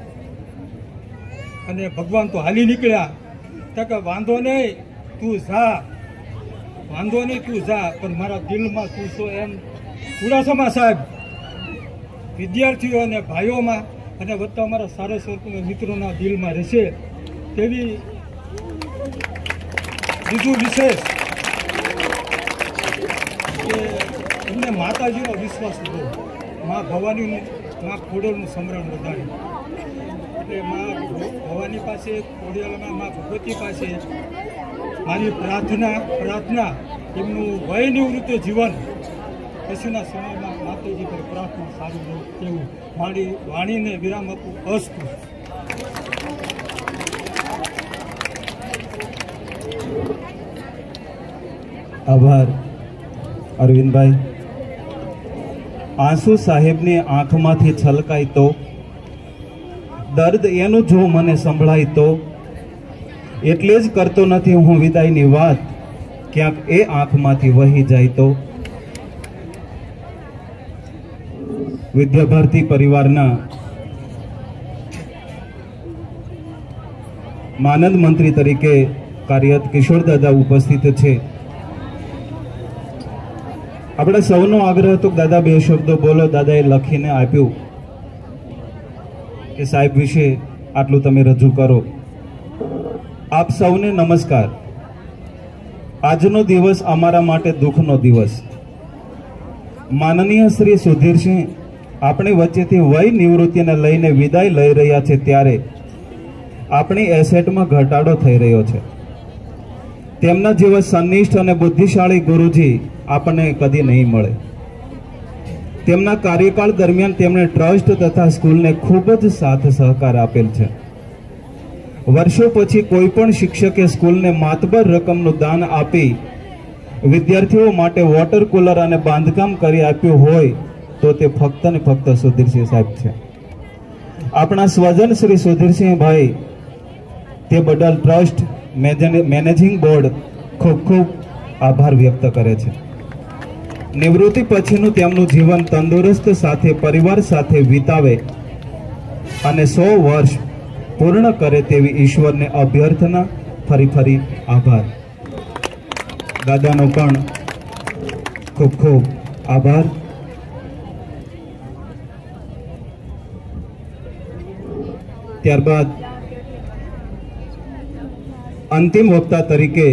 અને ભગવાન તો હાલી નીકળ્યા. તો કે વાંધો નહીં તું જા, વાંધો નહીં તું જા, પણ મારા દિલમાં તું છો એમ ચુડાસમા સાહેબ વિદ્યાર્થીઓ અને ભાઈઓમાં અને વધતા અમારા સારસ્વત મિત્રોના દિલમાં રહેશે તેવી બીજું વિશેષ કે એમને માતાજીનો વિશ્વાસ હતો, મા ભવાનીનું મા ખોડલનું સમરણ વધારે, એટલે મા ભવાની પાસે ખોડિયાલમાં મા ભગવતી પાસે મારી પ્રાર્થના પ્રાર્થના એમનું વય નિવૃત્ત જીવન પછીના સમયમાં માતાજી પર પ્રાર્થના સારું રહે તેવું મારી વાણીને વિરામ આપું. અસ્તુ. આભાર અરવિંદભાઈ. આંસુ સાહેબની આંખમાંથી છલકાય તો, દર્દ એનું જો મને સંભળાય તો, એટલે જ કરતો નથી હું વિદાયની વાત, ક્યાંક એ આંખમાંથી વહી જાય તો. વિદ્યાભારતી પરિવારના માનદ મંત્રી તરીકે કાર્યરત કિશોરદાદા ઉપસ્થિત છે. આપણે સૌનો આગ્રહ હતો કે દાદા બે શબ્દો બોલો. દાદાએ લખીને આપ્યું કે સાહેબ વિશે આટલું તમે રજૂ કરો. આપ સૌને નમસ્કાર. આજનો દિવસ અમારા માટે દુઃખનો દિવસ. માનનીય શ્રી સુધીરસિંહ આપણી વચ્ચેથી વય નિવૃત્તિને લઈને વિદાય લઈ રહ્યા છે, ત્યારે આપણી એસેટમાં ઘટાડો થઈ રહ્યો છે. તેમના જેવા સંનિષ્ઠ અને બુદ્ધિશાળી ગુરુજી આપણને કદી નહીં મળે. તેમના કાર્યકાળ દરમિયાન તેમણે ટ્રસ્ટ તથા સ્કૂલને ખૂબ જ સાથ સહકાર આપેલ છે. વર્ષો પછી કોઈ પણ શિક્ષકે સ્કૂલને માતબર રકમનું દાન આપી વિદ્યાર્થીઓ માટે વોટર કુલર અને બાંધકામ કરી આપ્યું હોય તો તે ફક્ત ને ફક્ત સુધીરસિંહ સાહેબ છે. આપણા સ્વજન શ્રી સુધીરસિંહભાઈ તે બદલ ટ્રસ્ટ મેનેજિંગ બોર્ડ ખૂબ ખૂબ આભાર વ્યક્ત કરે છે. નિવૃત્તિ પછીનું તેમનું જીવન તંદુરસ્ત સાથે પરિવાર સાથે વિતાવે અને સો વર્ષ પૂર્ણ કરે તેવી ઈશ્વરને અભ્યર્થના. ફરી ફરી આભાર. દાદાનો પણ ખૂબ ખૂબ આભાર. ત્યારબાદ અંતિમ વક્તા તરીકે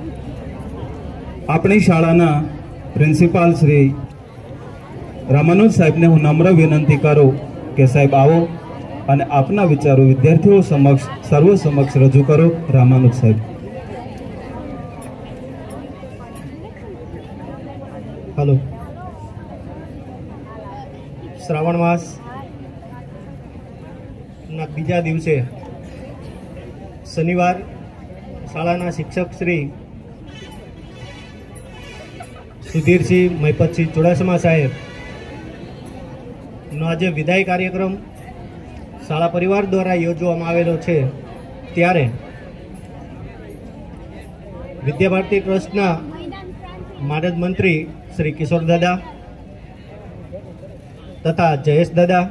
આપણી શાળાના પ્રિન્સિપાલ શ્રી રામાનુજ સાહેબને હું નમ્ર વિનંતી કરું કે સાહેબ આવો અને આપના વિચારો વિદ્યાર્થીઓ સમક્ષ સર્વ સમક્ષ રજૂ કરો. રામાનુજ સાહેબ. હલો. શ્રાવણ માસ ના બીજા દિવસે શનિવાર શાળાના શિક્ષક શ્રી સુધીરસિંહ મહિપતસિંહ ચુડાસમા સાહેબ નો આજે વિદાય કાર્યક્રમ શાળા પરિવાર દ્વારા યોજવામાં આવેલો છે, ત્યારે વિદ્યાભારતી ટ્રસ્ટના માનદ મંત્રી શ્રી કિશોર દાદા તથા જયેશ દાદા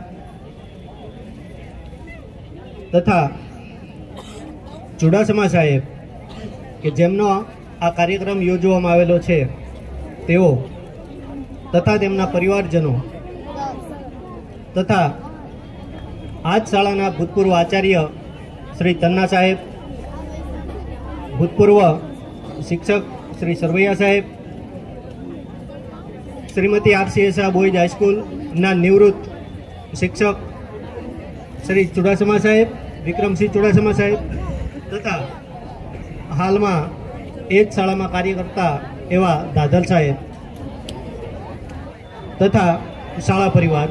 તથા ચુડાસમા સાહેબ કે જેમનો આ કાર્યક્રમ યોજવામાં આવેલો છે તેઓ તથા તેમના પરિવારજનો તથા આજ શાળાના ભૂતપૂર્વ આચાર્ય શ્રી તન્ના સાહેબ, ભૂતપૂર્વ શિક્ષક શ્રી સરવૈયા સાહેબ, શ્રીમતી આરસીએસા બોયઝ હાઈસ્કૂલના નિવૃત્ત શિક્ષક શ્રી ચુડાસમા સાહેબ, વિક્રમસિંહ ચુડાસમા સાહેબ તથા હાલમાં એ જ શાળામાં કાર્ય કરતા એવા દાદલ સાહેબ તથા શાળા પરિવાર.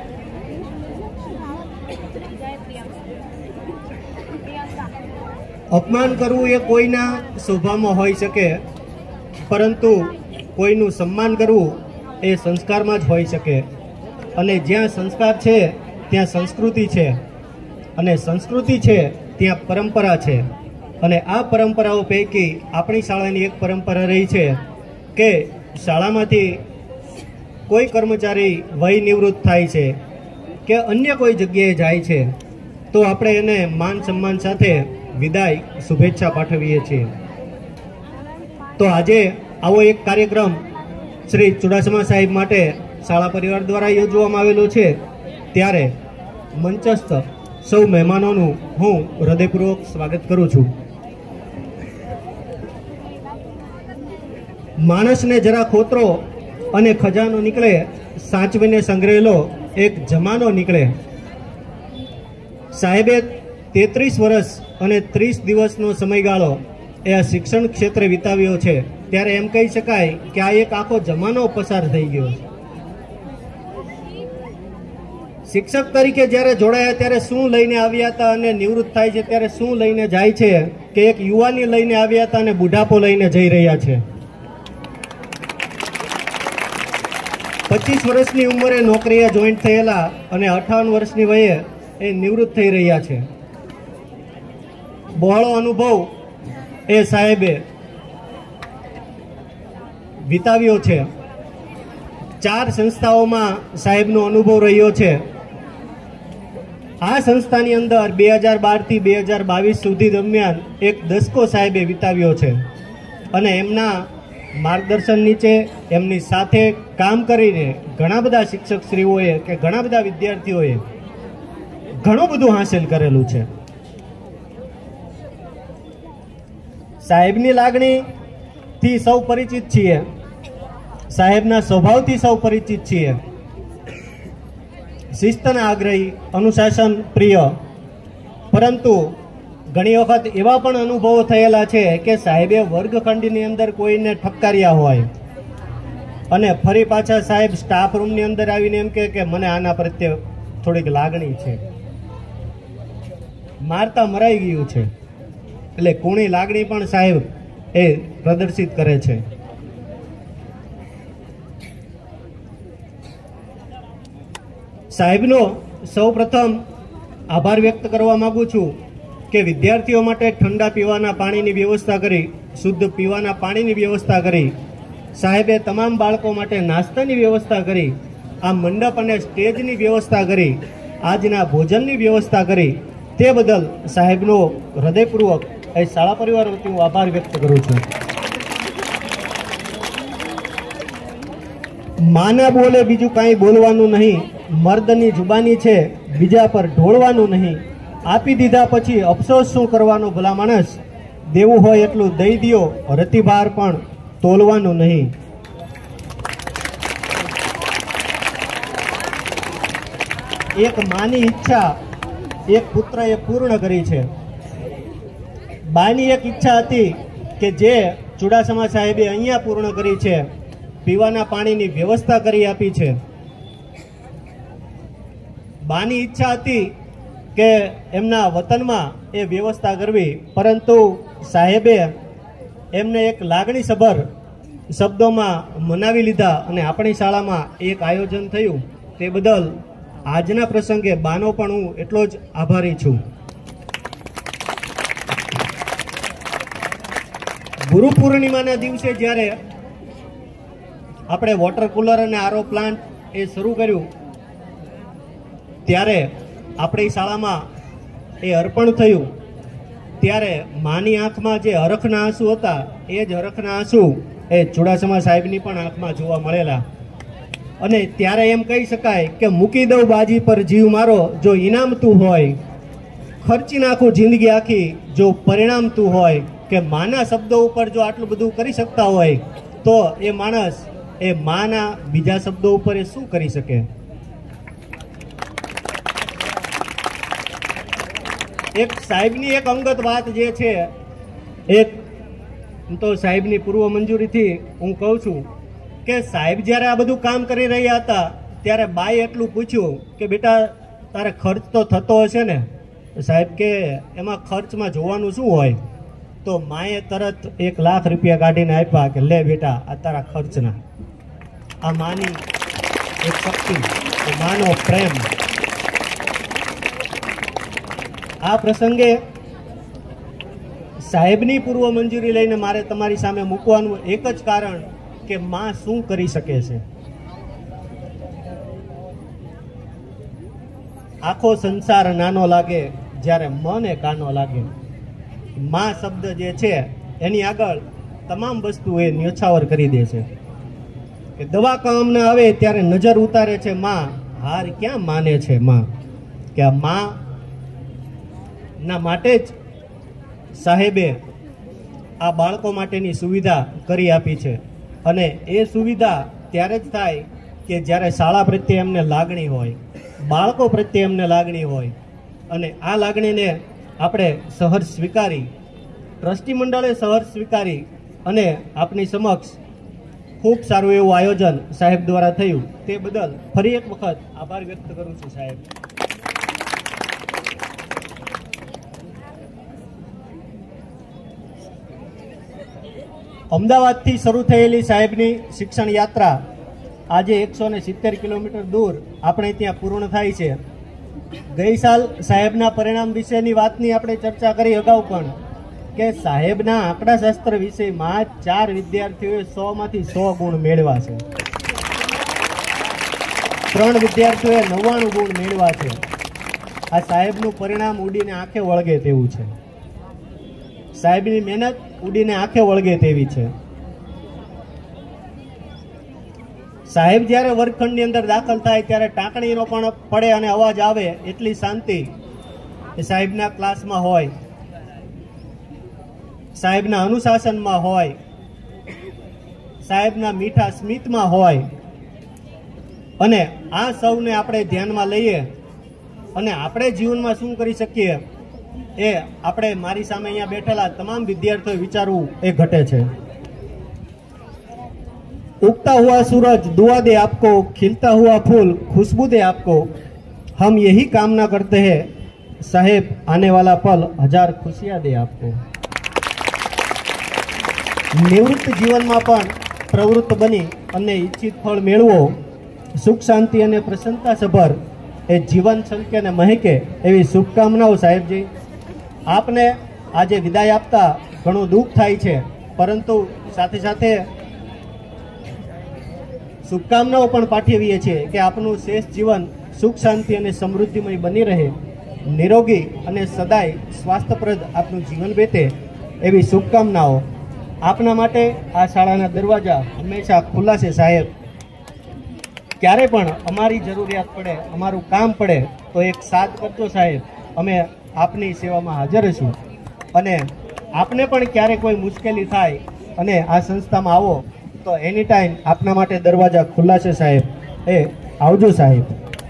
અપમાન કરવું એ કોઈના સ્વભાવમાં હોઈ શકે, પરંતુ કોઈનું સન્માન કરવું એ સંસ્કારમાં જ હોઈ શકે. અને જ્યાં સંસ્કાર છે ત્યાં સંસ્કૃતિ છે, અને સંસ્કૃતિ છે ત્યાં પરંપરા છે. અને આ પરંપરાઓ પૈકી આપણી શાળાની એક પરંપરા રહી છે કે શાળામાંથી કોઈ કર્મચારી વય નિવૃત્ત થાય છે કે અન્ય કોઈ જગ્યાએ જાય છે તો આપણે એને માન સન્માન સાથે વિદાય શુભેચ્છા પાઠવીએ છીએ. તો આજે આવો એક કાર્યક્રમ શ્રી ચુડાસમા સાહેબ માટે શાળા પરિવાર દ્વારા યોજવામાં આવેલો છે, ત્યારે મંચસ્થ સૌ મહેમાનોનું હું હૃદયપૂર્વક સ્વાગત કરું છું. માણસને જરા ખોતરો અને ખજાનો નીકળે, સાચવીને સંગ્રહેલો એક જમાનો નીકળે. સાહેબે તેત્રીસ વર્ષ અને ત્રીસ દિવસનો સમયગાળો એ આ શિક્ષણ ક્ષેત્રે વિતાવ્યો છે. ત્યારે એમ કહી શકાય કે આ એક આખો જમાનો પસાર થઈ ગયો છે. શિક્ષક તરીકે જ્યારે જોડાયા ત્યારે શું લઈને આવ્યા હતા અને નિવૃત્ત થાય છે ત્યારે શું લઈને જાય છે કે એક યુવાની લઈને આવ્યા હતા અને બુઢાપો લઈને જઈ રહ્યા છે. પચીસ વર્ષની ઉંમરે નોકરીએ જોઈન્ટ થયેલા અને અઠાવન વર્ષની વયે એ નિવૃત્ત થઈ રહ્યા છે. બહોળો અનુભવ એ સાહેબે વિતાવ્યો છે. ચાર સંસ્થાઓમાં સાહેબનો અનુભવ રહ્યો છે. આ સંસ્થાની અંદર બે હજાર બાર થી બે હજાર બાવીસ સુધી દરમિયાન એક દસકો સાહેબે વિતાવ્યો છે અને એમના માર્ગદર્શન નીચે એમની સાથે કામ કરીને ઘણા બધા શિક્ષક શ્રીઓએ કે ઘણા બધા વિદ્યાર્થીઓએ ઘણું બધું હાંસલ કરેલું છે. સાહેબની લાગણીથી સૌ પરિચિત છીએ, સાહેબના સ્વભાવથી સૌ પરિચિત છીએ. શિસ્તના આગ્રહી, અનુશાસન પ્રિય, પરંતુ ઘણી વખત એવા પણ અનુભવો થયેલા છે કે સાહેબે વર્ગખંડની અંદર કોઈને ઠપકાર્યા હોય અને ફરી પાછા સાહેબ સ્ટાફ રૂમની અંદર આવીને એમ કહે કે મને આના પ્રત્યે થોડીક લાગણી છે, મારતા મરાઈ ગયું છે. એટલે કોની લાગણી પણ સાહેબ એ પ્રદર્શિત કરે છે. સાહેબનો સૌ પ્રથમ આભાર વ્યક્ત કરવા માંગુ છું કે વિદ્યાર્થીઓ માટે ઠંડા પીવાના પાણીની વ્યવસ્થા કરી, શુદ્ધ પીવાના પાણીની વ્યવસ્થા કરી, સાહેબે તમામ બાળકો માટે નાસ્તાની વ્યવસ્થા કરી, આ મંડપ અને સ્ટેજની વ્યવસ્થા કરી, આજના ભોજનની વ્યવસ્થા કરી. તે બદલ સાહેબનો હૃદયપૂર્વક એ શાળા પરિવાર વતી હું આભાર વ્યક્ત કરું છું. માના બોલે બીજું કાંઈ બોલવાનું નહીં, મર્દની જુબાની છે બીજા પર ઢોળવાનું નહીં, આપી દીધા પછી અફસોસ શું કરવાનો ભલા માણસ, દેવું હોય એટલું દઈ દ્યો, રતિભાર પણ તોલવાનું નહીં. એક માની ઈચ્છા એક પુત્રએ પૂર્ણ કરી છે. બાની એક ઈચ્છા હતી કે જે ચુડાસમા સાહેબે અહીંયા પૂર્ણ કરી છે, પીવાના પાણીની વ્યવસ્થા કરી આપી છે. બાની ઈચ્છા હતી કે એમના વતનમાં એ વ્યવસ્થા કરવી, પરંતુ સાહેબે એમને એક લાગણીસભર શબ્દોમાં મનાવી લીધા અને આપણી શાળામાં એક આયોજન થયું. તે બદલ આજના પ્રસંગે બાનો પણ હું એટલો જ આભારી છું. ગુરુ પૂર્ણિમાના દિવસે જ્યારે આપણે વોટર કુલર અને આરો પ્લાન્ટ એ શરૂ કર્યું ત્યારે આપણી શાળામાં એ અર્પણ થયું. ત્યારે માની આંખમાં જે હરખના આંસુ હતા એ જ હરખના આંસુ એ ચુડાસમા સાહેબની પણ આંખમાં જોવા મળેલા. અને ત્યારે એમ કહી શકાય કે મૂકી દઉં બાજી પર જીવ મારો, જો ઇનામ તું હોય, ખર્ચી નાખું જિંદગી આખી જો પરિણામ તું હોય. કે માના શબ્દો ઉપર જો આટલું બધું કરી શકતા હોય તો એ માણસ એ માના બીજા શબ્દો ઉપર એ શું કરી શકે. એક સાહેબની એક અંગત વાત જે છે, એક તો સાહેબની પૂર્વ મંજૂરીથી હું કહું છું કે સાહેબ જ્યારે આ બધું કામ કરી રહ્યા હતા ત્યારે બાએ એટલું પૂછ્યું કે બેટા તારે ખર્ચ તો થતો હશે ને? સાહેબ કે એમાં ખર્ચમાં જોવાનું શું હોય? તો માએ તરત એક લાખ રૂપિયા કાઢીને આપ્યા કે લે બેટા આ તારા ખર્ચના. આ માની એક શક્તિ, માનો પ્રેમ. આ પ્રસંગે સાહેબની પૂર્વ મંજૂરી લઈને મારે તમારી સામે મૂકવાનું એક જ કારણ કે માં શું કરી શકે છે. આખો સંસાર નાનો લાગે જ્યારે મન એ કાનો લાગે. માં શબ્દ જે છે એની આગળ તમામ વસ્તુ એ ન્યોછાવર કરી દે છે. કે દવા કામ ન આવે ત્યારે નજર ઉતારે છે માં, હાર ક્યાં માને છે માં. કે આ માં ના માટે જ સાહેબે આ બાળકો માટેની સુવિધા કરી આપી છે અને એ સુવિધા ત્યારે જ થાય કે જ્યારે શાળા પ્રત્યે એમને લાગણી હોય, બાળકો પ્રત્યે એમને લાગણી હોય, અને આ લાગણીને આપણે સહજ સ્વીકારી, ટ્રસ્ટી મંડળે સહજ સ્વીકારી અને આપની સમક્ષ ખૂબ સારું એવું આયોજન સાહેબ દ્વારા થયું, તે બદલ ફરી એક વખત આભાર વ્યક્ત કરું છું સાહેબ. અમદાવાદથી શરૂ થયેલી સાહેબની શિક્ષણ યાત્રા આજે એકસો ને સિત્તેર કિલોમીટર દૂર આપણે ત્યાં પૂર્ણ થાય છે. ગઈ સાલ સાહેબના પરિણામ વિશેની વાતની આપણે ચર્ચા કરી અગાઉ પણ, કે સાહેબના આંકડાશાસ્ત્ર વિષયમાં ચાર વિદ્યાર્થીઓએ સો માંથી સો ગુણ મેળવ્યા છે, ત્રણ વિદ્યાર્થીઓએ નવ્વાણું ગુણ મેળવ્યા છે. આ સાહેબનું પરિણામ ઉડીને આંખે વળગે તેવું છે. સાહેબની મહેનત ઉડીને આંખે વળગે તેવી છે. સાહેબ જ્યારે વર્ગખંડની અંદર દાખલ થાય ત્યારે ટાંકણીનો પણ પડે અને અવાજ આવે એટલી શાંતિ એ સાહેબના ક્લાસમાં હોય, સાહેબના અનુશાસનમાં હોય, સાહેબના મીઠા સ્મિતમાં હોય. અને આ સૌને આપણે ધ્યાનમાં લઈએ અને આપણે જીવનમાં શું કરી શકીએ એ આપણે મારી સામે અહીંયા બેઠેલા તમામ વિદ્યાર્થીઓ વિચારવું એ ઘટે છે. उगता हुआ सूरज दुआ दे आपको, खिलता हुआ फूल खुशबू दे आपको, हम यही कामना करते हैं साहेब आने वाला पल हजार खुशियां दे आपको. નિવૃત્ત જીવનમાં પણ પ્રવૃત્ત બની અને ઈચ્છિત ફળ મેળવો, સુખ શાંતિ અને પ્રસન્નતા સભર એ જીવન છલકે અને મહેકે એવી શુભકામનાઓ સાહેબજી. આપને આજે વિદાય આપતા ઘણું દુઃખ થાય છે, પરંતુ સાથે સાથે શુભકામનાઓ પણ પાઠવીએ છીએ કે આપનું શેષ જીવન સુખ શાંતિ અને સમૃદ્ધિમય બની રહે, નિરોગી અને સદાય સ્વાસ્થ્યપ્રદ આપનું જીવન વીતે એવી શુભકામનાઓ. આપના માટે આ શાળાના દરવાજા હંમેશા ખુલ્લા છે સાહેબ. ક્યારે પણ અમારી જરૂરિયાત પડે, અમારું કામ પડે તો એક સાથ કરજો સાહેબ, અમે આપની સેવામાં હાજર છું. અને આપને પણ ક્યારે કોઈ મુશ્કેલી થાય અને આ સંસ્થામાં આવો તો એની ટાઈમ આપના માટે દરવાજા ખુલ્લા છે સાહેબ. એ આવજો સાહેબ.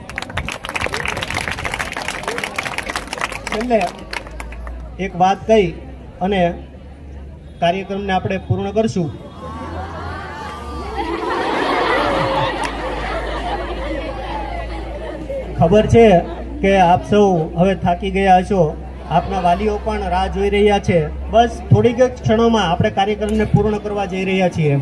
છેલ્લે એક વાત કહી અને કાર્યક્રમને આપણે પૂર્ણ કરશું. ખબર છે કે આપ સૌ હવે થાકી ગયા હશો, આપના વાલીઓ પણ રાહ જોઈ રહ્યા છે. બસ થોડીક જ ક્ષણોમાં આપણે કાર્યક્રમને પૂર્ણ કરવા જઈ રહ્યા છીએ.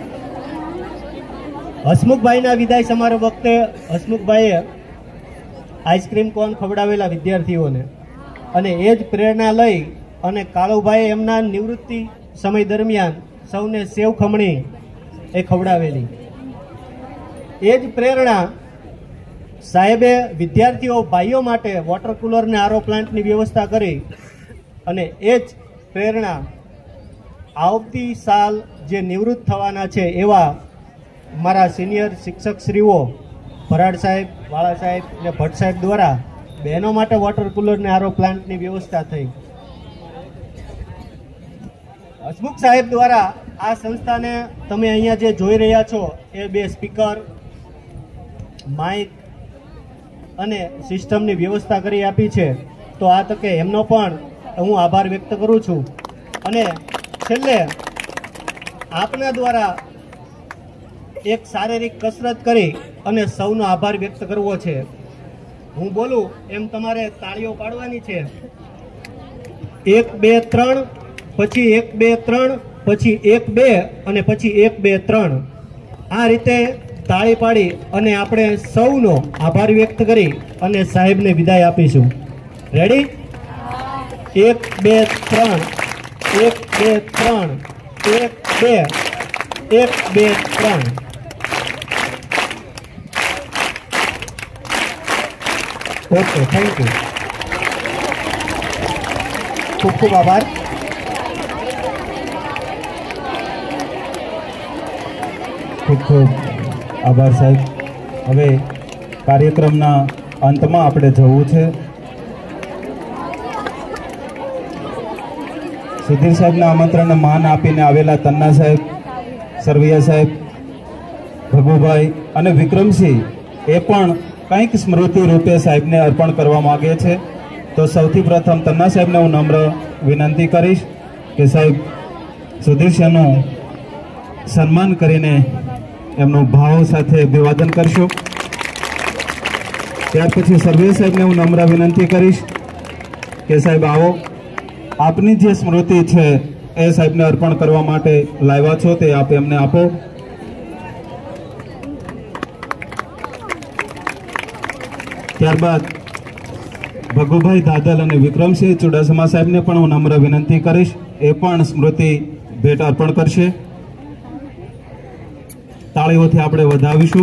હસમુખભાઈના વિદાય સમારોહ વખતે હસમુખભાઈએ આઈસ્ક્રીમ કોન ખવડાવેલા વિદ્યાર્થીઓને, અને એ જ પ્રેરણા લઈ અને કાળુભાઈએ એમના નિવૃત્તિ સમય દરમિયાન સૌને સેવ ખમણી એ ખવડાવેલી. એ જ પ્રેરણા સાહેબે વિદ્યાર્થીઓ ભાઈઓ માટે વોટર કુલર ને આરો પ્લાન્ટની વ્યવસ્થા કરી, અને એ જ પ્રેરણા આવતી સાલ જે નિવૃત્ત થવાના છે એવા મારા સિનિયર શિક્ષકશ્રીઓ ભરાડ સાહેબ, વાળા સાહેબ અને ભટ્ટ સાહેબ દ્વારા બહેનો માટે વોટર કુલર ને આરો પ્લાન્ટની વ્યવસ્થા થઈ. હસમુખ સાહેબ દ્વારા આ સંસ્થાને તમે અહીંયા જે જોઈ રહ્યા છો એ બે સ્પીકર, માઇક અને સિસ્ટમની વ્યવસ્થા કરી આપી છે. તો આ તકે એમનો પણ હું આભાર વ્યક્ત કરું છું. અને છેલ્લે આપના દ્વારા એક શારીરિક કસરત કરી અને સૌનો આભાર વ્યક્ત કરવો છે. હું બોલું એમ તમારે તાળીઓ પાડવાની છે. એક બે ત્રણ, પછી એક બે ત્રણ, પછી એક બે અને પછી એક બે ત્રણ, આ રીતે તાળી પાડી અને આપણે સૌનો આભાર વ્યક્ત કરી અને સાહેબને વિદાય આપીશું. રેડી? એક બે ત્રણ, એક બે ત્રણ, એક બે, એક બે ત્રણ. Okay, thank you. ખૂબ ખૂબ આભાર. ખૂબ ખૂબ આભાર સાહેબ. હવે કાર્યક્રમના અંતમાં આપણે જવું છે. સુધીર સાહેબના આમંત્રણને માન આપીને આવેલા તન્ના સાહેબ, સરવૈયા સાહેબ ભગુભાઈ અને વિક્રમસિંહ એ પણ કંઈક સ્મૃતિ રૂપે સાહેબને અર્પણ કરવા માગે છે. તો સૌથી પ્રથમ તન્ના સાહેબને હું નમ્ર વિનંતી કરીશ કે સાહેબ સુધીરસિંહનું સન્માન કરીને એમનું ભાવ સાથે અભિવાદન કરશો. ત્યાર પછી સર્વે સાહેબને હું નમ્ર વિનંતી કરીશ કે સાહેબ આવો, આપની જે સ્મૃતિ છે એ સાહેબને અર્પણ કરવા માટે લાવ્યા છો તે આપ એમને આપો. ત્યારબાદ ભગુભાઈ દાદલ અને વિક્રમસિંહ ચુડાસમા સાહેબને પણ હું નમ્ર વિનંતી કરીશ, એ પણ સ્મૃતિ ભેટ અર્પણ કરશે. તાળીઓથી આપણે વધાવીશું.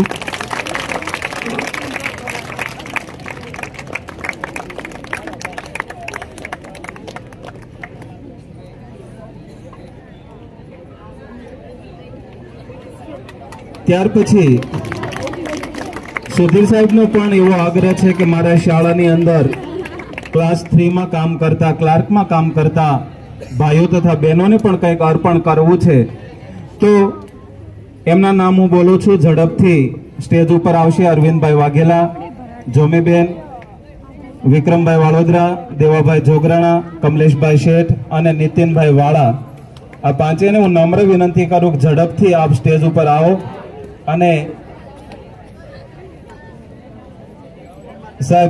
ત્યાર પછી સુધીર સાહેબનો પણ એવો આગ્રહ છે કે મારા શાળાની અંદર ક્લાસ થ્રીમાં કામ કરતા, ક્લાર્કમાં કામ કરતા ભાઈઓ તથા બહેનોને પણ કંઈક અર્પણ કરવું છે. તો એમના નામ હું બોલું છું ઝડપથી. સ્ટેજ ઉપર આવશે અરવિંદભાઈ વાઘેલા, જોમીબેન, વિક્રમભાઈ વાળોદરા, દેવાભાઈ જોગરાણા, કમલેશભાઈ શેઠ અને નીતિનભાઈ વાળા. આ પાંચેને હું નમ્ર વિનંતી કરું કે ઝડપથી આપ સ્ટેજ ઉપર આવો અને સાહેબ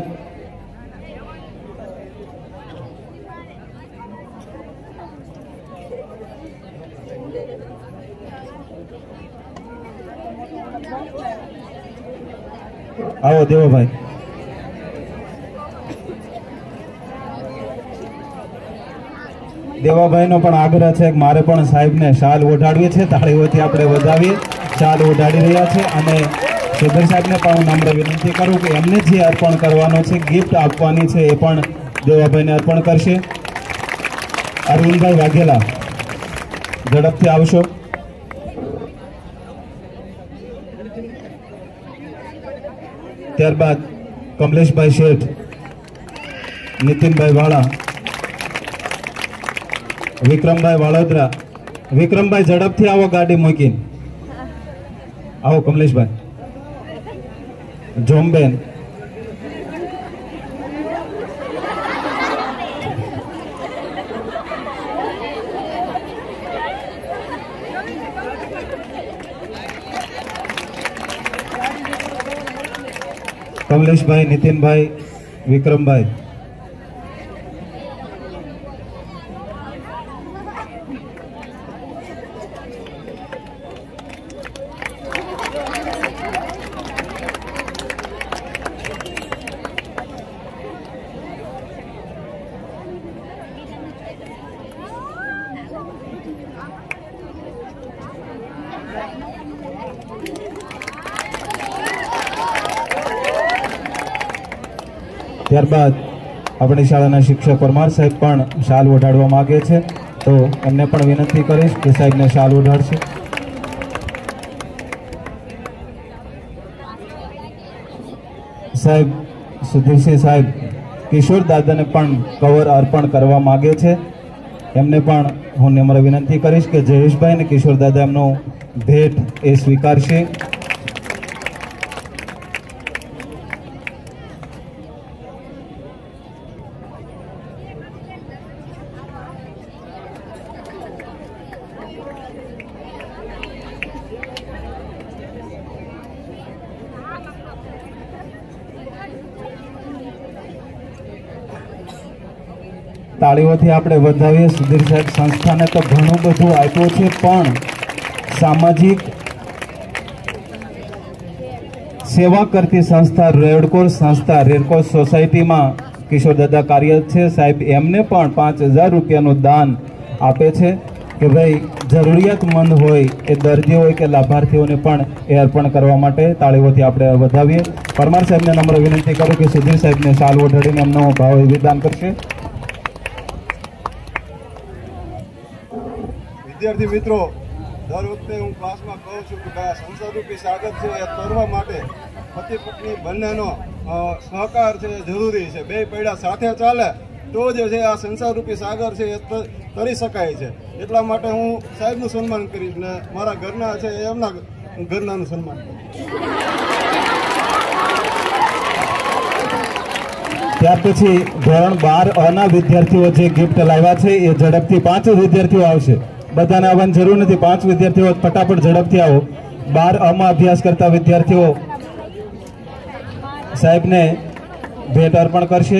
આવો દેવાભાઈ. દેવાભાઈનો પણ આગ્રહ છે કે મારે પણ સાહેબને શાલ ઓઢાડવી છે. તાળીઓથી આપણે વધાવીએ. શાલ ઓઢાડી રહ્યા છે અને સુધીર સાહેબને પણ હું નમ્ર વિનંતી કરું કે એમને જે અર્પણ કરવાનો છે, ગિફ્ટ આપવાની છે, એ પણ દેવાભાઈને અર્પણ કરશે. અરવિંદભાઈ વાઘેલા ઝડપથી આવશો. ત્યારબાદ કમલેશભાઈ શેઠ, નીતિનભાઈ વાળા, વિક્રમભાઈ વાળોદરા. વિક્રમભાઈ ઝડપથી આવો, ગાડી મૂકીને આવો. કમલેશભાઈ, જોમબેન, કમલેશભાઈ, નીતિનભાઈ, વિક્રમભાઈ. ત્યારબાદ આપણી શાળાના શિક્ષક પરમાર સાહેબ પણ શાલ ઓઢાડવા માંગે છે, તો એમને પણ વિનંતી કરીશ કે સાહેબને શાલ ઓઢાડશે. સાહેબ સુધીરસિંહ સાહેબ કિશોર દાદાને પણ કવર અર્પણ કરવા માંગે છે. એમને પણ હું નમ્ર વિનંતી કરીશ કે જયેશભાઈ અને કિશોર દાદા એમનો ભેટ એ સ્વીકારશે. તાળીઓથી આપણે વધાવીએ. સુધીર સાહેબ સંસ્થાને તો ઘણું બધું આપ્યું છે, પણ સામાજિક સેવા કરતી સંસ્થા રેડક્રોસ સંસ્થા રેડક્રોસ સોસાયટીમાં કિશોર દાદા કાર્યરત છે. સાહેબ એમને પણ પાંચ હજાર રૂપિયાનું દાન આપે છે કે ભાઈ જરૂરિયાતમંદ હોય એ દર્દી હોય કે લાભાર્થીઓને પણ એ અર્પણ કરવા માટે. તાળીઓથી આપણે વધાવીએ. પરમાર સાહેબને નમ્ર વિનંતી કરું કે સુધીર સાહેબને શાલ ઓઢાડીને એમનો ભાવ વિદાન કરશે. વિદ્યાર્થી મિત્રો, દર વખતે હું ક્લાસમાં કહું છું કે ભાઈ સંસારરૂપી સાગર છે એ તરવા માટે પતિ પત્ની બંનેનો સહકાર છે જરૂરી છે. બે પૈડા સાથે ચાલે તો જ છે આ સંસારરૂપી સાગર છે એ તરી શકાય છે. એટલા માટે હું સાહેબનું સન્માન કરીશ ને મારા ઘરના છે એમના ઘરનાનું સન્માન કરું. ત્યાર પછી ધોરણ બાર અ ના વિદ્યાર્થીઓ જે ગિફ્ટ લાવ્યા છે એ ઝડપથી પાંચ વિદ્યાર્થીઓ આવશે. બધાને આવવાની જરૂર નથી. પાંચ વિદ્યાર્થીઓ ફટાફટ ઝડપથી આવો. બાર અ માં અભ્યાસ કરતા વિદ્યાર્થીઓ સાહેબને ભેટ અર્પણ કરશે.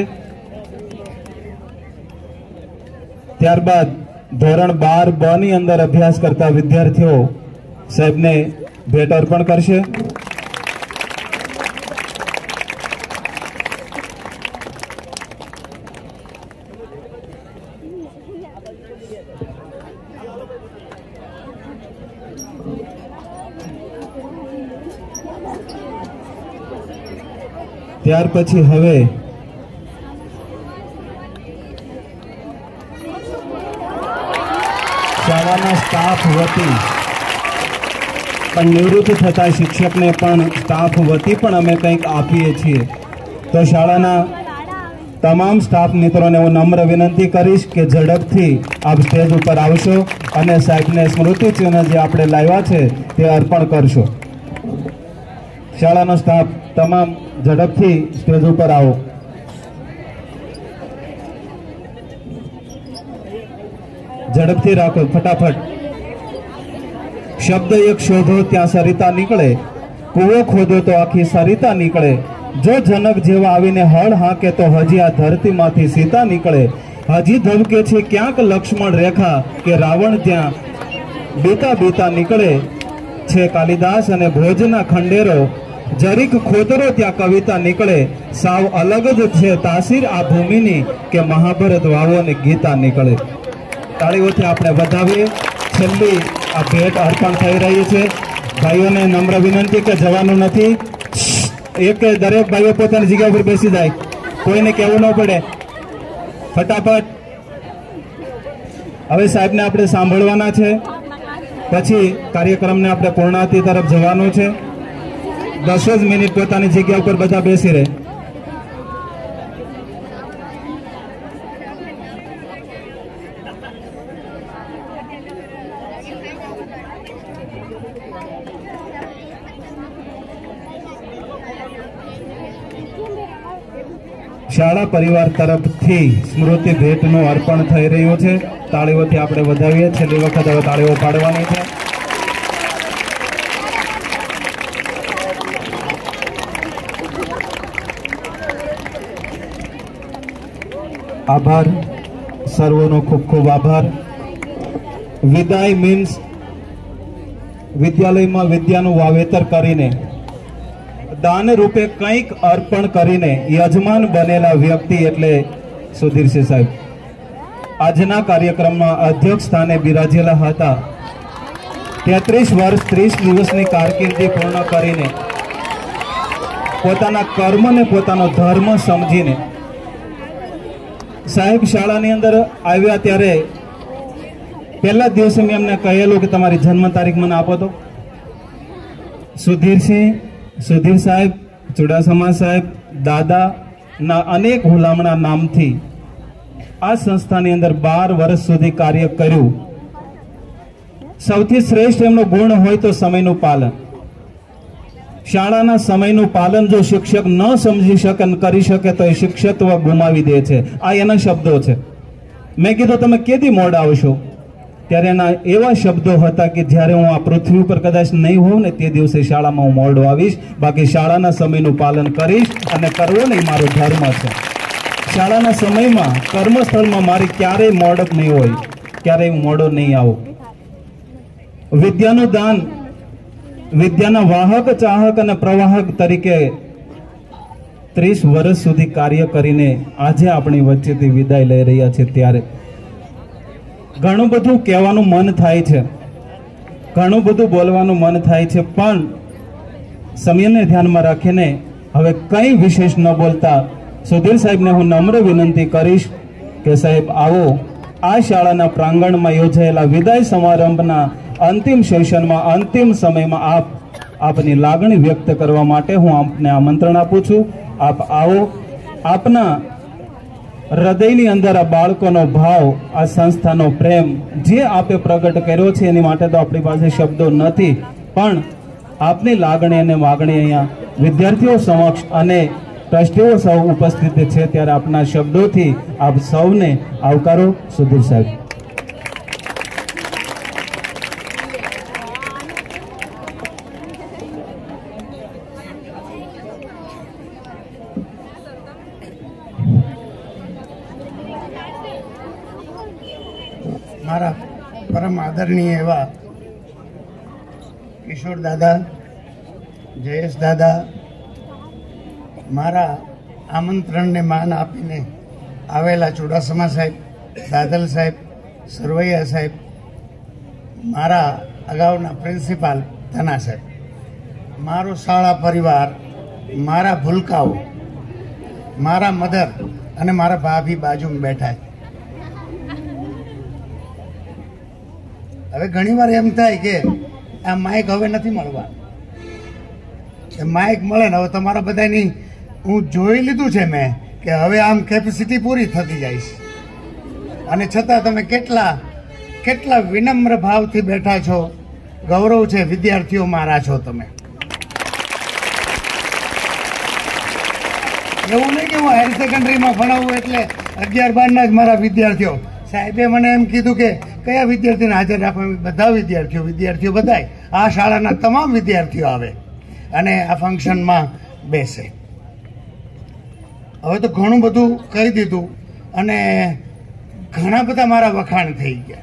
ત્યારબાદ ધોરણ બાર બ ની અંદર અભ્યાસ કરતા વિદ્યાર્થીઓ સાહેબને ભેટ અર્પણ કરશે. ત્યાર પછી હવે શાળાના સ્ટાફ વતી પણ નિવૃત્ત થતા શિક્ષકને પણ સ્ટાફ વતી પણ અમે કંઈક આપીએ છીએ. તો શાળાના તમામ સ્ટાફ મિત્રોને હું નમ્ર વિનંતી કરીશ કે ઝડપથી આપ સ્ટેજ ઉપર આવશો અને સાહેબને સ્મૃતિ ચિહ્ન જે આપણે લાવ્યા છે તે અર્પણ કરશો. શાળાનો સ્ટાફ તમામ ઝડપથી સ્ટેજ ઉપર આવો. ઝડપથી રાખો, ફટાફટ. શબ્દ એક શોધો ત્યાં સરિતા નીકળે, કૂવો ખોદો તો આખી સરિતા નીકળે. જો જનક જેવા આવીને હળ હાકે તો હજી આ ધરતીમાંથી સીતા નીકળે. હજી ધબકે છે ક્યાંક લક્ષ્મણ રેખા કે રાવણ ત્યાં બીતા બીતા નીકળે છે. કાલિદાસ અને ભોજના ખંડેરો જરીક ખોદરો ત્યાં કવિતા નીકળે. સાવ અલગ જ છે તાસીર આ ભૂમિની કે મહાભારત વાવો ને ગીતા નીકળે. તાળીઓથી આપણે વધાવીએ. છેલ્લી આ ભેટ અર્પણ થઈ રહી છે. ભાઈઓને નમ્ર વિનંતી કે જવાનું નથી. એક દરેક ભાઈઓ પોતાની જગ્યા ઉપર બેસી જાય, કોઈને કહેવું ન પડે. ફટાફટ. હવે સાહેબને આપણે સાંભળવાના છે, પછી કાર્યક્રમને આપણે પૂર્ણાહુતિ તરફ જવાનું છે. દસ જ મિનિટ પોતાની જગ્યા ઉપર બધા બેસી રહે. શાળા પરિવાર તરફથી સ્મૃતિ ભેટનું અર્પણ થઈ રહ્યું છે. તાળીઓથી આપણે વધાવીએ. છેલ્લી વખત હવે તાળીઓ પાડવાની છે. આભાર, સર્વનો ખૂબ ખૂબ આભાર. વિદાય મીન્સ વિદ્યાલયમાં વિદ્યાનું વાવેતર કરીને, દાન રૂપે કંઈક અર્પણ કરીને યજમાન બનેલા વ્યક્તિ એટલે સુધીરસિંહ સાહેબ. આજના કાર્યક્રમમાં અધ્યક્ષ સ્થાને બિરાજેલા હતા. તેત્રીસ વર્ષ ત્રીસ દિવસની કારકિર્દી પૂર્ણ કરીને પોતાના કર્મને પોતાનો ધર્મ સમજીને સાહેબ શાળાની અંદર આવ્યા ત્યારે પહેલા દિવસે મેં એમને કહેલું કે તમારી જન્મ તારીખ મને આપો. તો સુધીરસિંહ સુધીર સાહેબ ચુડાસમા સાહેબ દાદાના અનેક હુલામણા નામથી આ સંસ્થાની અંદર બાર વર્ષ સુધી કાર્ય કર્યું. સૌથી શ્રેષ્ઠ એમનો ગુણ હોય તો સમયનું પાલન. શાળાના સમયનું પાલન જો શિક્ષક ન સમજી શકે અને કરી શકે તો એ શિક્ષકત્વ ગુમાવી દે છે. આ એના શબ્દો છે. મેં કીધું તમે કેદી મોડા આવશો? ત્યારે એના એવા શબ્દો હતા કે જ્યારે હું આ પૃથ્વી ઉપર કદાચ નહીં હોઉં ને તે દિવસે શાળામાં હું મોડો આવીશ, બાકી શાળાના સમયનું પાલન કરીશ અને કરવો નહીં મારો ધર્મ છે. શાળાના સમયમાં કર્મસ્થળમાં મારી ક્યારેય મોડક નહીં હોય, ક્યારેય હું મોડો નહીં આવું. વિદ્યાનું દાન, વિદ્યાના વાહક ચાહક અને પ્રવાહક તરીકે ત્રીસ વર્ષ સુધી કાર્ય કરીને આજે આપણી વચ્ચેથી વિદાય લઈ રહ્યા છે. ત્યારે ઘણું બધું કહેવાનું મન થાય છે, ઘણું બધું બોલવાનું મન થાય છે, પણ સમયને ધ્યાનમાં રાખીને હવે કંઈ વિશેષ ન બોલતા સુધીર સાહેબને હું નમ્ર વિનંતી કરીશ કે સાહેબ આવો, આ શાળાના પ્રાંગણમાં યોજાયેલા વિદાય સમારંભના અંતિમ સેશનમાં અંતિમ સમયમાં આપ આપની લાગણી વ્યક્ત કરવા માટે હું આપને આમંત્રણ આપું છું. આપ આવો. આપના હૃદયની અંદર આ બાળકોનો ભાવ, આ સંસ્થાનો પ્રેમ જે આપે પ્રગટ કર્યો છે એની માટે તો આપણી પાસે શબ્દો નથી, પણ આપની લાગણી અને માગણી અહીંયા વિદ્યાર્થીઓ સમક્ષ અને ટ્રસ્ટીઓ સૌ ઉપસ્થિત છે, ત્યારે આપના શબ્દોથી આપ સૌને આવકારો. સુધીર સાહેબ. મારા પરમ આદરણીય એવા કિશોર દાદા, જયેશ દાદા, મારા આમંત્રણને માન આપીને આવેલા ચુડાસમા સાહેબ, દાદલ સાહેબ, સરવૈયા સાહેબ, મારા અગાઉના પ્રિન્સિપાલ ધના સાહેબ, મારો શાળા પરિવાર, મારા ભૂલકાઓ, મારા મધર અને મારા ભાભી બાજુમાં બેઠા છે. હવે ઘણી વાર એમ થાય કે આ માઇક હવે નથી મળવા, માઇક મળે ને હવે તમારા બધાની હું જોઈ લીધું છે મેં કે હવે આમ કેપેસિટી પૂરી થતી જાય છે, અને છતાં તમે કેટલા કેટલા વિનમ્ર ભાવથી બેઠા છો. ગૌરવ છે, વિદ્યાર્થીઓ મારા છો તમે. એવું નહીં કે હું હાયર સેકન્ડરીમાં ભણાવું એટલે અગિયાર બારના જ મારા વિદ્યાર્થીઓ. સાહેબે મને એમ કીધું કે કયા વિદ્યાર્થીને હાજર રાખવા? બધા વિદ્યાર્થીઓ વિદ્યાર્થીઓ બધાય આ શાળાના તમામ વિદ્યાર્થીઓ આવે અને આ ફંક્શનમાં બેસે. હવે તો ઘણું બધું કહી દીધું અને ઘણા બધા મારા વખાણ થઈ ગયા.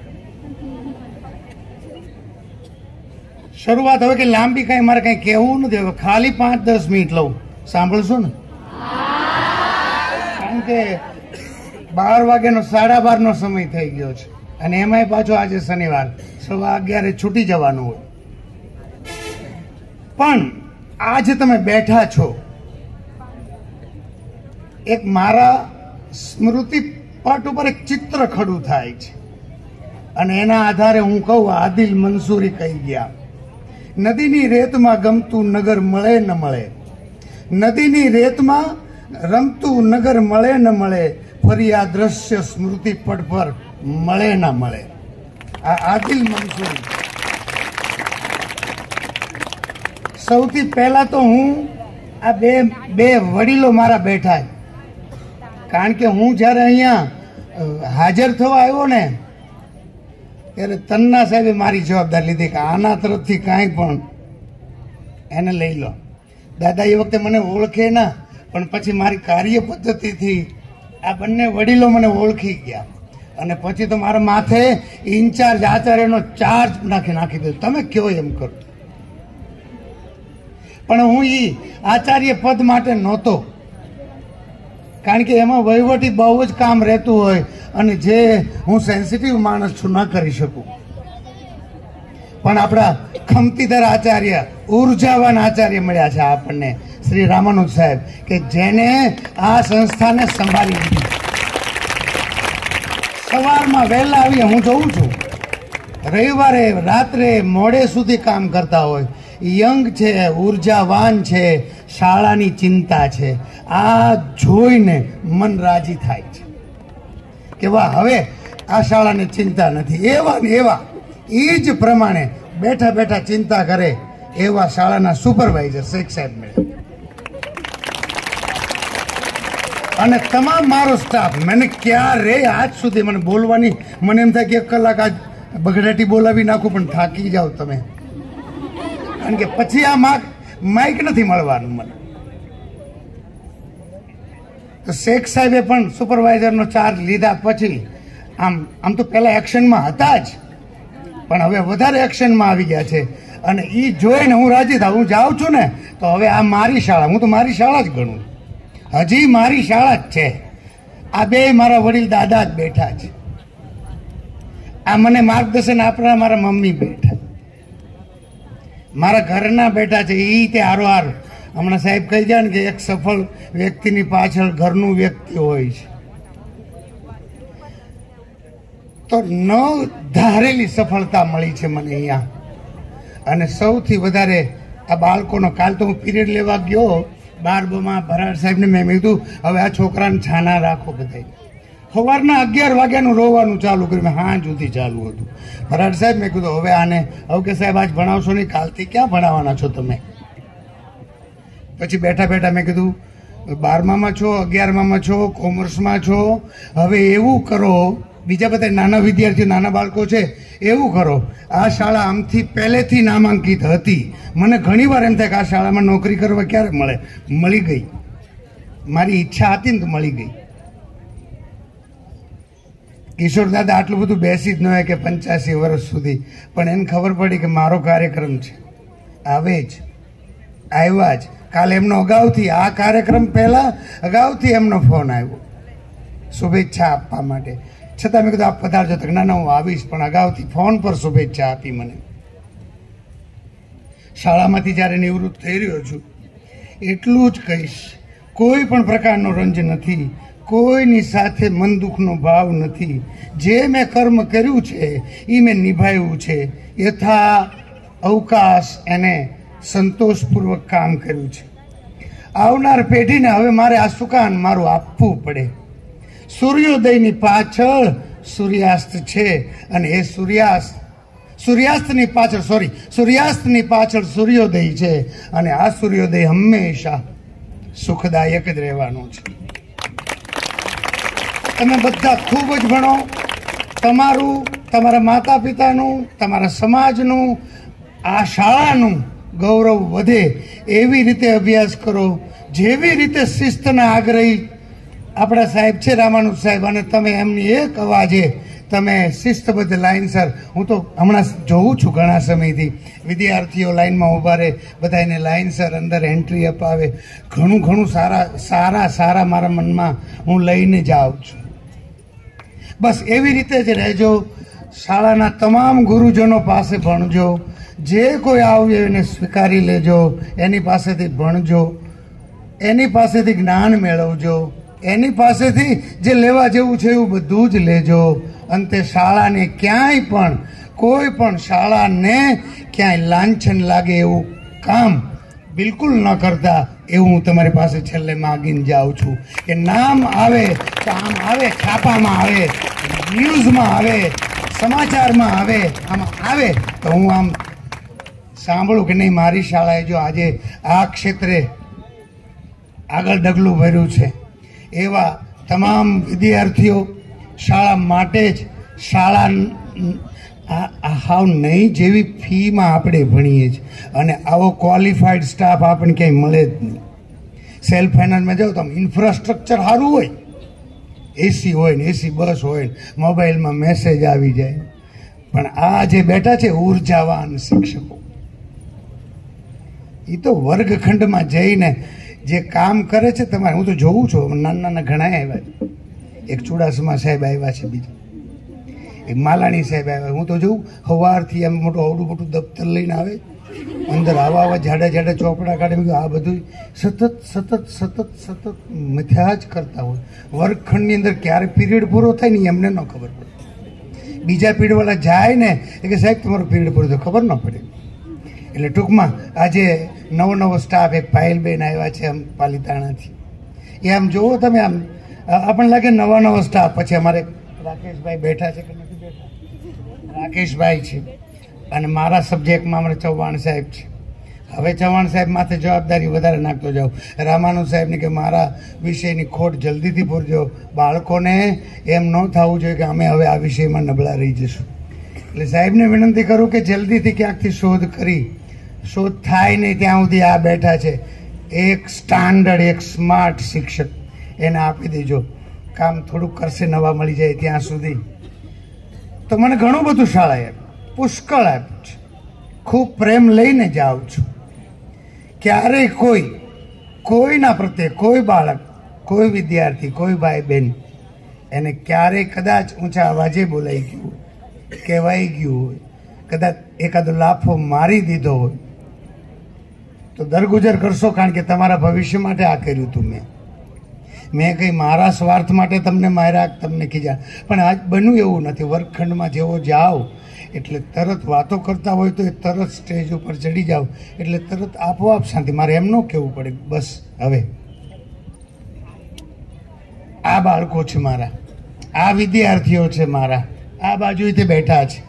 શરૂઆત હવે કે લાંબી કઈ મારે કઈ કહેવું નથી. હવે ખાલી પાંચ દસ મિનિટ લઉં, સાંભળશો ને? કારણ કે બાર વાગ્યાનો સાડા બાર નો સમય થઈ ગયો છે અને એમાંય પાછો આજે શનિવાર સવા અગિયારે છૂટી જવાનું હોય. પણ આજે તમે બેઠા છો, એક મારા સ્મૃતિ પટ ઉપર એક ચિત્ર ખડું થાય છે અને એના આધારે હું કહું, આદિલ મંસૂરી કહી ગયા, નદીની રેતમાં ગમતું નગર મળે ન મળે, નદીની રેતમાં રમતું નગર મળે ન મળે, ફરી આ દ્રશ્ય સ્મૃતિ પટ પર મળે ના મળે. આ આદિલ મંસૂરી. સૌથી પહેલા તો હું આ બે બે વડીલો મારા બેઠા, કારણ કે હું જ્યારે અહીંયા હાજર થવા આવ્યો ને ત્યારે તન્ના સાહેબે મારી જવાબદારી લીધી કે આના તરફથી કાંઈ પણ એને લઈ લો. દાદા એ વખતે મને ઓળખે ના, પણ પછી મારી કાર્ય પદ્ધતિથી આ બંને વડીલો મને ઓળખી ગયા અને પછી તો મારા માથે ઇન્ચાર્જ આચાર્યનો ચાર્જ નાખી નાખી દીધો, તમે કયો એમ કરો. પણ હું ઈ આચાર્ય પદ માટે નહોતો, કારણ કે એમાં વહીવટી બહુ જ કામ રહેતું હોય અને જે હું સેન્સિટિવ માણસ છું ન કરી શકું. પણ આપણા ખમતીધર આચાર્ય, ઉર્જાવાન આચાર્ય મળ્યા છે આપણને, શ્રી રામાનુજ સાહેબ, કે જેને આ સંસ્થાને સંભાળી લીધી. સવારમાં વહેલા આવીએ, હું જોઉં છું રવિવારે રાત્રે મોડે સુધી કામ કરતા હોય, યંગ છે, ઉર્જાવાન છે, શાળાની ચિંતા છે. આ જોઈને મન રાજી થાય છે કે વાહ, હવે આ શાળાની ચિંતા નથી. એવા ને એવા એ જ પ્રમાણે બેઠા બેઠા ચિંતા કરે એવા શાળાના સુપરવાઇઝર શેખ સાહેબ મળ્યા અને તમામ મારો સ્ટાફ. મને ક્યારે આજ સુધી મને બોલવાની મને એમ થાય કે એક કલાક આજ બગડાટી બોલાવી નાખું, પણ થાકી જાઓ તમે, કારણ કે પછી આ માઇક માઇક નથી મળવાનું મને. તો શેખ સાહેબે પણ સુપરવાઇઝરનો ચાર્જ લીધા પછી આમ આમ તો પહેલા એક્શનમાં હતા જ, પણ હવે વધારે એક્શનમાં આવી ગયા છે અને એ જોઈને હું રાજી થાઉં. હું જાઉં છું ને તો હવે આ મારી શાળા, હું તો મારી શાળા જ ગણું, હજી મારી શાળા જ છે. આ બે મારા વડીલ દાદા જ બેઠા છે, આ મને માર્ગદર્શન આપનાર મારા મમ્મી બેઠા, મારા ઘરના બેઠા છે. એ તે હારો હાર હમણાં સાહેબ કહી જાય ને કે એક સફળ વ્યક્તિની પાછળ ઘરનું વ્યક્તિ હોય છે, તો ન ધારેલી સફળતા મળી છે મને અહીંયા. અને સૌથી વધારે આ બાળકોનો, કાલ તો હું પીરિયડ લેવા ગયો બાર બમાં ભરાડ સાહેબને, મેં કીધું હવે આ છોકરાને છાના રાખો બધા. સવારના અગિયાર વાગ્યાનું રોવાનું ચાલુ કર્યું. મેં હાંજ સુધી ચાલુ હતું. ભરાડ સાહેબ મેં કીધું હવે આને હવે કે સાહેબ આજ ભણાવશો નહીં, કાલથી ક્યાં ભણાવવાના છો તમે? પછી બેઠા બેઠા મેં કીધું બારમામાં છો, અગિયારમાં છો, કોમર્સમાં છો, હવે એવું કરો, બીજા બધા નાના વિદ્યાર્થીઓ નાના બાળકો છે, એવું કરો. આ શાળા આમથી પહેલેથી નામાંકિત હતી. મને ઘણી વાર એમ થાય કે આ શાળામાં નોકરી કરવા ક્યારે મળે, મળી ગઈ. મારી ઈચ્છા હતી ને તો મળી ગઈ. કિશોર દાદા આટલું બધું બેસી જ ન હોય કે પંચ્યાસી વર્ષ સુધી, પણ એને ખબર પડી કે મારો કાર્યક્રમ છે, આવે જ આવ્યા જ. કાલે એમનો અગાઉથી આ કાર્યક્રમ પહેલા અગાઉથી એમનો ફોન આવ્યો શુભેચ્છા આપવા માટે. છતાં મેં કીધું આપ પધારજો તો ના ના હું આવીશ, પણ અગાઉથી ફોન પર શુભેચ્છા આપી મને. શાળામાંથી જ્યારે નિવૃત્ત થઈ રહ્યો છું એટલું જ કહીશ, કોઈ પણ પ્રકારનો રંજ નથી, કોઈની સાથે મન દુઃખનો ભાવ નથી. જે મેં કર્મ કર્યું છે એ મેં નિભાવ્યું છે. યથા અવકાશ એને સંતોષપૂર્વક કામ કર્યું છે. આવનાર પેઢીને હવે મારે આ સુકાન મારું આપવું પડે. સૂર્યોદયની પાછળ સૂર્યાસ્ત છે, અને એ સૂર્યાસ્ત સૂર્યાસ્તની પાછળ સોરી સૂર્યાસ્તની પાછળ સૂર્યોદય છે, અને આ સૂર્યોદય હંમેશા સુખદાયક જ રહેવાનો છે. તમે બધા ખૂબ જ ભણો. તમારું, તમારા માતા પિતાનું, તમારા સમાજનું, આ શાળાનું ગૌરવ વધે એવી રીતે અભ્યાસ કરો, જેવી રીતે શિસ્તના આગ્રહી આપણા સાહેબ છે રામાનુજ સાહેબ, અને તમે એમની એક અવાજે તમે શિસ્તબદ્ધ લાઇનસર. હું તો હમણાં જોઉં છું ઘણા સમયથી વિદ્યાર્થીઓ લાઇનમાં ઊભા રહે, બધા એને લાઇનસર અંદર એન્ટ્રી અપાવે. ઘણું ઘણું સારા સારા સારા મારા મનમાં હું લઈને જ આવું છું. બસ એવી રીતે જ રહેજો. શાળાના તમામ ગુરુજનો પાસે ભણજો. જે કોઈ આવ્યું એને સ્વીકારી લેજો, એની પાસેથી ભણજો, એની પાસેથી જ્ઞાન મેળવજો, એની પાસેથી જે લેવા જેવું છે એવું બધું જ લેજો. અંતે શાળાને ક્યાંય પણ કોઈ પણ શાળાને ક્યાંય લાંછન લાગે એવું કામ બિલકુલ ન કરતા, એવું હું તમારી પાસે છેલ્લે માગીને જાઉં છું કે નામ આવે તો આમ આવે, છાપામાં આવે, ન્યૂઝમાં આવે, સમાચારમાં આવે, આમાં આવે તો હું આમ સાંભળું કે નહીં મારી શાળાએ જો આજે આ ક્ષેત્રે આગળ ડગલું ભર્યું છે. એવા તમામ વિદ્યાર્થીઓ શાળા માટે જ શાળા હાવ નહીં જેવી ફીમાં આપણે ભણીએ છીએ, અને આવો ક્વોલિફાઈડ સ્ટાફ આપણને ક્યાંય મળે જ નહીં. સેલ્ફ ફાઇનાન્સમાં જાઓ તો ઇન્ફ્રાસ્ટ્રક્ચર સારું હોય, એસી હોય ને એસી બસ હોય ને મોબાઈલમાં મેસેજ આવી જાય, પણ આ જે બેઠા છે ઉર્જાવાન શિક્ષકો, એ તો વર્ગખંડમાં જઈને જે કામ કરે છે તમારે. હું તો જોઉં છું નાના નાના ઘણા આવ્યા છે. એક ચુડાસમા સાહેબ આવ્યા છે, બીજા એક માલાણી સાહેબ આવ્યા. હું તો જોઉં સવારથી એમ મોટું અવડું મોટું દફતર લઈને આવે, અંદર આવા આવા જાડા જાડા ચોપડા કાઢે. આ બધું સતત સતત સતત સતત મથ્યા જ કરતા હોય. વર્ગખંડની અંદર ક્યારે પીરિયડ પૂરો થાય ને એમને ન ખબર પડે. બીજા પીરિયડવાળા જાય ને એ કે સાહેબ તમારો પીરિયડ પૂરો થયો, ખબર ન પડે. એટલે ટૂંકમાં આજે નવો નવો સ્ટાફ એક પાયલબેન આવ્યા છે આમ પાલીતાણાથી. એ આમ જુઓ તમે, આમ આપણને લાગે નવા નવો સ્ટાફ. પછી અમારે રાકેશભાઈ બેઠા છે કે નથી બેઠા? રાકેશભાઈ છે, અને મારા સબ્જેક્ટમાં અમારે ચૌહાણ સાહેબ છે. હવે ચૌહાણ સાહેબ માથે જવાબદારી વધારે નાખતો જાઉં. રામાનુ સાહેબને કે મારા વિષયની ખોટ જલ્દીથી પૂરજો. બાળકોને એમ ન થવું જોઈએ કે અમે હવે આ વિષયમાં નબળા રહી જશું. એટલે સાહેબને વિનંતી કરું કે જલ્દીથી ક્યાંકથી શોધ કરી, શોધ થાય નહીં ત્યાં સુધી આ બેઠા છે એક સ્ટાન્ડર્ડ, એક સ્માર્ટ શિક્ષક એને આપી દેજો. કામ થોડુંક કરશે, નવા મળી જાય ત્યાં સુધી. તો મને ઘણું બધું શાળાએ પુષ્કળ આપ્યું છે. ખૂબ પ્રેમ લઈને જાઉં છું. ક્યારેય કોઈ કોઈના પ્રત્યે કોઈ બાળક, કોઈ વિદ્યાર્થી, કોઈ ભાઈ બહેન એને ક્યારેય કદાચ ઊંચા અવાજે બોલાઈ ગયું, કહેવાઈ ગયું હોય, કદાચ એકાદો લાફો મારી દીધો હોય તો દરગુજર કરશો, કારણ કે તમારા ભવિષ્ય માટે આ કર્યું હતું મેં. મેં કંઈ મારા સ્વાર્થ માટે તમને માર્યા, તમને કીધા, પણ આજ બન્યું એવું નથી. વર્ગખંડમાં જેવો જાઓ એટલે તરત વાતો કરતા હોય તો એ તરત સ્ટેજ ઉપર ચડી જાઓ એટલે તરત આપોઆપ શાંતિ. મારે એમ ન કહેવું પડે બસ હવે આ બાળકો છે મારા, આ વિદ્યાર્થીઓ છે મારા, આ બાજુથી બેઠા છે.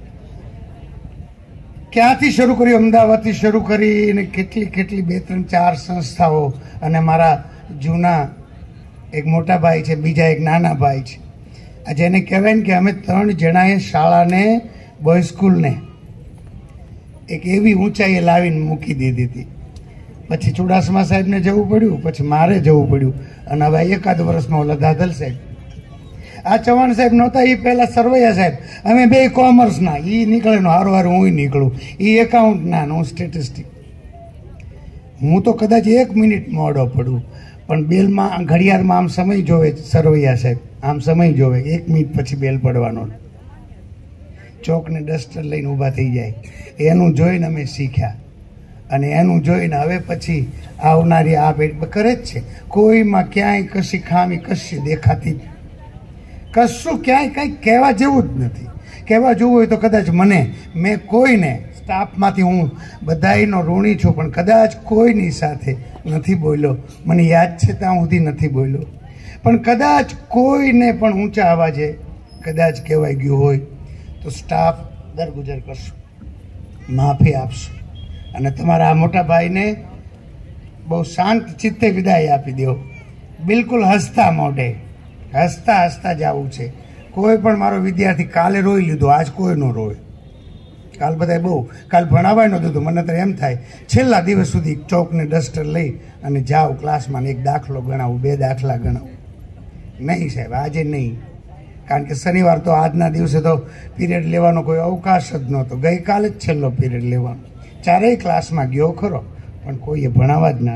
ક્યાંથી શરૂ કર્યું? અમદાવાદથી શરૂ કરીને કેટલી કેટલી બે ત્રણ ચાર સંસ્થાઓ, અને મારા જૂના એક મોટા ભાઈ છે, બીજા એક નાના ભાઈ છે. આ જેને કહેવાય ને કે અમે ત્રણ જણાએ શાળાને, બોય સ્કૂલને એક એવી ઊંચાઈએ લાવીને મૂકી દીધી હતી. પછી ચુડાસમા સાહેબને જવું પડ્યું, પછી મારે જવું પડ્યું, અને હવે એકાદ વર્ષમાં ઓલા દાદલ સાહેબ. આ ચૌહાણ સાહેબ નહોતા, એ પહેલા સરવૈયા સાહેબ. અમે બે કોમર્સના, એ નીકળે હારું હારું હું નીકળું, એ એકાઉન્ટના, હું સ્ટેટિસ્ટિક. હું તો કદાચ એક મિનિટ મોડો પડું, પણ બેલમાં ઘડિયાળમાં આમ સમય જોવે સરવૈયા સાહેબ, આમ સમય જોવે, એક મિનિટ પછી બેલ પડવાનો. ચોકને ડસ્ટર લઈને ઊભા થઈ જાય. એનું જોઈને અમે શીખ્યા, અને એનું જોઈને હવે પછી આવનારી આ પેટ કરે જ છે. કોઈમાં ક્યાંય કશી ખામી કશી દેખાતી, કશું ક્યાંય કંઈ કહેવા જેવું જ નથી. કહેવા જેવું હોય તો કદાચ મને, મેં કોઈને સ્ટાફમાંથી, હું બધાયનો ઋણી છું, પણ કદાચ કોઈની સાથે નથી બોલ્યો. મને યાદ છે ત્યાં સુધી નથી બોલ્યો, પણ કદાચ કોઈને પણ ઊંચા અવાજે કદાચ કહેવાય ગયું હોય તો સ્ટાફ દરગુજર કરશો, માફી આપશો, અને તમારા આ મોટા ભાઈને બહુ શાંત ચિત્તે વિદાય આપી દો. બિલકુલ હસતા મોઢે, હસતા હસતા જવું છે. કોઈ પણ મારો વિદ્યાર્થી કાલે રોઈ લીધો, આજ કોઈ ન રોય. કાલ બધા બહુ, કાલ ભણાવાય નહોતું તો મને તો એમ થાય છેલ્લા દિવસ સુધી ચોકને ડસ્ટર લઈ અને જાઓ ક્લાસમાં, એક દાખલો ગણાવું, બે દાખલા ગણાવું. નહીં સાહેબ, આજે નહીં, કારણ કે શનિવાર તો આજના દિવસે તો પીરિયડ લેવાનો કોઈ અવકાશ જ નહોતો. ગઈકાલે જ છેલ્લો પીરિયડ લેવાનો. ચારેય ક્લાસમાં ગયો ખરો, પણ કોઈએ ભણાવવા જ ના.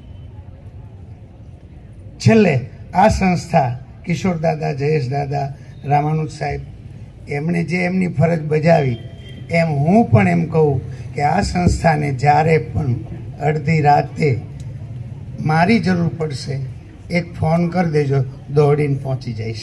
છેલ્લે આ સંસ્થા, કિશોર દાદા, જયેશ દાદા, રામાનુજ સાહેબ, એમણે જે એમની ફરજ બજાવી, એમ હું પણ એમ કહું કે આ સંસ્થાને જ્યારે પણ અડધી રાતે મારી જરૂર પડશે, એક ફોન કરી દેજો, દોડીને પહોંચી જઈશ.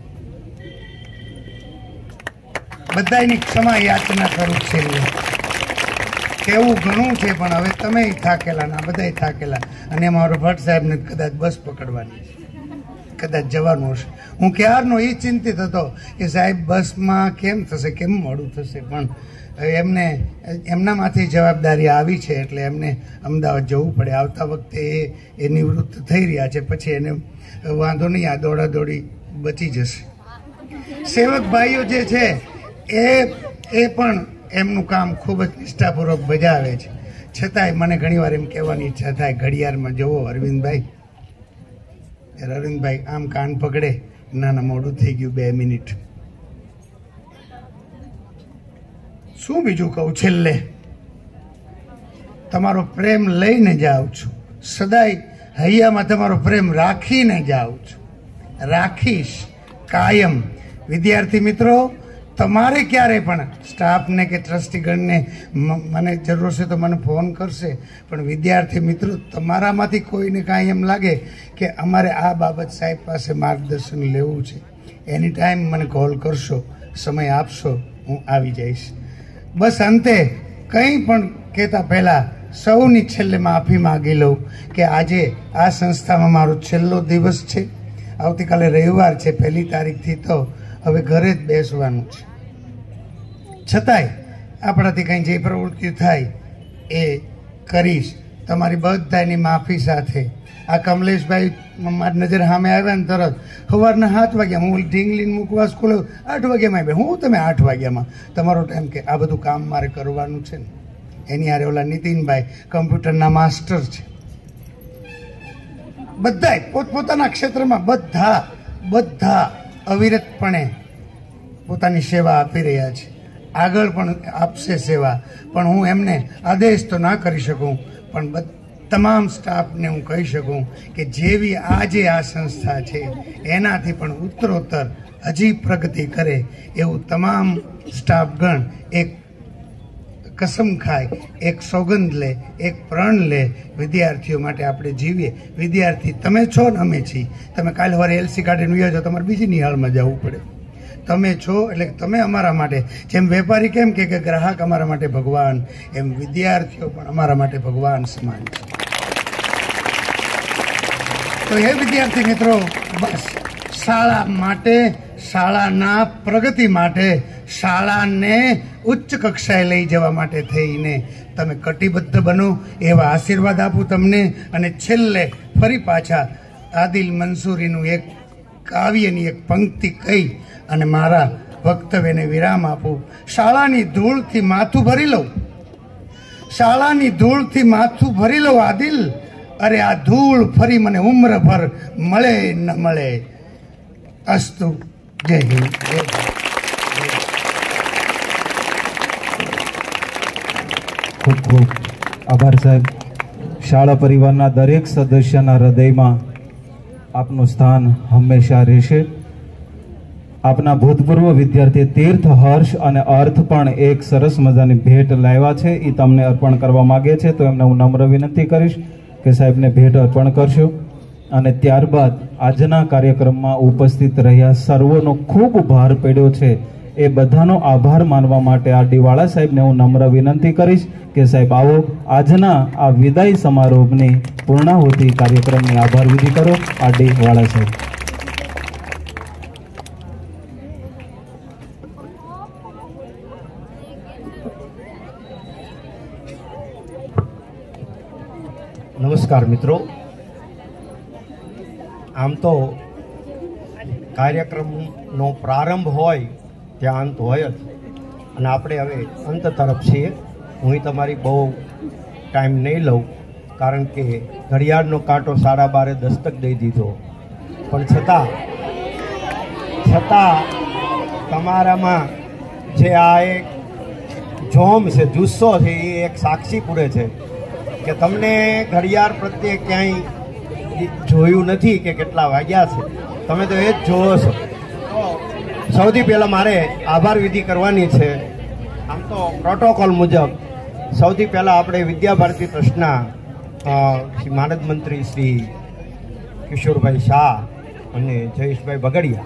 બધાની ક્ષમા યાચના કરું છે. કેવું ઘણું છે, પણ હવે તમે થાકેલા, ના બધા થાકેલા, અને મારો ભટ્ટ સાહેબને કદાચ બસ પકડવાની, કદાચ જવાનું હશે. હું ક્યારનો એ ચિંતિત હતો કે સાહેબ બસમાં કેમ થશે, કેમ મોડું થશે, પણ એમને એમનામાંથી જવાબદારી આવી છે, એટલે એમને અમદાવાદ જવું પડે. આવતા વખતે એ એ નિવૃત્ત થઈ રહ્યા છે, પછી એને વાંધો નહીં, આ દોડાદોડી બચી જશે. સેવક ભાઈઓ જે છે એ એ પણ એમનું કામ ખૂબ જ નિષ્ઠાપૂર્વક બજાવે છે. છતાંય મને ઘણીવાર એમ કહેવાની ઈચ્છા થાય, ઘડિયાળમાં જુઓ અરવિંદભાઈ, અરવિંદભાઈ આમ કાન પકડે, ના ના મોડું થઈ ગયું, બે મિનિટ. શું બીજું કહું? છેલ્લે તમારો પ્રેમ લઈને જાઉં છું, સદાય હૈયામાં તમારો પ્રેમ રાખીને જાઉં છું, રાખીશ કાયમ. વિદ્યાર્થી મિત્રો, તમારે ક્યારે પણ સ્ટાફને કે ટ્રસ્ટીગણને મને જરૂર છે તો મને ફોન કરશે, પણ વિદ્યાર્થી મિત્રો તમારામાંથી કોઈને કાંઈ એમ લાગે કે અમારે આ બાબત સાહેબ પાસે માર્ગદર્શન લેવું છે, એની ટાઈમ મને કોલ કરશો, સમય આપશો, હું આવી જઈશ. બસ અંતે કંઈ પણ કહેતા પહેલાં સૌની છેલ્લે માફી માગી લઉં કે આજે આ સંસ્થામાં મારો છેલ્લો દિવસ છે. આવતીકાલે રવિવાર છે, પહેલી તારીખથી તો હવે ઘરે જ બેસવાનું છે. છતાંય આપણાથી કંઈ જે પ્રવૃત્તિ થાય એ કરીશ, તમારી બધાની માફી સાથે. આ કમલેશભાઈ મારી નજર સામે આવ્યા ને તરત સવારના સાત વાગ્યા, હું ઢીંગલીને મૂકવા સ્કૂલે આઠ વાગ્યામાં આવ્યા, હું તમે આઠ વાગ્યામાં, તમારો ટાઈમ કે આ બધું કામ મારે કરવાનું છે ને. એની હારે ઓલા નીતિનભાઈ કમ્પ્યુટરના માસ્ટર છે. બધા પોતપોતાના ક્ષેત્રમાં બધા બધા અવિરતપણે પોતાની સેવા આપી રહ્યા છે, આગળ પણ આપશે સેવા. પણ હું એમને આદેશ તો ના કરી શકું, પણ તમામ સ્ટાફને હું કહી શકું કે જેવી આજે આ સંસ્થા છે એનાથી પણ ઉત્તરોત્તર હજી પ્રગતિ કરે એવું તમામ સ્ટાફગણ એક કસમ ખાય, એક સોગંદ લે, એક પ્રણ લે, વિદ્યાર્થીઓ માટે આપણે જીવીએ. વિદ્યાર્થી તમે છો ને અમે છીએ. તમે કાલે વારે એલસી કાઢીને વ્યા જાઓ, તમારે બીજી નિહાળમાં જવું પડે. તમે છો એટલે તમે અમારા માટે, જેમ વેપારી કેમ કે ગ્રાહક અમારા માટે ભગવાન, એમ વિદ્યાર્થીઓ પણ અમારા માટે ભગવાન સમાન છે. તો એ વિદ્યાર્થી મિત્રો, બસ શાળા માટે, શાળાના પ્રગતિ માટે, શાળાને ઉચ્ચ કક્ષાએ લઈ જવા માટે થઈને તમે કટિબદ્ધ બનો એવા આશીર્વાદ આપું તમને. અને છેલ્લે ફરી પાછા આદિલ મંસૂરીનું એક કાવ્યની એક પંક્તિ કહી અને મારા વક્તવ્યને વિરામ આપું. શાળાની ધૂળથી માથું ભરી લઉં, શાળાની ધૂળથી માથું ભરી લઉં આદિલ, અરે આ ધૂળ ફરી મને ઉમ્રભર મળે ન મળે. અસ્તુ. જય હિન્દ. જય ખૂબ ખૂબ આભાર સાહેબ. શાળા પરિવારના દરેક સદસ્યના હૃદયમાં આપનું સ્થાન હંમેશા રહેશે. આપના ભૂતપૂર્વ વિદ્યાર્થી તીર્થ, હર્ષ અને અર્થ પણ એક સરસ મજાની ભેટ લાવ્યા છે, એ તમને અર્પણ કરવા માગે છે. તો એમને હું નમ્ર વિનંતી કરીશ કે સાહેબને ભેટ અર્પણ કરશો. અને ત્યારબાદ આજના કાર્યક્રમમાં ઉપસ્થિત રહ્યા સર્વોનો ખૂબ ભાર પડ્યો છે એ બધાનો આભાર માનવા માટે આર ડી વાળા સાહેબને હું નમ્ર વિનંતી કરીશ કે સાહેબ આવો આજના આ વિદાય સમારોહની પૂર્ણાહુતિ કાર્યક્રમની આભાર વિધિ કરો. આર ડી વાળા સાહેબ. નમસ્કાર મિત્રો. આમ તો કાર્યક્રમનો પ્રારંભ હોય ત્યાં અંત હોય જ, અને આપણે હવે અંત તરફ છીએ. હું તમારી બહુ ટાઈમ નહીં લઉં, કારણ કે ઘડિયાળનો કાંટો સાડા બારે દસ્તક દઈ દીધો. પણ છતાં છતાં તમારામાં જે આ એક જોમ છે, જુસ્સો છે, એ એક સાક્ષી પૂરે છે કે તમને ઘડિયાળ પ્રત્યે ક્યાંય જોયું નથી કે કેટલા વાગ્યા છે, તમે તો એ જ જોવો છો. સૌથી પહેલાં મારે આભાર વિધિ કરવાની છે. આમ તો પ્રોટોકોલ મુજબ સૌથી પહેલાં આપણે વિદ્યાભારતી ટ્રસ્ટના શ્રી માનદ મંત્રી શ્રી કિશોરભાઈ શાહ અને જયેશભાઈ બગડિયા,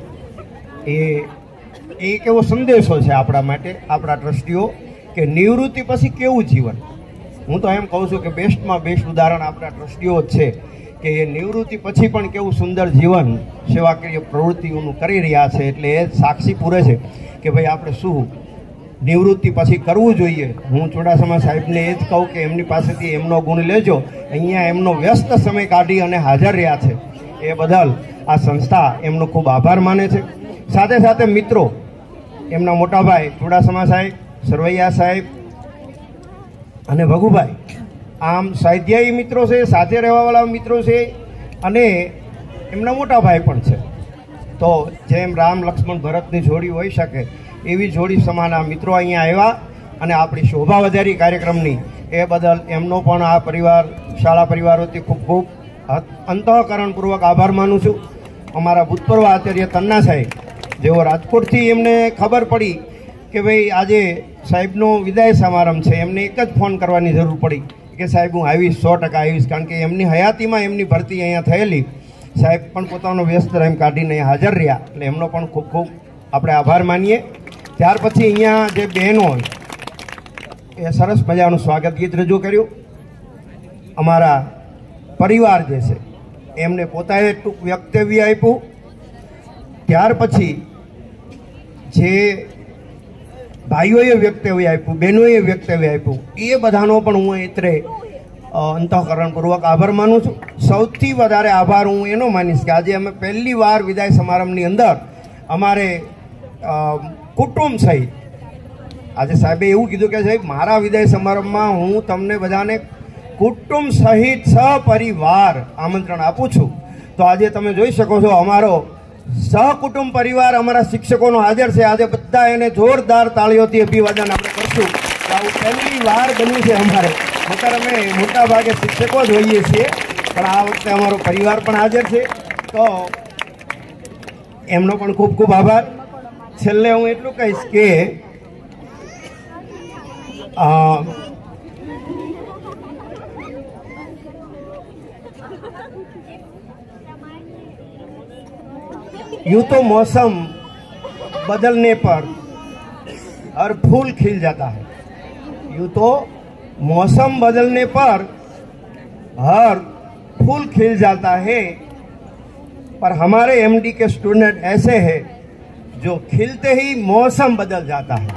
એ એક એવો સંદેશો છે આપણા માટે, આપણા ટ્રસ્ટીઓ, કે નિવૃત્તિ પછી કેવું જીવન. હું તો એમ કહું છું કે બેસ્ટમાં બેસ્ટ ઉદાહરણ આપણા ટ્રસ્ટીઓ જ છે કે એ નિવૃત્તિ પછી પણ કેવું સુંદર જીવન સેવાકીય પ્રવૃત્તિઓનું કરી રહ્યા છે. એટલે એ સાક્ષી પૂરે છે કે ભાઈ આપણે શું નિવૃત્તિ પછી કરવું જોઈએ. હું ચુડાસમા સાહેબને એ જ કહું કે એમની પાસેથી એમનો ગુણ લેજો. અહીંયા એમનો વ્યસ્ત સમય કાઢી અને હાજર રહ્યા છે, એ બદલ આ સંસ્થા એમનો ખૂબ આભાર માને છે. સાથે સાથે મિત્રો, એમના મોટાભાઈ ચુડાસમા સાહેબ, સરવૈયા સાહેબ અને ભગુભાઈ, આમ સ્વાધ્યાયી મિત્રો છે, સાથે રહેવાવાળા મિત્રો છે, અને એમના મોટા ભાઈ પણ છે. તો જેમ રામ લક્ષ્મણ ભરતની જોડી હોઈ શકે એવી જોડી સમાન આ મિત્રો અહીંયા આવ્યા અને આપણી શોભા વધારી કાર્યક્રમની, એ બદલ એમનો પણ આ પરિવાર, શાળા પરિવારોથી ખૂબ ખૂબ અંતઃકરણપૂર્વક આભાર માનું છું. અમારા ભૂતપૂર્વ આચાર્ય તન્ના સાહેબ, જેઓ રાજકોટથી એમને ખબર પડી કે ભાઈ આજે સાહેબનો વિદાય સમારંભ છે, એમને એક જ ફોન કરવાની જરૂર પડી કે સાહેબ હું આવીશ, સો ટકા આવીશ, કારણ કે એમની હયાતીમાં એમની ભરતી અહીંયા થયેલી. સાહેબ પણ પોતાનો વ્યસ્ત ટાઈમ કાઢીને હાજર રહ્યા, એટલે એમનો પણ ખૂબ ખૂબ આપણે આભાર માનીએ. ત્યાર પછી અહીંયા જે બહેનો એ સરસ મજાનું સ્વાગત ગીત રજૂ કર્યું. અમારા પરિવાર જે છે એમને પોતાએ ટૂંક વક્તવ્ય આપ્યું. ત્યાર પછી જે ભાઈઓએ વક્તવ્ય આપ્યું, બહેનોએ વક્તવ્ય આપ્યું, એ બધાનો પણ હું એટલે અંતઃકરણપૂર્વક આભાર માનું છું. સૌથી વધારે આભાર હું એનો માનીશ કે આજે અમે પહેલી વાર વિદાય સમારંભની અંદર અમારે કુટુંબ સહિત, આજે સાહેબે એવું કીધું કે સાહેબ મારા વિદાય સમારંભમાં હું તમને બધાને કુટુંબ સહિત સપરિવાર આમંત્રણ આપું છું. તો આજે તમે જોઈ શકો છો અમારો સહકુટુંબ પરિવાર અમારા શિક્ષકોનો હાજર છે. આજે બધા એને જોરદાર તાળીઓથી અભિવાદન આપણે કરશું. આવું પહેલી વાર બન્યું છે અમારે. નકર અમે મોટા ભાગે શિક્ષકો જ હોઈએ છીએ, પણ આ વખતે અમારો પરિવાર પણ હાજર છે. તો એમનો પણ ખૂબ ખૂબ આભાર. છેલ્લે હું એટલું કહીશ કે यूं तो मौसम बदलने पर हर फूल खिल जाता है, यूं तो मौसम बदलने पर हर फूल खिल जाता है, पर हमारे एमडी के स्टूडेंट ऐसे हैं जो खिलते ही मौसम बदल जाता है।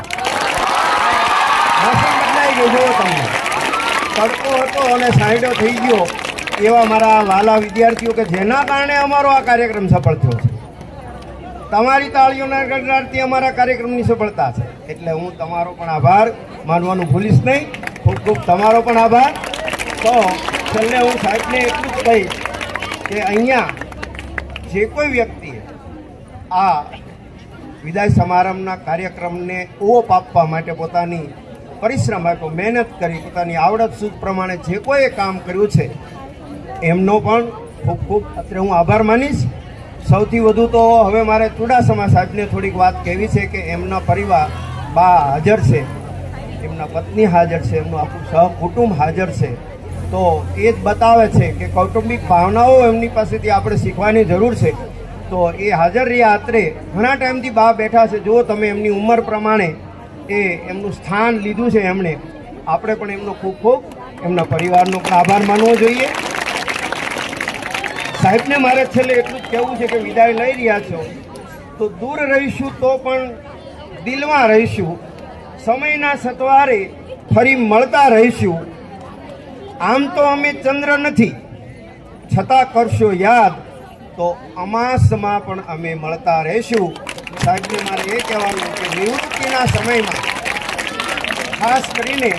मौसम बदलाई गयो जो तमने तड़को હતો અને સાઈડો થઈ ગયો એવા મારા વાલા વિદ્યાર્થીઓ કે જેના કારણે અમારો આ કાર્યક્રમ સફળ થયો છે। તમારી તાળીઓના ગણગાટથી અમારા કાર્યક્રમની સફળતા છે, એટલે હું તમારો પણ આભાર માનવાનું ભૂલીશ નહીં। ખૂબ ખૂબ તમારો પણ આભાર। તો છેલ્લે હું સાહેબને એટલું જ કહીશ કે અહીંયા જે કોઈ વ્યક્તિએ આ વિદાય સમારંભના કાર્યક્રમને ઓપ આપવા માટે પોતાની પરિશ્રમ આપ્યો, મહેનત કરી, પોતાની આવડત સૂઝ પ્રમાણે જે કોઈએ કામ કર્યું છે એમનો પણ ખૂબ ખૂબ અત્રે હું આભાર માનીશ। સૌથી વધુ તો હવે મારે ચુડાસમા સાહેબને થોડીક વાત કહેવી છે કે એમના પરિવાર બા હાજર છે, એમના પત્ની હાજર છે, એમનું આખું સહકુટુંબ હાજર છે। તો એ જ બતાવે છે કે કૌટુંબિક ભાવનાઓ એમની પાસેથી આપણે શીખવાની જરૂર છે। તો એ હાજર રહ્યા અત્રે ઘણા ટાઈમથી બા બેઠા છે। જો તમે એમની ઉંમર પ્રમાણે એ એમનું સ્થાન લીધું છે એમણે, આપણે પણ એમનો ખૂબ ખૂબ એમના પરિવારનો પણ આભાર માનવો જોઈએ। સાહેબને મારે છેલ્લે એટલું જ કહેવું છે કે વિદાય લઈ રહ્યા છો તો દૂર રહીશું તો પણ દિલમાં રહીશું, સમયના સતવારે ફરી મળતા રહીશું। આમ તો અમે ચંદ્ર નથી, છતાં કરશો યાદ તો અમાસમાં પણ અમે મળતા રહીશું। સાહેબને મારે એ કહેવાનું કે નિવૃત્તિના સમયમાં ખાસ કરીને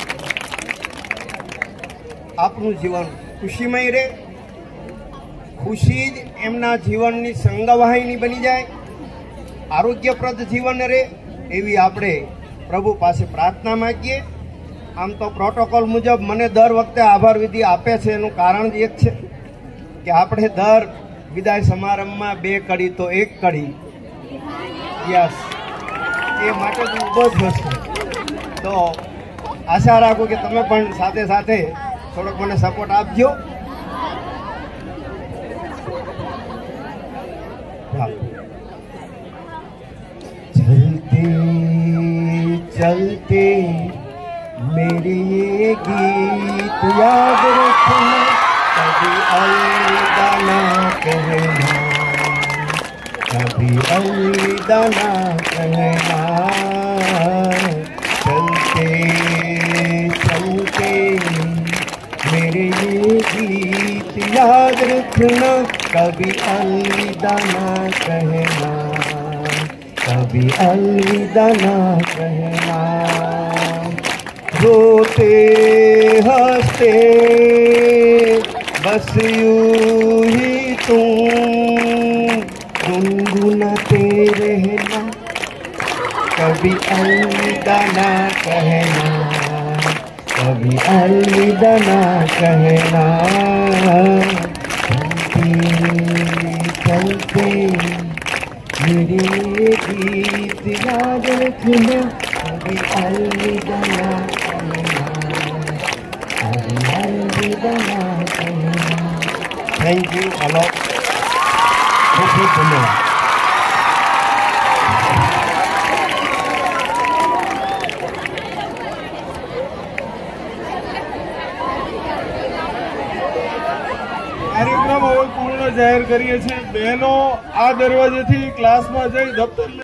આપનું જીવન ખુશીમય રહે, ખુશી જ એમના જીવનની સંગવાહિની બની જાય, આરોગ્યપ્રદ જીવન રહે એવી આપણે પ્રભુ પાસે પ્રાર્થના માગીએ। આમ તો પ્રોટોકોલ મુજબ મને દર વખતે આભાર વિધિ આપે છે, એનું કારણ જ એક છે કે આપણે દર વિદાય સમારંભમાં બે કડી તો એક કડી યસ એ માટે જ ઊભો જ છું। તો આશા રાખું કે તમે પણ સાથે સાથે થોડોક મને સપોર્ટ આપજો। चलते चलते मेरे ये गीत याद रखना, कभी अलविदा ना कहना, कभी अलविदा ना कहना। चलते चलते मेरे ये गीत याद रखना, कभी अलविदा ना कहना, कभी अलविदा ना कहना। रोते हंसते बस यूं ही तुम गुनगुनाते रहना, कभी अलविदा ना कहना, कभी अलविदा ना कहना। चलते मेरे गीत याद रखना, कभी अलविदा ना कहना, कभी अलविदा ना कहना। Thank you. हेलो, बहुत बहुत धन्यवाद। કાર્યક્રમ હવે પૂર્ણ જાહેર કરીએ છીએ। બહેનો આ દરવાજેથી ક્લાસમાં જઈ દફતર